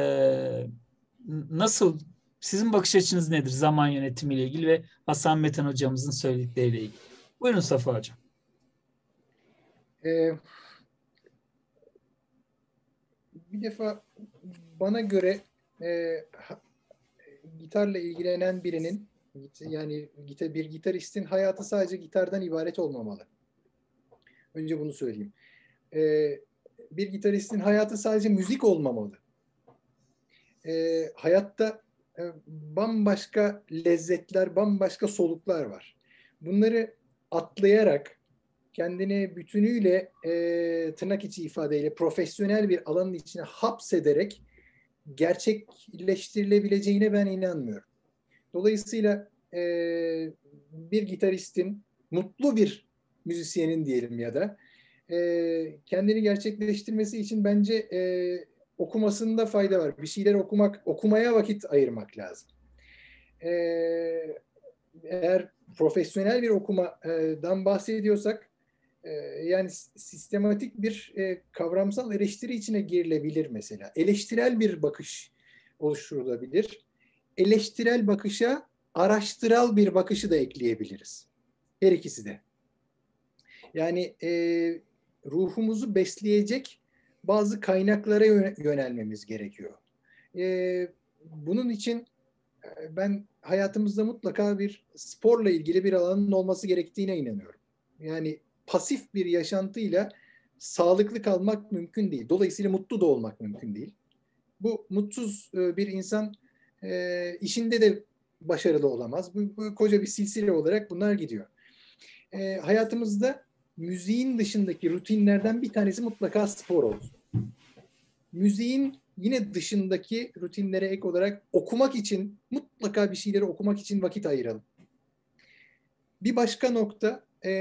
nasıl, sizin bakış açınız nedir zaman yönetimiyle ilgili ve Hasan Meten hocamızın söyledikleriyle ilgili? Buyurun Safa hocam. Bir defa bana göre gitarla ilgilenen birinin, yani bir gitaristin hayatı sadece gitardan ibaret olmamalı. Önce bunu söyleyeyim. Bir gitaristin hayatı sadece müzik olmamalı. Hayatta bambaşka lezzetler, bambaşka soluklar var. Bunları atlayarak, kendini bütünüyle tırnak içi ifadeyle profesyonel bir alanın içine hapsederek gerçekleştirilebileceğine ben inanmıyorum. Dolayısıyla bir gitaristin, mutlu bir müzisyenin diyelim ya da kendini gerçekleştirmesi için bence okumasında fayda var. Bir şeyler okumaya vakit ayırmak lazım. Eğer profesyonel bir okumadan bahsediyorsak, yani sistematik bir kavramsal eleştiri içine girilebilir mesela. Eleştirel bir bakış oluşturulabilir. Eleştirel bakışa araştıral bir bakışı da ekleyebiliriz. Her ikisi de. Yani ruhumuzu besleyecek bazı kaynaklara yönelmemiz gerekiyor. Bunun için ben hayatımızda mutlaka bir sporla ilgili bir alanın olması gerektiğine inanıyorum. Yani pasif bir yaşantıyla sağlıklı kalmak mümkün değil. Dolayısıyla mutlu da olmak mümkün değil. Bu mutsuz bir insan işinde de başarılı olamaz. Bu koca bir silsile olarak bunlar gidiyor. Hayatımızda müziğin dışındaki rutinlerden bir tanesi mutlaka spor olsun. Müziğin yine dışındaki rutinlere ek olarak okumak için, mutlaka bir şeyleri okumak için vakit ayıralım. Bir başka nokta,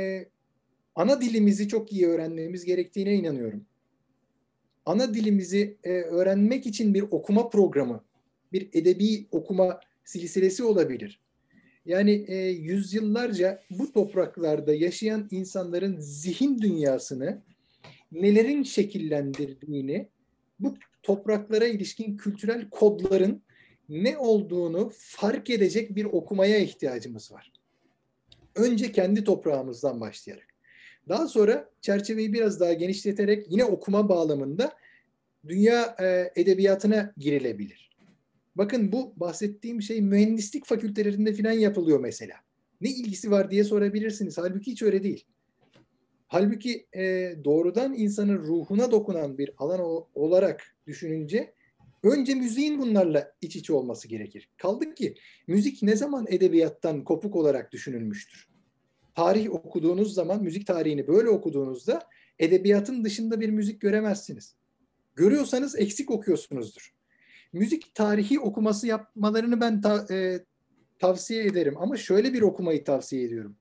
ana dilimizi çok iyi öğrenmemiz gerektiğine inanıyorum. Ana dilimizi öğrenmek için bir okuma programı, bir edebi okuma silsilesi olabilir. Yani yüzyıllarca bu topraklarda yaşayan insanların zihin dünyasını nelerin şekillendirdiğini, bu topraklara ilişkin kültürel kodların ne olduğunu fark edecek bir okumaya ihtiyacımız var. Önce kendi toprağımızdan başlayarak. Daha sonra çerçeveyi biraz daha genişleterek yine okuma bağlamında dünya edebiyatına girilebilir. Bakın bu bahsettiğim şey mühendislik fakültelerinde falan yapılıyor mesela. Ne ilgisi var diye sorabilirsiniz. Halbuki hiç öyle değil. Halbuki doğrudan insanın ruhuna dokunan bir alan olarak düşününce önce müziğin bunlarla iç içe olması gerekir. Kaldı ki müzik ne zaman edebiyattan kopuk olarak düşünülmüştür? tarih okuduğunuz zaman, müzik tarihini böyle okuduğunuzda edebiyatın dışında bir müzik göremezsiniz. Görüyorsanız eksik okuyorsunuzdur. Müzik tarihi okuması yapmalarını ben tavsiye ederim. Ama şöyle bir okumayı tavsiye ediyorum.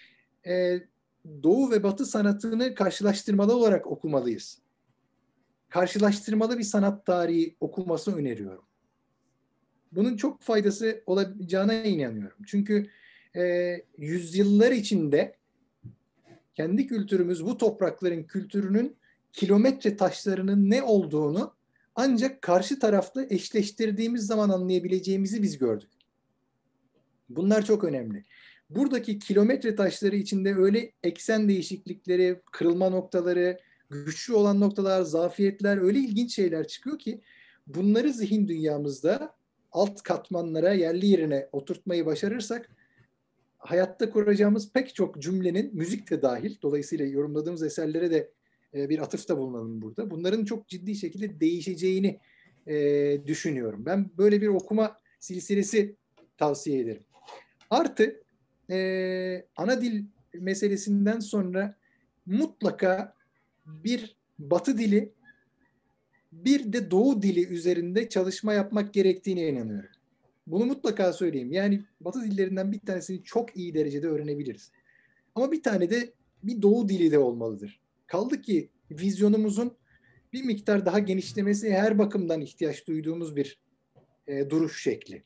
Doğu ve Batı sanatını karşılaştırmalı olarak okumalıyız. Karşılaştırmalı bir sanat tarihi okuması öneriyorum. Bunun çok faydası olacağına inanıyorum. Çünkü yüzyıllar içinde kendi kültürümüz, bu toprakların kültürünün kilometre taşlarının ne olduğunu ancak karşı tarafla eşleştirdiğimiz zaman anlayabileceğimizi biz gördük. Bunlar çok önemli. Buradaki kilometre taşları içinde öyle eksen değişiklikleri, kırılma noktaları, güçlü olan noktalar, zafiyetler, öyle ilginç şeyler çıkıyor ki bunları zihin dünyamızda alt katmanlara, yerli yerine oturtmayı başarırsak hayatta kuracağımız pek çok cümlenin, müzik de dahil, dolayısıyla yorumladığımız eserlere de bir atıfta bulunalım burada. Bunların çok ciddi şekilde değişeceğini düşünüyorum. Ben böyle bir okuma silsilesi tavsiye ederim. Artı ana dil meselesinden sonra mutlaka bir Batı dili, bir de Doğu dili üzerinde çalışma yapmak gerektiğine inanıyorum. Bunu mutlaka söyleyeyim. Yani Batı dillerinden bir tanesini çok iyi derecede öğrenebiliriz. Ama bir tane de bir Doğu dili de olmalıdır. Kaldı ki vizyonumuzun bir miktar daha genişlemesi her bakımdan ihtiyaç duyduğumuz bir duruş şekli.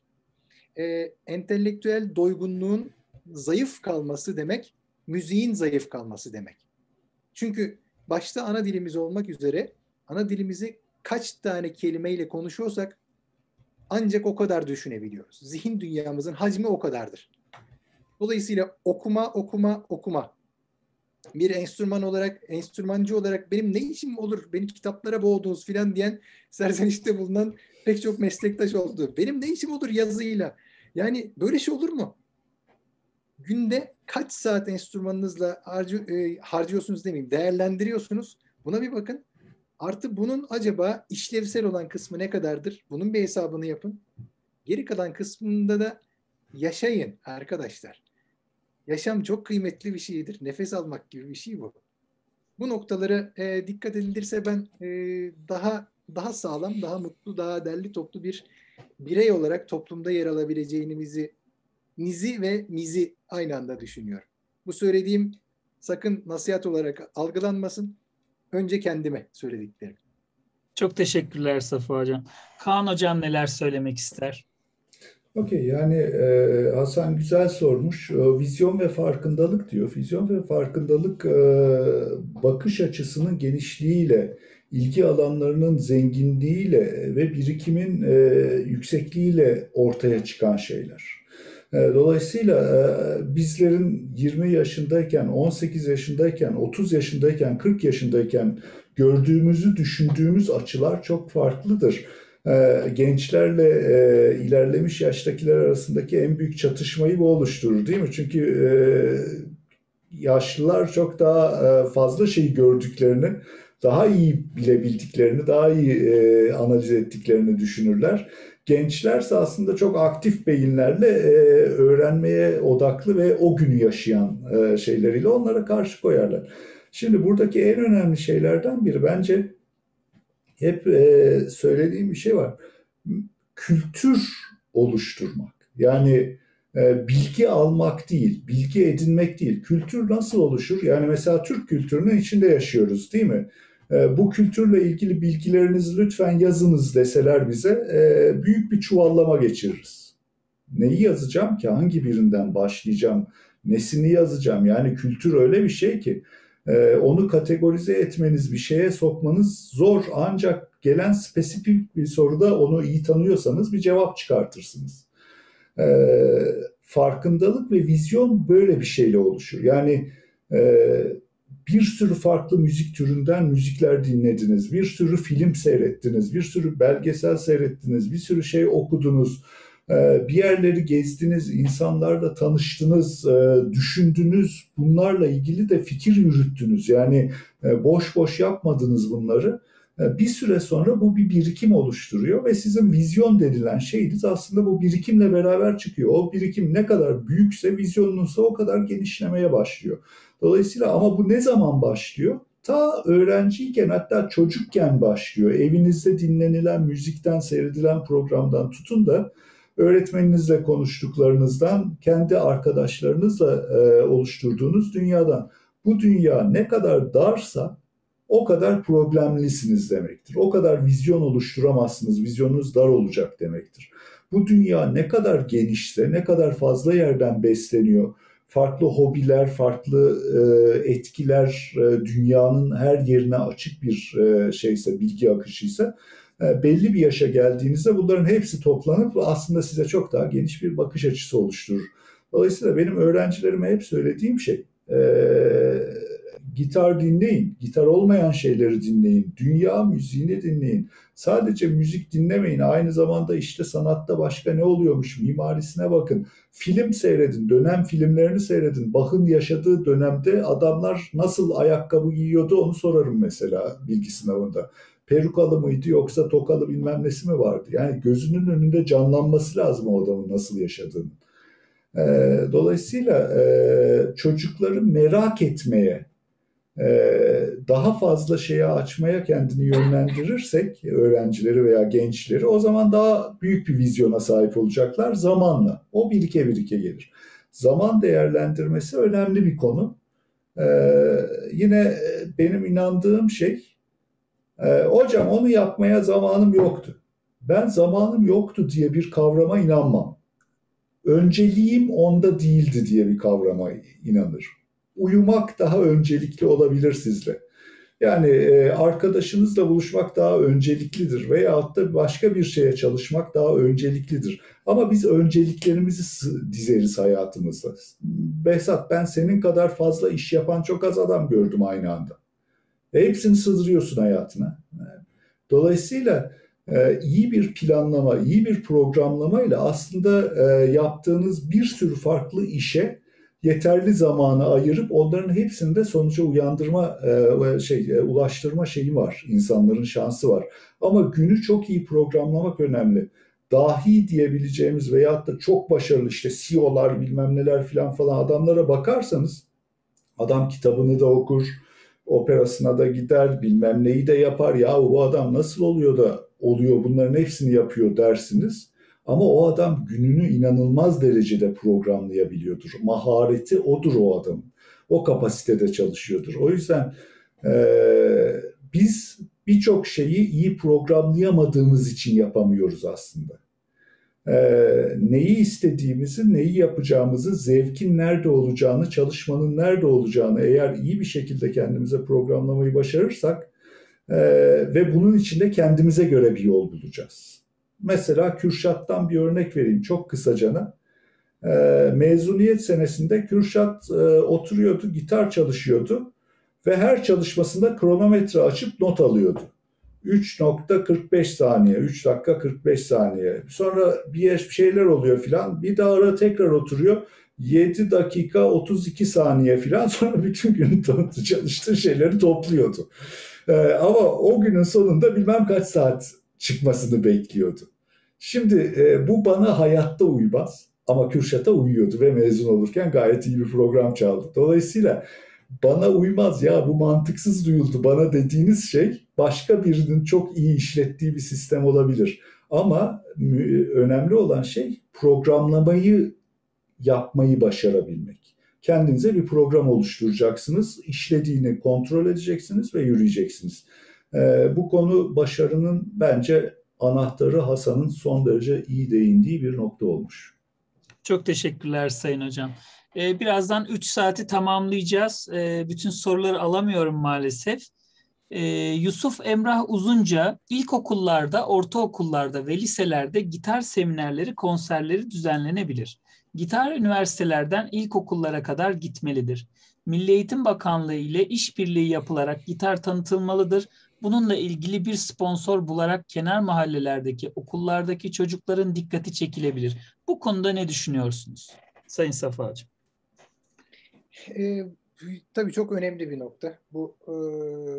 Entelektüel doygunluğun zayıf kalması demek, müziğin zayıf kalması demek. Çünkü başta ana dilimiz olmak üzere ana dilimizi kaç tane kelimeyle konuşuyorsak ancak o kadar düşünebiliyoruz. Zihin dünyamızın hacmi o kadardır. Dolayısıyla okuma. Bir enstrüman olarak, enstrümancı olarak benim ne işim olur, beni kitaplara boğdunuz filan diyen serzenişte bulunan pek çok meslektaş oldu. Benim ne işim olur yazıyla? Yani böyle şey olur mu? Günde kaç saat enstrümanınızla harcıyorsunuz demeyeyim, değerlendiriyorsunuz. Buna bir bakın. Artı bunun acaba işlevsel olan kısmı ne kadardır? Bunun bir hesabını yapın. Geri kalan kısmında da yaşayın arkadaşlar. Yaşam çok kıymetli bir şeydir. Nefes almak gibi bir şey bu. Bu noktalara dikkat edilirse ben daha sağlam, daha mutlu, daha derli toplu bir birey olarak toplumda yer alabileceğimizi ve mizi aynı anda düşünüyorum. Bu söylediğim sakın nasihat olarak algılanmasın. Önce kendime söylediklerim. Çok teşekkürler Safa Hocam. Kaan Hocam neler söylemek ister? Okey, yani Hasan güzel sormuş. Vizyon ve farkındalık diyor. Vizyon ve farkındalık bakış açısının genişliğiyle, ilgi alanlarının zenginliğiyle ve birikimin yüksekliğiyle ortaya çıkan şeyler. Dolayısıyla bizlerin 20 yaşındayken, 18 yaşındayken, 30 yaşındayken, 40 yaşındayken gördüğümüzü, düşündüğümüz açılar çok farklıdır. Gençlerle ilerlemiş yaştakiler arasındaki en büyük çatışmayı bu oluşturur, değil mi? Çünkü yaşlılar çok daha fazla şeyi gördüklerini, daha iyi bilebildiklerini, daha iyi analiz ettiklerini düşünürler. Gençlerse aslında çok aktif beyinlerle öğrenmeye odaklı ve o günü yaşayan şeyleriyle onlara karşı koyarlar. Şimdi buradaki en önemli şeylerden biri bence hep söylediğim bir şey var. Kültür oluşturmak. Yani bilgi almak değil, bilgi edinmek değil. Kültür nasıl oluşur? Yani mesela Türk kültürünün içinde yaşıyoruz, değil mi? Bu kültürle ilgili bilgilerinizi lütfen yazınız deseler bize büyük bir çuvallama geçiririz. Neyi yazacağım ki? Hangi birinden başlayacağım? Nesini yazacağım? Yani kültür öyle bir şey ki onu kategorize etmeniz, bir şeye sokmanız zor. Ancak gelen spesifik bir soruda onu iyi tanıyorsanız bir cevap çıkartırsınız. Farkındalık ve vizyon böyle bir şeyle oluşur. Yani bir sürü farklı müzik türünden müzikler dinlediniz, bir sürü film seyrettiniz, bir sürü belgesel seyrettiniz, bir sürü şey okudunuz, bir yerleri gezdiniz, insanlarla tanıştınız, düşündünüz, bunlarla ilgili de fikir yürüttünüz. Yani boş boş yapmadınız bunları. Bir süre sonra bu bir birikim oluşturuyor ve sizin vizyon denilen şeyiniz aslında bu birikimle beraber çıkıyor. O birikim ne kadar büyükse vizyonunuz da o kadar genişlemeye başlıyor. Dolayısıyla ama bu ne zaman başlıyor? Ta öğrenciyken, hatta çocukken başlıyor. Evinizde dinlenilen müzikten, seyredilen programdan tutun da öğretmeninizle konuştuklarınızdan, kendi arkadaşlarınızla oluşturduğunuz dünyadan. Bu dünya ne kadar darsa o kadar problemlisiniz demektir. O kadar vizyon oluşturamazsınız, vizyonunuz dar olacak demektir. Bu dünya ne kadar genişse, ne kadar fazla yerden besleniyor, farklı hobiler, farklı etkiler, dünyanın her yerine açık bir şeyse, bilgi akışıysa, belli bir yaşa geldiğinizde bunların hepsi toplanıp aslında size çok daha geniş bir bakış açısı oluşturur. Dolayısıyla benim öğrencilerime hep söylediğim şey, gitar dinleyin, gitar olmayan şeyleri dinleyin, dünya müziğini dinleyin. Sadece müzik dinlemeyin, aynı zamanda işte sanatta başka ne oluyormuş, mimarisine bakın. Film seyredin, dönem filmlerini seyredin. Bach'ın yaşadığı dönemde adamlar nasıl ayakkabı giyiyordu onu sorarım mesela bilgi sınavında. Perukalı mıydı yoksa tokalı bilmem nesi mi vardı? Yani gözünün önünde canlanması lazım o adamın nasıl yaşadığını. Dolayısıyla çocukları merak etmeye, daha fazla şeye açmaya kendini yönlendirirsek öğrencileri veya gençleri, o zaman daha büyük bir vizyona sahip olacaklar zamanla. O birike birike gelir. Zaman değerlendirmesi önemli bir konu. Yine benim inandığım şey, hocam onu yapmaya zamanım yoktu. Ben zamanım yoktu diye bir kavrama inanmam. Önceliğim onda değildi diye bir kavrama inanır. Uyumak daha öncelikli olabilir sizle. Yani arkadaşınızla buluşmak daha önceliklidir veyahut da başka bir şeye çalışmak daha önceliklidir. Ama biz önceliklerimizi dizeriz hayatımızda. Behzat, ben senin kadar fazla iş yapan çok az adam gördüm aynı anda. Hepsini sığdırıyorsun hayatına. Dolayısıyla iyi bir planlama, iyi bir programlamayla aslında yaptığınız bir sürü farklı işe yeterli zamanı ayırıp onların hepsini de sonuca ulaştırma şeyi var. İnsanların şansı var. Ama günü çok iyi programlamak önemli. Dahi diyebileceğimiz veyahut da çok başarılı işte CEO'lar bilmem neler falan adamlara bakarsanız, adam kitabını da okur, operasına da gider, bilmem neyi de yapar. Ya bu adam nasıl oluyor da oluyor, bunların hepsini yapıyor dersiniz. Ama o adam gününü inanılmaz derecede programlayabiliyordur. Mahareti odur o adamın. O kapasitede çalışıyordur. O yüzden biz birçok şeyi iyi programlayamadığımız için yapamıyoruz aslında. Neyi istediğimizi, neyi yapacağımızı, zevkin nerede olacağını, çalışmanın nerede olacağını eğer iyi bir şekilde kendimize programlamayı başarırsak ve bunun içinde kendimize göre bir yol bulacağız. Mesela Kürşat'tan bir örnek vereyim çok kısacana. Mezuniyet senesinde Kürşat oturuyordu, gitar çalışıyordu ve her çalışmasında kronometre açıp not alıyordu. 3.45 saniye, 3 dakika 45 saniye. Sonra bir şeyler oluyor filan. Bir daha ara tekrar oturuyor. 7 dakika 32 saniye filan. Sonra bütün gün çalıştığı şeyleri topluyordu. Ama o günün sonunda bilmem kaç saat çıkmasını bekliyordu. Şimdi bu bana hayatta uymaz. Ama Kürşat'a uyuyordu ve mezun olurken gayet iyi bir program çaldı. Dolayısıyla bana uymaz ya, bu mantıksız duyuldu bana dediğiniz şey başka birinin çok iyi işlettiği bir sistem olabilir. Ama önemli olan şey programlamayı yapmayı başarabilmek. Kendinize bir program oluşturacaksınız, işlediğini kontrol edeceksiniz ve yürüyeceksiniz. Bu konu başarının bence anahtarı, Hasan'ın son derece iyi değindiği bir nokta olmuş. Çok teşekkürler Sayın Hocam. Birazdan 3 saati tamamlayacağız. Bütün soruları alamıyorum maalesef. Yusuf Emrah Uzunca, ilkokullarda, ortaokullarda ve liselerde gitar seminerleri, konserleri düzenlenebilir. Gitar üniversitelerden ilkokullara kadar gitmelidir. Milli Eğitim Bakanlığı ile işbirliği yapılarak gitar tanıtılmalıdır. Bununla ilgili bir sponsor bularak kenar mahallelerdeki okullardaki çocukların dikkati çekilebilir. Bu konuda ne düşünüyorsunuz Sayın Safa Hocam? Tabii çok önemli bir nokta. Bu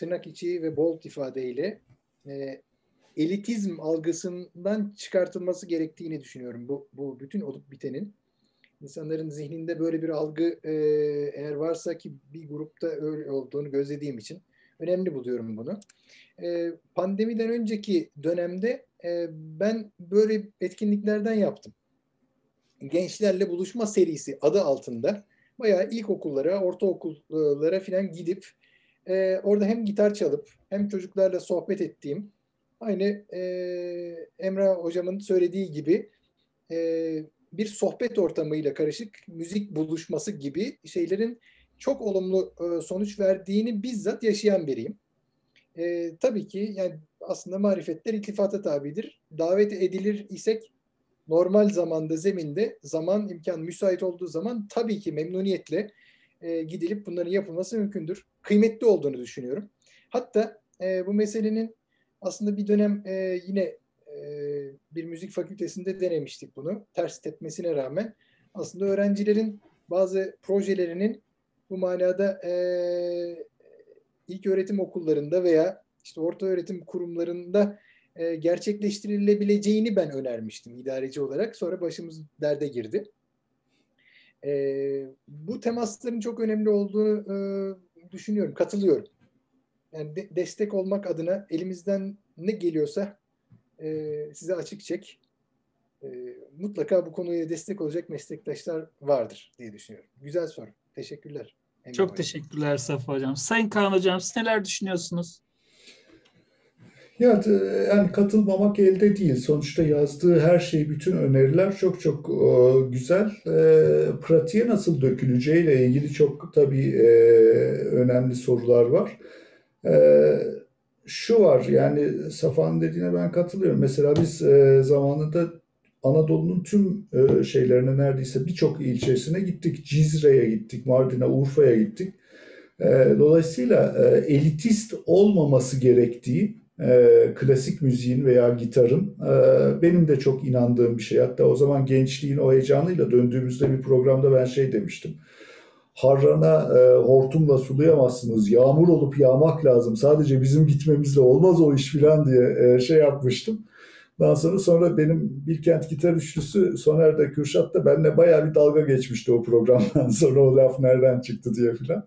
tırnak içi ve bold ifadeyle elitizm algısından çıkartılması gerektiğini düşünüyorum. Bu bütün olup bitenin. İnsanların zihninde böyle bir algı eğer varsa, ki bir grupta öyle olduğunu gözlediğim için önemli buluyorum bunu. Pandemiden önceki dönemde ben böyle etkinliklerden yaptım. Gençlerle buluşma serisi adı altında bayağı ilkokullara, ortaokullara falan gidip orada hem gitar çalıp hem çocuklarla sohbet ettiğim, aynı Emrah hocamın söylediği gibi bir sohbet ortamıyla karışık müzik buluşması gibi şeylerin çok olumlu sonuç verdiğini bizzat yaşayan biriyim. Tabii ki yani aslında marifetler iltifata tabidir. Davet edilir isek normal zamanda, zeminde, zaman imkan müsait olduğu zaman tabii ki memnuniyetle gidilip bunların yapılması mümkündür. Kıymetli olduğunu düşünüyorum. Hatta bu meselenin aslında bir dönem yine bir müzik fakültesinde denemiştik bunu. Ters tepmesine rağmen aslında öğrencilerin bazı projelerinin bu manada ilk öğretim okullarında veya işte orta öğretim kurumlarında gerçekleştirilebileceğini ben önermiştim idareci olarak. Sonra başımız derde girdi. Bu temasların çok önemli olduğunu düşünüyorum, katılıyorum. Yani destek olmak adına elimizden ne geliyorsa size açık çek. Mutlaka bu konuya destek olacak meslektaşlar vardır diye düşünüyorum. Güzel soru. Teşekkürler. Çok teşekkürler Safa Hocam. Sayın Kaan Hocam, siz neler düşünüyorsunuz? Yani katılmamak elde değil. Sonuçta yazdığı her şey, bütün öneriler çok çok güzel. Pratiğe nasıl döküleceğiyle ilgili çok tabii önemli sorular var. Şu var, yani Safa'nın dediğine ben katılıyorum. Mesela biz zamanında Anadolu'nun tüm şeylerine, neredeyse birçok ilçesine gittik. Cizre'ye gittik, Mardin'e, Urfa'ya gittik. Dolayısıyla elitist olmaması gerektiği, klasik müziğin veya gitarın benim de çok inandığım bir şey. Hatta o zaman gençliğin o heyecanıyla döndüğümüzde bir programda ben şey demiştim. Harran'a hortumla sulayamazsınız. Yağmur olup yağmak lazım. Sadece bizim gitmemizle olmaz o iş falan diye şey yapmıştım. Daha sonra benim Bilkent Gitar Üçlüsü Soner de Kürşat da benimle bayağı bir dalga geçmişti o programdan sonra, o laf nereden çıktı diye filan.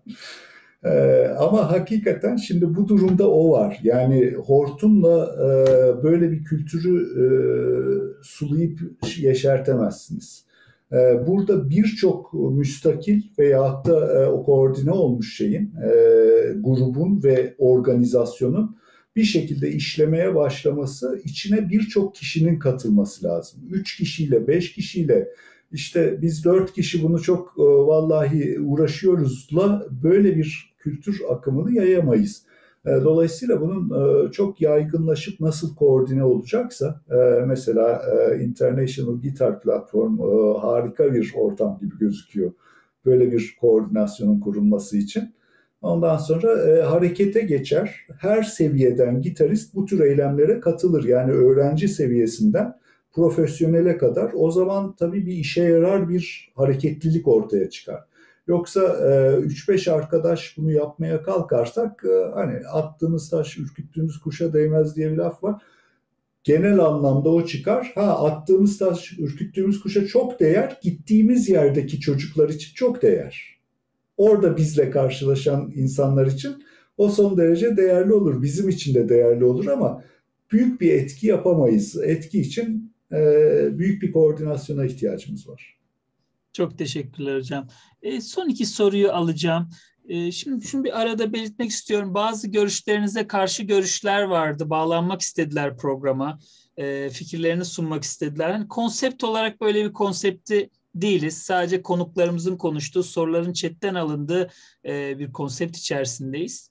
Ama hakikaten şimdi bu durumda o var. Yani hortumla böyle bir kültürü sulayıp yeşertemezsiniz. Burada birçok müstakil veyahut da o koordine olmuş şeyin, grubun ve organizasyonun bir şekilde işlemeye başlaması, içine birçok kişinin katılması lazım. 3 kişiyle, 5 kişiyle, işte biz 4 kişi bunu çok vallahi uğraşıyoruzla böyle bir kültür akımını yayamayız. Dolayısıyla bunun çok yaygınlaşıp nasıl koordine olacaksa, mesela International Guitar Platform harika bir ortam gibi gözüküyor böyle bir koordinasyonun kurulması için. Ondan sonra harekete geçer. Her seviyeden gitarist bu tür eylemlere katılır. Yani öğrenci seviyesinden profesyonele kadar. O zaman tabii bir işe yarar bir hareketlilik ortaya çıkar. Yoksa 3-5 arkadaş bunu yapmaya kalkarsak hani attığınız taş ürküttüğünüz kuşa değmez diye bir laf var. Genel anlamda o çıkar. Attığımız taş ürküttüğümüz kuşa çok değer, gittiğimiz yerdeki çocuklar için çok değer. Orada bizle karşılaşan insanlar için o son derece değerli olur. Bizim için de değerli olur ama büyük bir etki yapamayız. Etki için büyük bir koordinasyona ihtiyacımız var. Çok teşekkürler hocam. Son iki soruyu alacağım. Şimdi şunu bir arada belirtmek istiyorum. Bazı görüşlerinize karşı görüşler vardı. Bağlanmak istediler programa. Fikirlerini sunmak istediler. Yani konsept olarak böyle bir konsepti değiliz. Sadece konuklarımızın konuştuğu, soruların chatten alındığı bir konsept içerisindeyiz.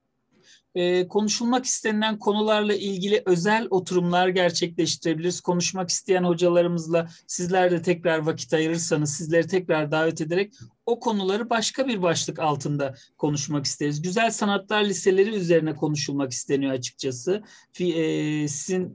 Konuşulmak istenilen konularla ilgili özel oturumlar gerçekleştirebiliriz. Konuşmak isteyen hocalarımızla sizler de tekrar vakit ayırırsanız sizleri tekrar davet ederek o konuları başka bir başlık altında konuşmak isteriz. Güzel sanatlar liseleri üzerine konuşulmak isteniyor açıkçası. Sizin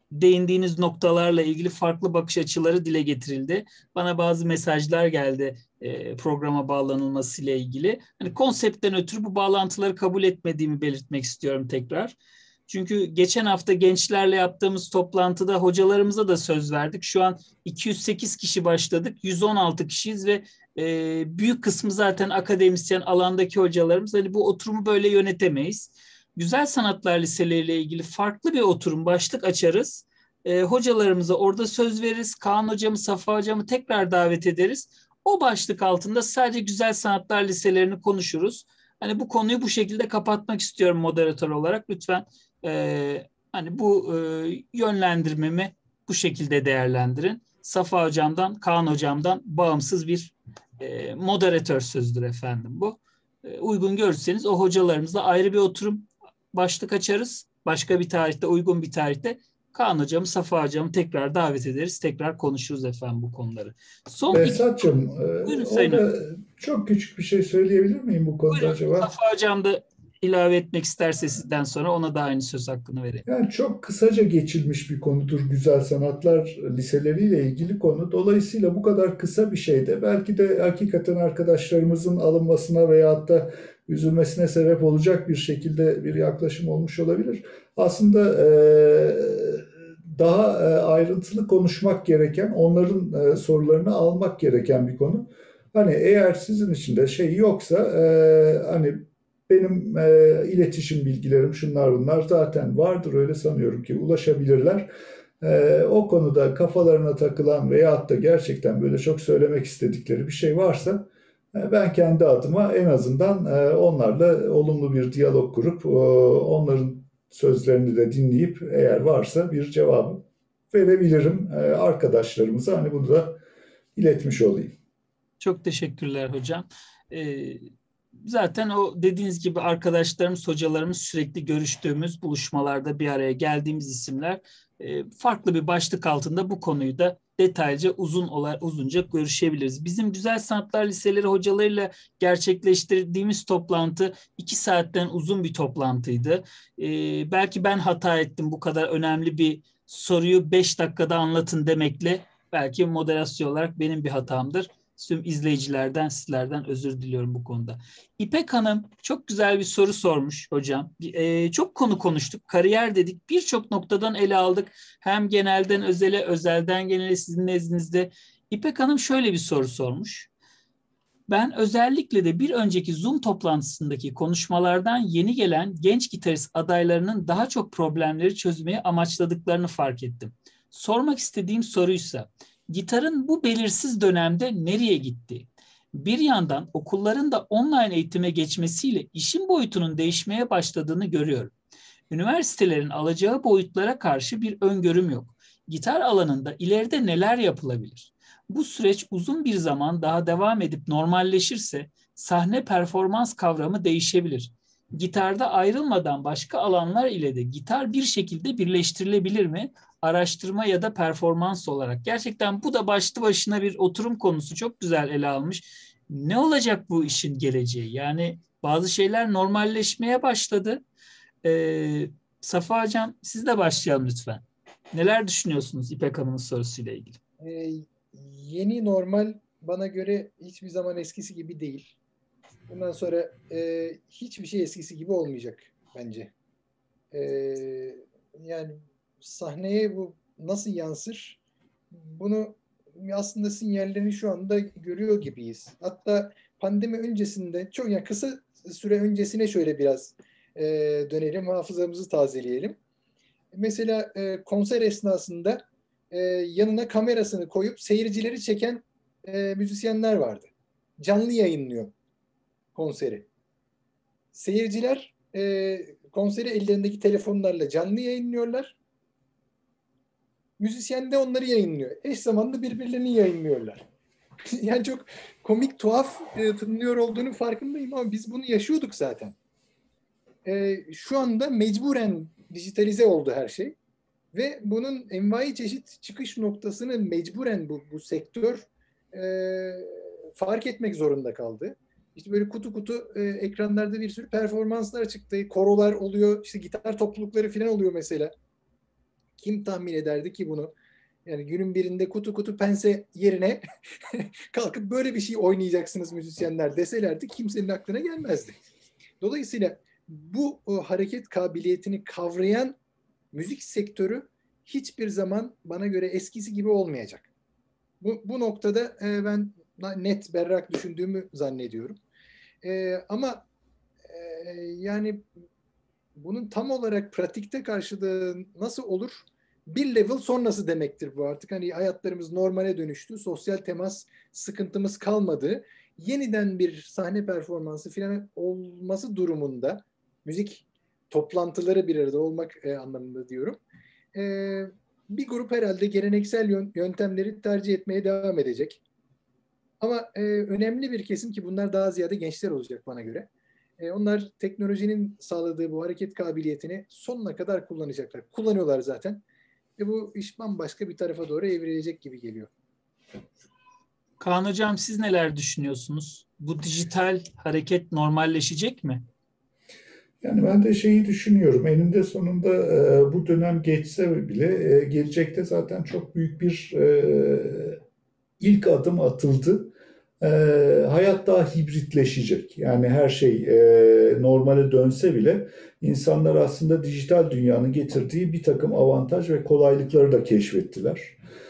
değindiğiniz noktalarla ilgili farklı bakış açıları dile getirildi. Bana bazı mesajlar geldi programa bağlanılmasıyla ilgili. Hani konseptten ötürü bu bağlantıları kabul etmediğimi belirtmek istiyorum tekrar. Çünkü geçen hafta gençlerle yaptığımız toplantıda hocalarımıza da söz verdik. Şu an 208 kişi başladık, 116 kişiyiz ve büyük kısmı zaten akademisyen alandaki hocalarımız. Hani bu oturumu böyle yönetemeyiz. Güzel Sanatlar Liseleriyle ilgili farklı bir oturum, başlık açarız. Hocalarımıza orada söz veririz. Kaan hocamı, Safa hocamı tekrar davet ederiz. O başlık altında sadece Güzel Sanatlar Liselerini konuşuruz. Hani bu konuyu bu şekilde kapatmak istiyorum moderatör olarak. Lütfen hani bu yönlendirmemi bu şekilde değerlendirin. Safa hocamdan, Kaan hocamdan bağımsız bir moderatör sözüdür efendim bu. Uygun görürseniz o hocalarımızla ayrı bir oturum başlık açarız. Başka bir tarihte, uygun bir tarihte Kaan hocamı, Safa hocamı tekrar davet ederiz. Tekrar konuşuruz efendim bu konuları. Behzatçığım, Buyurun Sayın Hocam. orada çok küçük bir şey söyleyebilir miyim bu konuda Buyurun. acaba? Safa hocam da ilave etmek isterse sizden sonra ona da aynı söz hakkını vereyim. Yani çok kısaca geçilmiş bir konudur güzel sanatlar liseleriyle ilgili konu. Dolayısıyla bu kadar kısa bir şeyde belki de hakikaten arkadaşlarımızın alınmasına veyahut da üzülmesine sebep olacak bir şekilde bir yaklaşım olmuş olabilir. Aslında daha ayrıntılı konuşmak gereken, onların sorularını almak gereken bir konu. Hani eğer sizin için de şey yoksa hani benim iletişim bilgilerim şunlar bunlar zaten vardır, öyle sanıyorum ki ulaşabilirler. O konuda kafalarına takılan veyahut da gerçekten böyle çok söylemek istedikleri bir şey varsa ben kendi adıma en azından onlarla olumlu bir diyalog kurup onların sözlerini de dinleyip eğer varsa bir cevabı verebilirim arkadaşlarımıza. Hani bunu da iletmiş olayım. Çok teşekkürler hocam. Zaten o dediğiniz gibi arkadaşlarımız, hocalarımız sürekli görüştüğümüz buluşmalarda bir araya geldiğimiz isimler. Farklı bir başlık altında bu konuyu da detaylıca uzunca görüşebiliriz. Bizim Güzel Sanatlar Liseleri hocalarıyla gerçekleştirdiğimiz toplantı 2 saatten uzun bir toplantıydı. Belki ben hata ettim, bu kadar önemli bir soruyu 5 dakikada anlatın demekle. Belki moderasyon olarak benim bir hatamdır. Tüm izleyicilerden, sizlerden özür diliyorum bu konuda. İpek Hanım çok güzel bir soru sormuş hocam. Çok konu konuştuk, kariyer dedik, birçok noktadan ele aldık. Hem genelden özele, özelden genele sizin nezdinizde. İpek Hanım şöyle bir soru sormuş. Ben özellikle de bir önceki Zoom toplantısındaki konuşmalardan yeni gelen genç gitarist adaylarının daha çok problemleri çözmeyi amaçladıklarını fark ettim. Sormak istediğim soruysa, gitarın bu belirsiz dönemde nereye gitti? Bir yandan okulların da online eğitime geçmesiyle işin boyutunun değişmeye başladığını görüyorum. Üniversitelerin alacağı boyutlara karşı bir öngörüm yok. Gitar alanında ileride neler yapılabilir? Bu süreç uzun bir zaman daha devam edip normalleşirse sahne performans kavramı değişebilir. Gitarda ayrılmadan başka alanlar ile de gitar bir şekilde birleştirilebilir mi? Araştırma ya da performans olarak. Gerçekten bu da başlı başına bir oturum konusu. Çok güzel ele almış. Ne olacak bu işin geleceği? Yani bazı şeyler normalleşmeye başladı. Safa Hocam siz de başlayalım lütfen. Neler düşünüyorsunuz İpek Hanım'ın sorusuyla ilgili? Yeni normal bana göre hiçbir zaman eskisi gibi değil. Bundan sonra hiçbir şey eskisi gibi olmayacak bence. Yani sahneye bu nasıl yansır? Bunu aslında sinyallerini şu anda görüyor gibiyiz. Hatta pandemi öncesinde çok yani kısa süre öncesine şöyle biraz dönelim, hafızamızı tazeleyelim. Mesela konser esnasında yanına kamerasını koyup seyircileri çeken müzisyenler vardı. Canlı yayınlıyor konseri. Seyirciler konseri ellerindeki telefonlarla canlı yayınlıyorlar. Müzisyen de onları yayınlıyor. Eş zamanlı birbirlerini yayınlıyorlar. Yani çok komik, tuhaf tınlıyor olduğunun farkındayım ama biz bunu yaşıyorduk zaten. Şu anda mecburen dijitalize oldu her şey. Ve bunun envai çeşit çıkış noktasını mecburen bu sektör fark etmek zorunda kaldı. İşte böyle kutu kutu ekranlarda bir sürü performanslar çıktı. Korolar oluyor, işte gitar toplulukları falan oluyor mesela. Kim tahmin ederdi ki bunu? Yani günün birinde kutu kutu pense yerine kalkıp böyle bir şey oynayacaksınız müzisyenler deselerdi kimsenin aklına gelmezdi. Dolayısıyla bu hareket kabiliyetini kavrayan müzik sektörü hiçbir zaman bana göre eskisi gibi olmayacak. Bu noktada ben net, berrak düşündüğümü zannediyorum. Ama yani bunun tam olarak pratikte karşılığı nasıl olur? Bir level sonrası demektir bu artık. Hani hayatlarımız normale dönüştü, sosyal temas sıkıntımız kalmadı. Yeniden bir sahne performansı falan olması durumunda, müzik toplantıları bir arada olmak anlamında diyorum. Bir grup herhalde geleneksel yöntemleri tercih etmeye devam edecek. Ama önemli bir kesim ki bunlar daha ziyade gençler olacak bana göre. Onlar teknolojinin sağladığı bu hareket kabiliyetini sonuna kadar kullanacaklar. Kullanıyorlar zaten. Bu iş bambaşka bir tarafa doğru evrilecek gibi geliyor. Kaan Hocam siz neler düşünüyorsunuz? Bu dijital hareket normalleşecek mi? Yani ben de şeyi düşünüyorum. Eninde sonunda bu dönem geçse bile gelecekte zaten çok büyük bir ilk adım atıldı. Hayat daha hibritleşecek. Yani her şey normale dönse bile insanlar aslında dijital dünyanın getirdiği bir takım avantaj ve kolaylıkları da keşfettiler.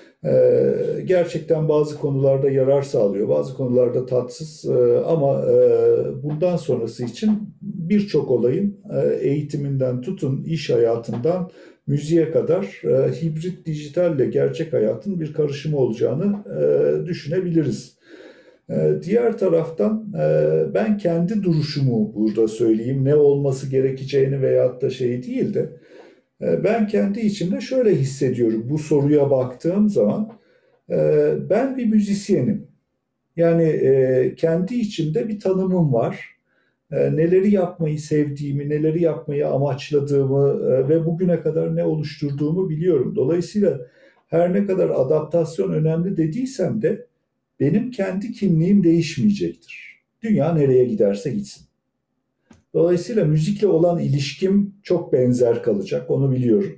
Gerçekten bazı konularda yarar sağlıyor, bazı konularda tatsız ama bundan sonrası için birçok olayın eğitiminden tutun, iş hayatından müziğe kadar hibrit dijitalle gerçek hayatın bir karışımı olacağını düşünebiliriz. Diğer taraftan ben kendi duruşumu burada söyleyeyim, ne olması gerekeceğini veyahut da şey değil de ben kendi içimde şöyle hissediyorum bu soruya baktığım zaman. Ben bir müzisyenim. Yani kendi içimde bir tanımım var. Neleri yapmayı sevdiğimi, neleri yapmayı amaçladığımı ve bugüne kadar ne oluşturduğumu biliyorum. Dolayısıyla her ne kadar adaptasyon önemli dediysem de benim kendi kimliğim değişmeyecektir. Dünya nereye giderse gitsin. Dolayısıyla müzikle olan ilişkim çok benzer kalacak, onu biliyorum.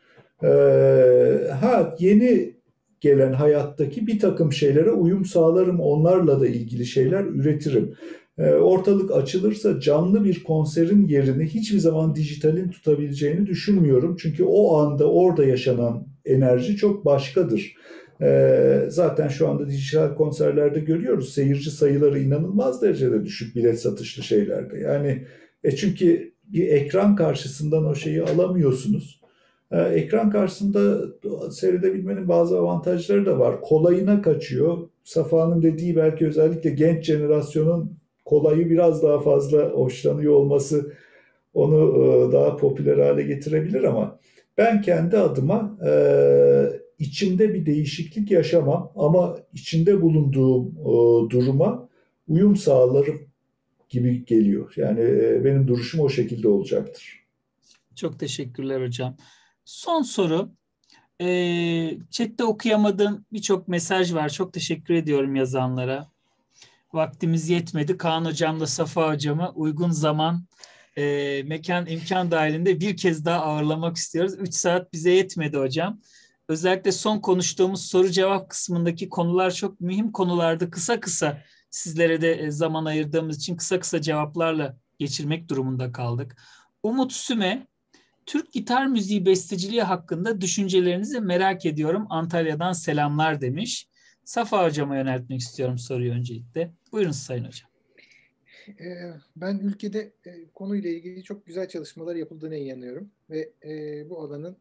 Yeni gelen hayattaki bir takım şeylere uyum sağlarım, onlarla da ilgili şeyler üretirim. Ortalık açılırsa canlı bir konserin yerini hiçbir zaman dijitalin tutabileceğini düşünmüyorum. Çünkü o anda orada yaşanan enerji çok başkadır. Zaten şu anda dijital konserlerde görüyoruz seyirci sayıları inanılmaz derecede düşük bilet satışlı şeylerde. Yani çünkü bir ekran karşısından o şeyi alamıyorsunuz. Ekran karşısında seyredebilmenin bazı avantajları da var. Kolayına kaçıyor. Safa'nın dediği belki özellikle genç jenerasyonun kolayı biraz daha fazla hoşlanıyor olması onu daha popüler hale getirebilir ama ben kendi adıma içimde bir değişiklik yaşamam ama içinde bulunduğum duruma uyum sağlarım gibi geliyor. Yani benim duruşum o şekilde olacaktır. Çok teşekkürler hocam. Son soru. Chat'te okuyamadığım birçok mesaj var. Çok teşekkür ediyorum yazanlara. Vaktimiz yetmedi. Kaan hocamla Safa hocamı uygun zaman, mekan, imkan dahilinde bir kez daha ağırlamak istiyoruz. 3 saat bize yetmedi hocam. Özellikle son konuştuğumuz soru cevap kısmındaki konular çok mühim konulardı. Kısa kısa sizlere de zaman ayırdığımız için kısa kısa cevaplarla geçirmek durumunda kaldık. Umut Süme, Türk gitar müziği besteciliği hakkında düşüncelerinizi merak ediyorum. Antalya'dan selamlar demiş. Safa hocama yöneltmek istiyorum soruyu öncelikle. Buyurun Sayın Hocam. Ben ülkede konuyla ilgili çok güzel çalışmalar yapıldığına inanıyorum ve bu alanın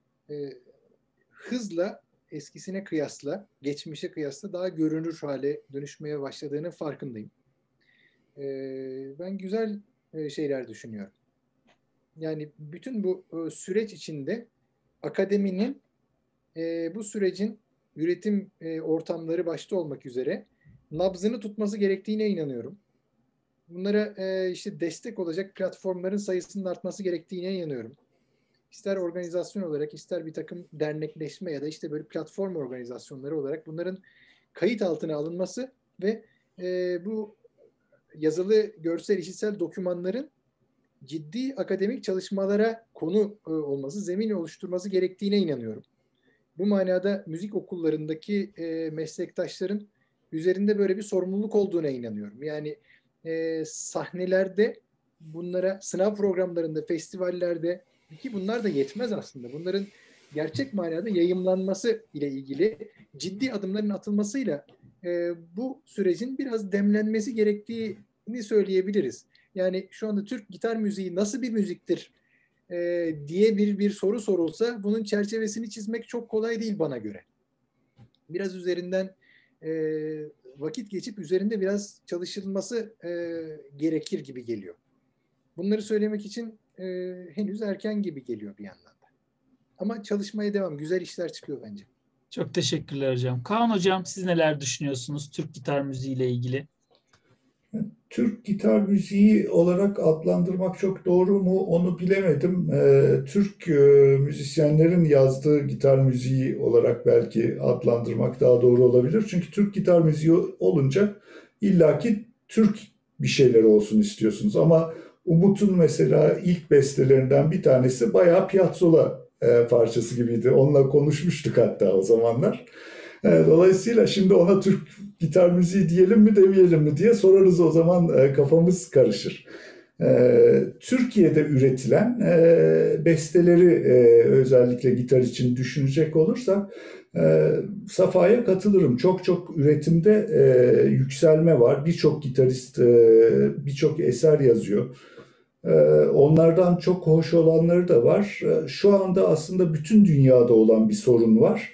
hızla eskisine kıyasla, geçmişe kıyasla daha görünür hale dönüşmeye başladığının farkındayım. Ben güzel şeyler düşünüyorum. Yani bütün bu süreç içinde akademinin bu sürecin üretim ortamları başta olmak üzere nabzını tutması gerektiğine inanıyorum. Bunlara işte destek olacak platformların sayısının artması gerektiğine inanıyorum. İster organizasyon olarak, ister bir takım dernekleşme ya da işte böyle platform organizasyonları olarak bunların kayıt altına alınması ve bu yazılı, görsel, işitsel dokümanların ciddi akademik çalışmalara konu olması, zemin oluşturması gerektiğine inanıyorum. Bu manada müzik okullarındaki meslektaşların üzerinde böyle bir sorumluluk olduğuna inanıyorum. Yani sahnelerde bunlara sınav programlarında, festivallerde ki bunlar da yetmez aslında. Bunların gerçek manada yayımlanması ile ilgili ciddi adımların atılmasıyla bu sürecin biraz demlenmesi gerektiğini söyleyebiliriz. Yani şu anda Türk gitar müziği nasıl bir müziktir diye bir soru sorulsa bunun çerçevesini çizmek çok kolay değil bana göre. Biraz üzerinden vakit geçip üzerinde biraz çalışılması gerekir gibi geliyor. Bunları söylemek için henüz erken gibi geliyor bir yandan da. Ama çalışmaya devam. Güzel işler çıkıyor bence. Çok teşekkürler hocam. Kaan hocam, siz neler düşünüyorsunuz Türk gitar müziği ile ilgili? Türk gitar müziği olarak adlandırmak çok doğru mu onu bilemedim. Türk müzisyenlerin yazdığı gitar müziği olarak belki adlandırmak daha doğru olabilir. Çünkü Türk gitar müziği olunca illaki Türk bir şeyler olsun istiyorsunuz. Ama Umut'un mesela ilk bestelerinden bir tanesi bayağı Piazzolla parçası gibiydi. Onunla konuşmuştuk hatta o zamanlar. Dolayısıyla şimdi ona Türk gitar müziği diyelim mi demeyelim mi diye sorarız, o zaman kafamız karışır. Türkiye'de üretilen besteleri özellikle gitar için düşünecek olursak Safa'ya katılırım. Çok üretimde yükselme var. Birçok gitarist birçok eser yazıyor. Onlardan çok hoş olanları da var. Şu anda aslında bütün dünyada olan bir sorun var.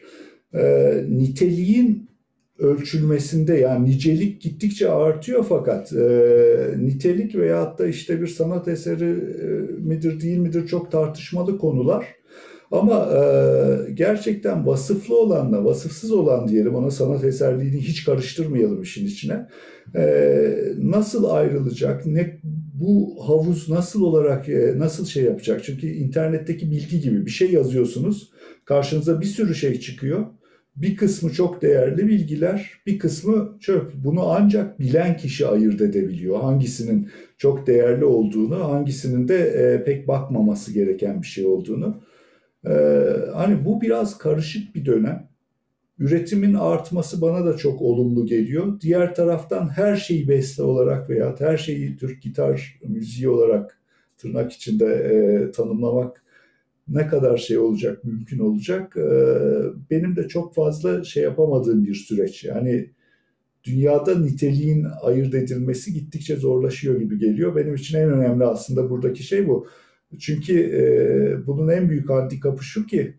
Niteliğin ölçülmesinde, yani nicelik gittikçe artıyor fakat nitelik veyahut da işte bir sanat eseri midir değil midir çok tartışmalı konular. Ama gerçekten vasıflı olanla vasıfsız olan diyelim, ona sanat eserliğini hiç karıştırmayalım işin içine. Nasıl ayrılacak? Bu havuz nasıl olarak nasıl şey yapacak? Çünkü internetteki bilgi gibi bir şey yazıyorsunuz. Karşınıza bir sürü şey çıkıyor. Bir kısmı çok değerli bilgiler, bir kısmı çöp. Bunu ancak bilen kişi ayırt edebiliyor. Hangisinin çok değerli olduğunu, hangisinin de pek bakmaması gereken bir şey olduğunu. Hani bu biraz karışık bir dönem. Üretimin artması bana da çok olumlu geliyor. Diğer taraftan her şeyi beste olarak veya her şeyi Türk gitar müziği olarak tırnak içinde tanımlamak ne kadar şey olacak, mümkün olacak. Benim de çok fazla şey yapamadığım bir süreç. Yani dünyada niteliğin ayırt edilmesi gittikçe zorlaşıyor gibi geliyor. Benim için en önemli aslında buradaki şey bu. Çünkü bunun en büyük handikapı şu ki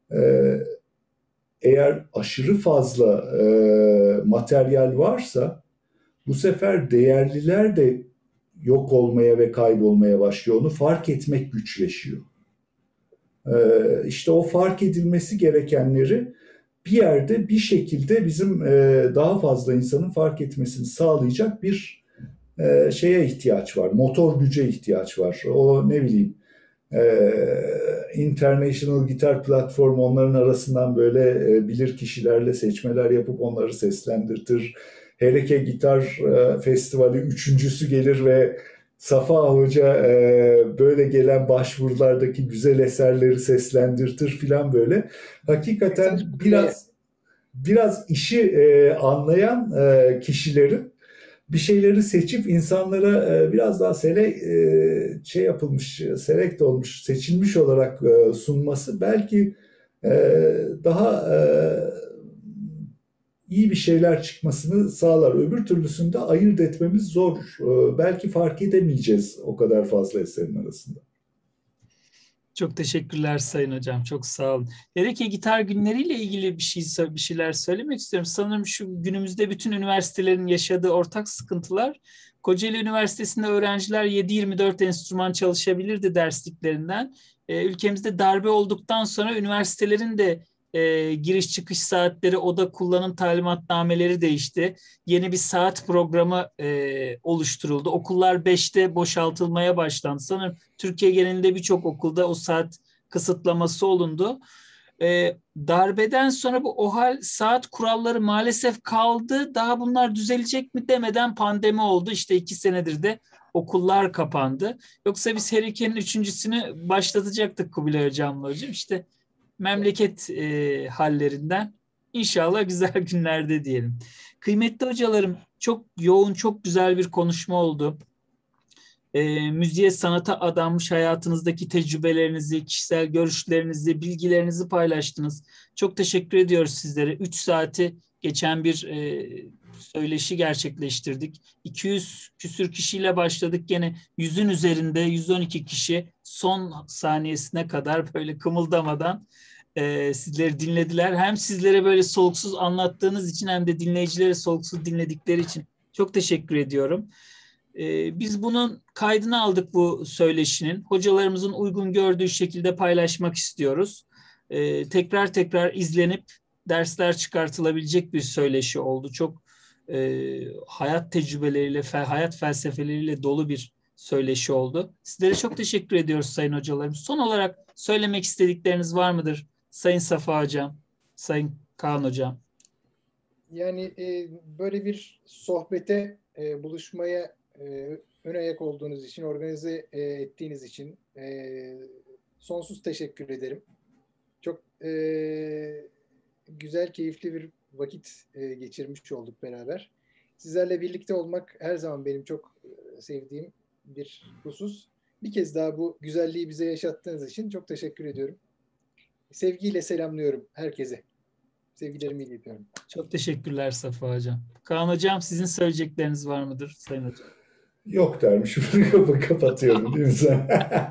eğer aşırı fazla materyal varsa bu sefer değerliler de yok olmaya ve kaybolmaya başlıyor. Onu fark etmek güçleşiyor. İşte o fark edilmesi gerekenleri bir yerde bir şekilde bizim daha fazla insanın fark etmesini sağlayacak bir şeye ihtiyaç var. Motor güce ihtiyaç var. O ne bileyim International Gitar Platform onların arasından böyle bilir kişilerle seçmeler yapıp onları seslendirtir. Hereke Gitar Festivali üçüncüsü gelir ve Safa Hoca böyle gelen başvurulardaki güzel eserleri seslendirtir filan böyle. Hakikaten biraz işi anlayan kişilerin bir şeyleri seçip insanlara biraz daha şey yapılmış, select olmuş, seçilmiş olarak sunması belki daha iyi bir şeyler çıkmasını sağlar. Öbür türlüsünde ayırt etmemiz zor. Belki fark edemeyeceğiz o kadar fazla eserin arasında. Çok teşekkürler Sayın Hocam. Çok sağ olun. Hereke Gitar Günleri ile ilgili bir şeyler söylemek istiyorum. Sanırım şu günümüzde bütün üniversitelerin yaşadığı ortak sıkıntılar. Kocaeli Üniversitesi'nde öğrenciler 7/24 enstrüman çalışabilirdi dersliklerinden. Ülkemizde darbe olduktan sonra üniversitelerin de giriş çıkış saatleri, oda kullanım talimatnameleri değişti. Yeni bir saat programı oluşturuldu. Okullar 5'te boşaltılmaya başlandı. Sanırım Türkiye genelinde birçok okulda o saat kısıtlaması olundu. Darbeden sonra bu OHAL saat kuralları maalesef kaldı. Daha bunlar düzelecek mi demeden pandemi oldu. İşte 2 senedir de okullar kapandı. Yoksa biz Hereke'nin üçüncüsünü başlatacaktık Kubilay Hocam'la hocam. İşte memleket hallerinden inşallah güzel günlerde diyelim. Kıymetli hocalarım, çok yoğun, çok güzel bir konuşma oldu. Müziğe, sanata adanmış hayatınızdaki tecrübelerinizi, kişisel görüşlerinizi, bilgilerinizi paylaştınız. Çok teşekkür ediyoruz sizlere. 3 saati geçen bir söyleşi gerçekleştirdik. 200 küsür kişiyle başladık. Gene 100'ün üzerinde 112 kişi son saniyesine kadar böyle kımıldamadan sizleri dinlediler. Hem sizlere böyle soluksuz anlattığınız için hem de dinleyicilere soluksuz dinledikleri için çok teşekkür ediyorum. Biz bunun kaydını aldık, bu söyleşinin. Hocalarımızın uygun gördüğü şekilde paylaşmak istiyoruz. Tekrar tekrar izlenip dersler çıkartılabilecek bir söyleşi oldu. Çok hayat tecrübeleriyle, hayat felsefeleriyle dolu bir söyleşi oldu. Sizlere çok teşekkür ediyoruz sayın hocalarım. Son olarak söylemek istedikleriniz var mıdır? Sayın Safa Hocam, Sayın Kaan Hocam. Yani böyle bir sohbete, buluşmaya ön ayak olduğunuz için, organize ettiğiniz için sonsuz teşekkür ederim. Çok güzel, keyifli bir vakit geçirmiş olduk beraber. Sizlerle birlikte olmak her zaman benim çok sevdiğim bir husus. Bir kez daha bu güzelliği bize yaşattığınız için çok teşekkür ediyorum. Sevgiyle selamlıyorum herkese. Sevgilerimi iletiyorum. Çok teşekkürler Safa Hocam. Kaan Hocam, sizin söyleyecekleriniz var mıdır Sayın Hocam? Yok dermiş. Kapatıyorum değil mi sen?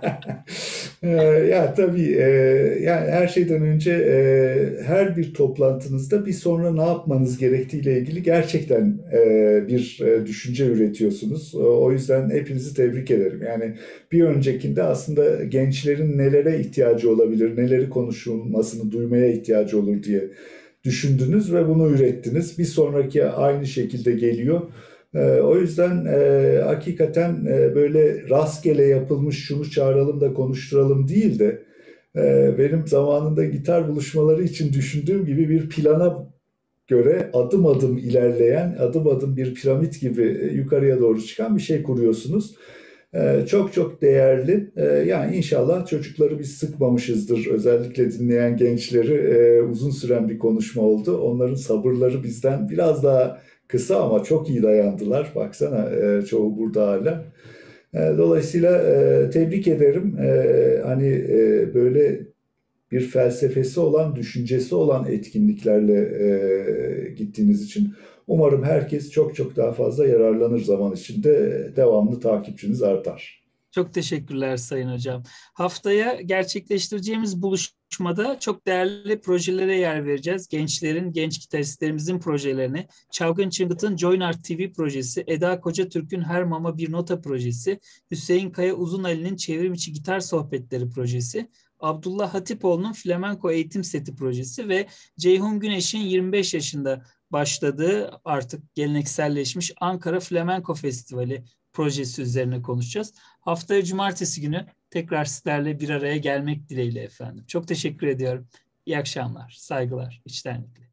Ya tabii yani her şeyden önce her bir toplantınızda bir sonra ne yapmanız gerektiğiyle ilgili gerçekten bir düşünce üretiyorsunuz. O yüzden hepinizi tebrik ederim. Yani bir öncekinde aslında gençlerin nelere ihtiyacı olabilir, neleri konuşulmasını duymaya ihtiyacı olur diye düşündünüz ve bunu ürettiniz. Bir sonraki aynı şekilde geliyor. O yüzden hakikaten böyle rastgele yapılmış şunu çağıralım da konuşturalım değil de benim zamanında gitar buluşmaları için düşündüğüm gibi bir plana göre adım adım ilerleyen, adım adım bir piramit gibi yukarıya doğru çıkan bir şey kuruyorsunuz. Çok çok değerli. Yani inşallah çocukları biz sıkmamışızdır. Özellikle dinleyen gençleri uzun süren bir konuşma oldu. Onların sabırları bizden biraz daha kısa ama çok iyi dayandılar. Baksana çoğu burada hala. Dolayısıyla tebrik ederim. Hani böyle bir felsefesi olan, düşüncesi olan etkinliklerle gittiğiniz için umarım herkes çok çok daha fazla yararlanır zaman içinde. Devamlı takipçiniz artar. Çok teşekkürler Sayın Hocam. Haftaya gerçekleştireceğimiz buluşmada çok değerli projelere yer vereceğiz. Gençlerin, genç gitaristlerimizin projelerini, Çavgın Çıngıt'ın Join Art TV projesi, Eda Kocatürk'ün Her Mama Bir Nota projesi, Hüseyin Kaya Uzunali'nin Çevrim İçi Gitar Sohbetleri projesi, Abdullah Hatipoğlu'nun Flamenko Eğitim Seti projesi ve Ceyhun Güneş'in 25 yaşında başladığı, artık gelenekselleşmiş Ankara Flamenko Festivali projesi üzerine konuşacağız. Haftaya cumartesi günü tekrar sizlerle bir araya gelmek dileğiyle efendim. Çok teşekkür ediyorum. İyi akşamlar, saygılar, içtenlikle.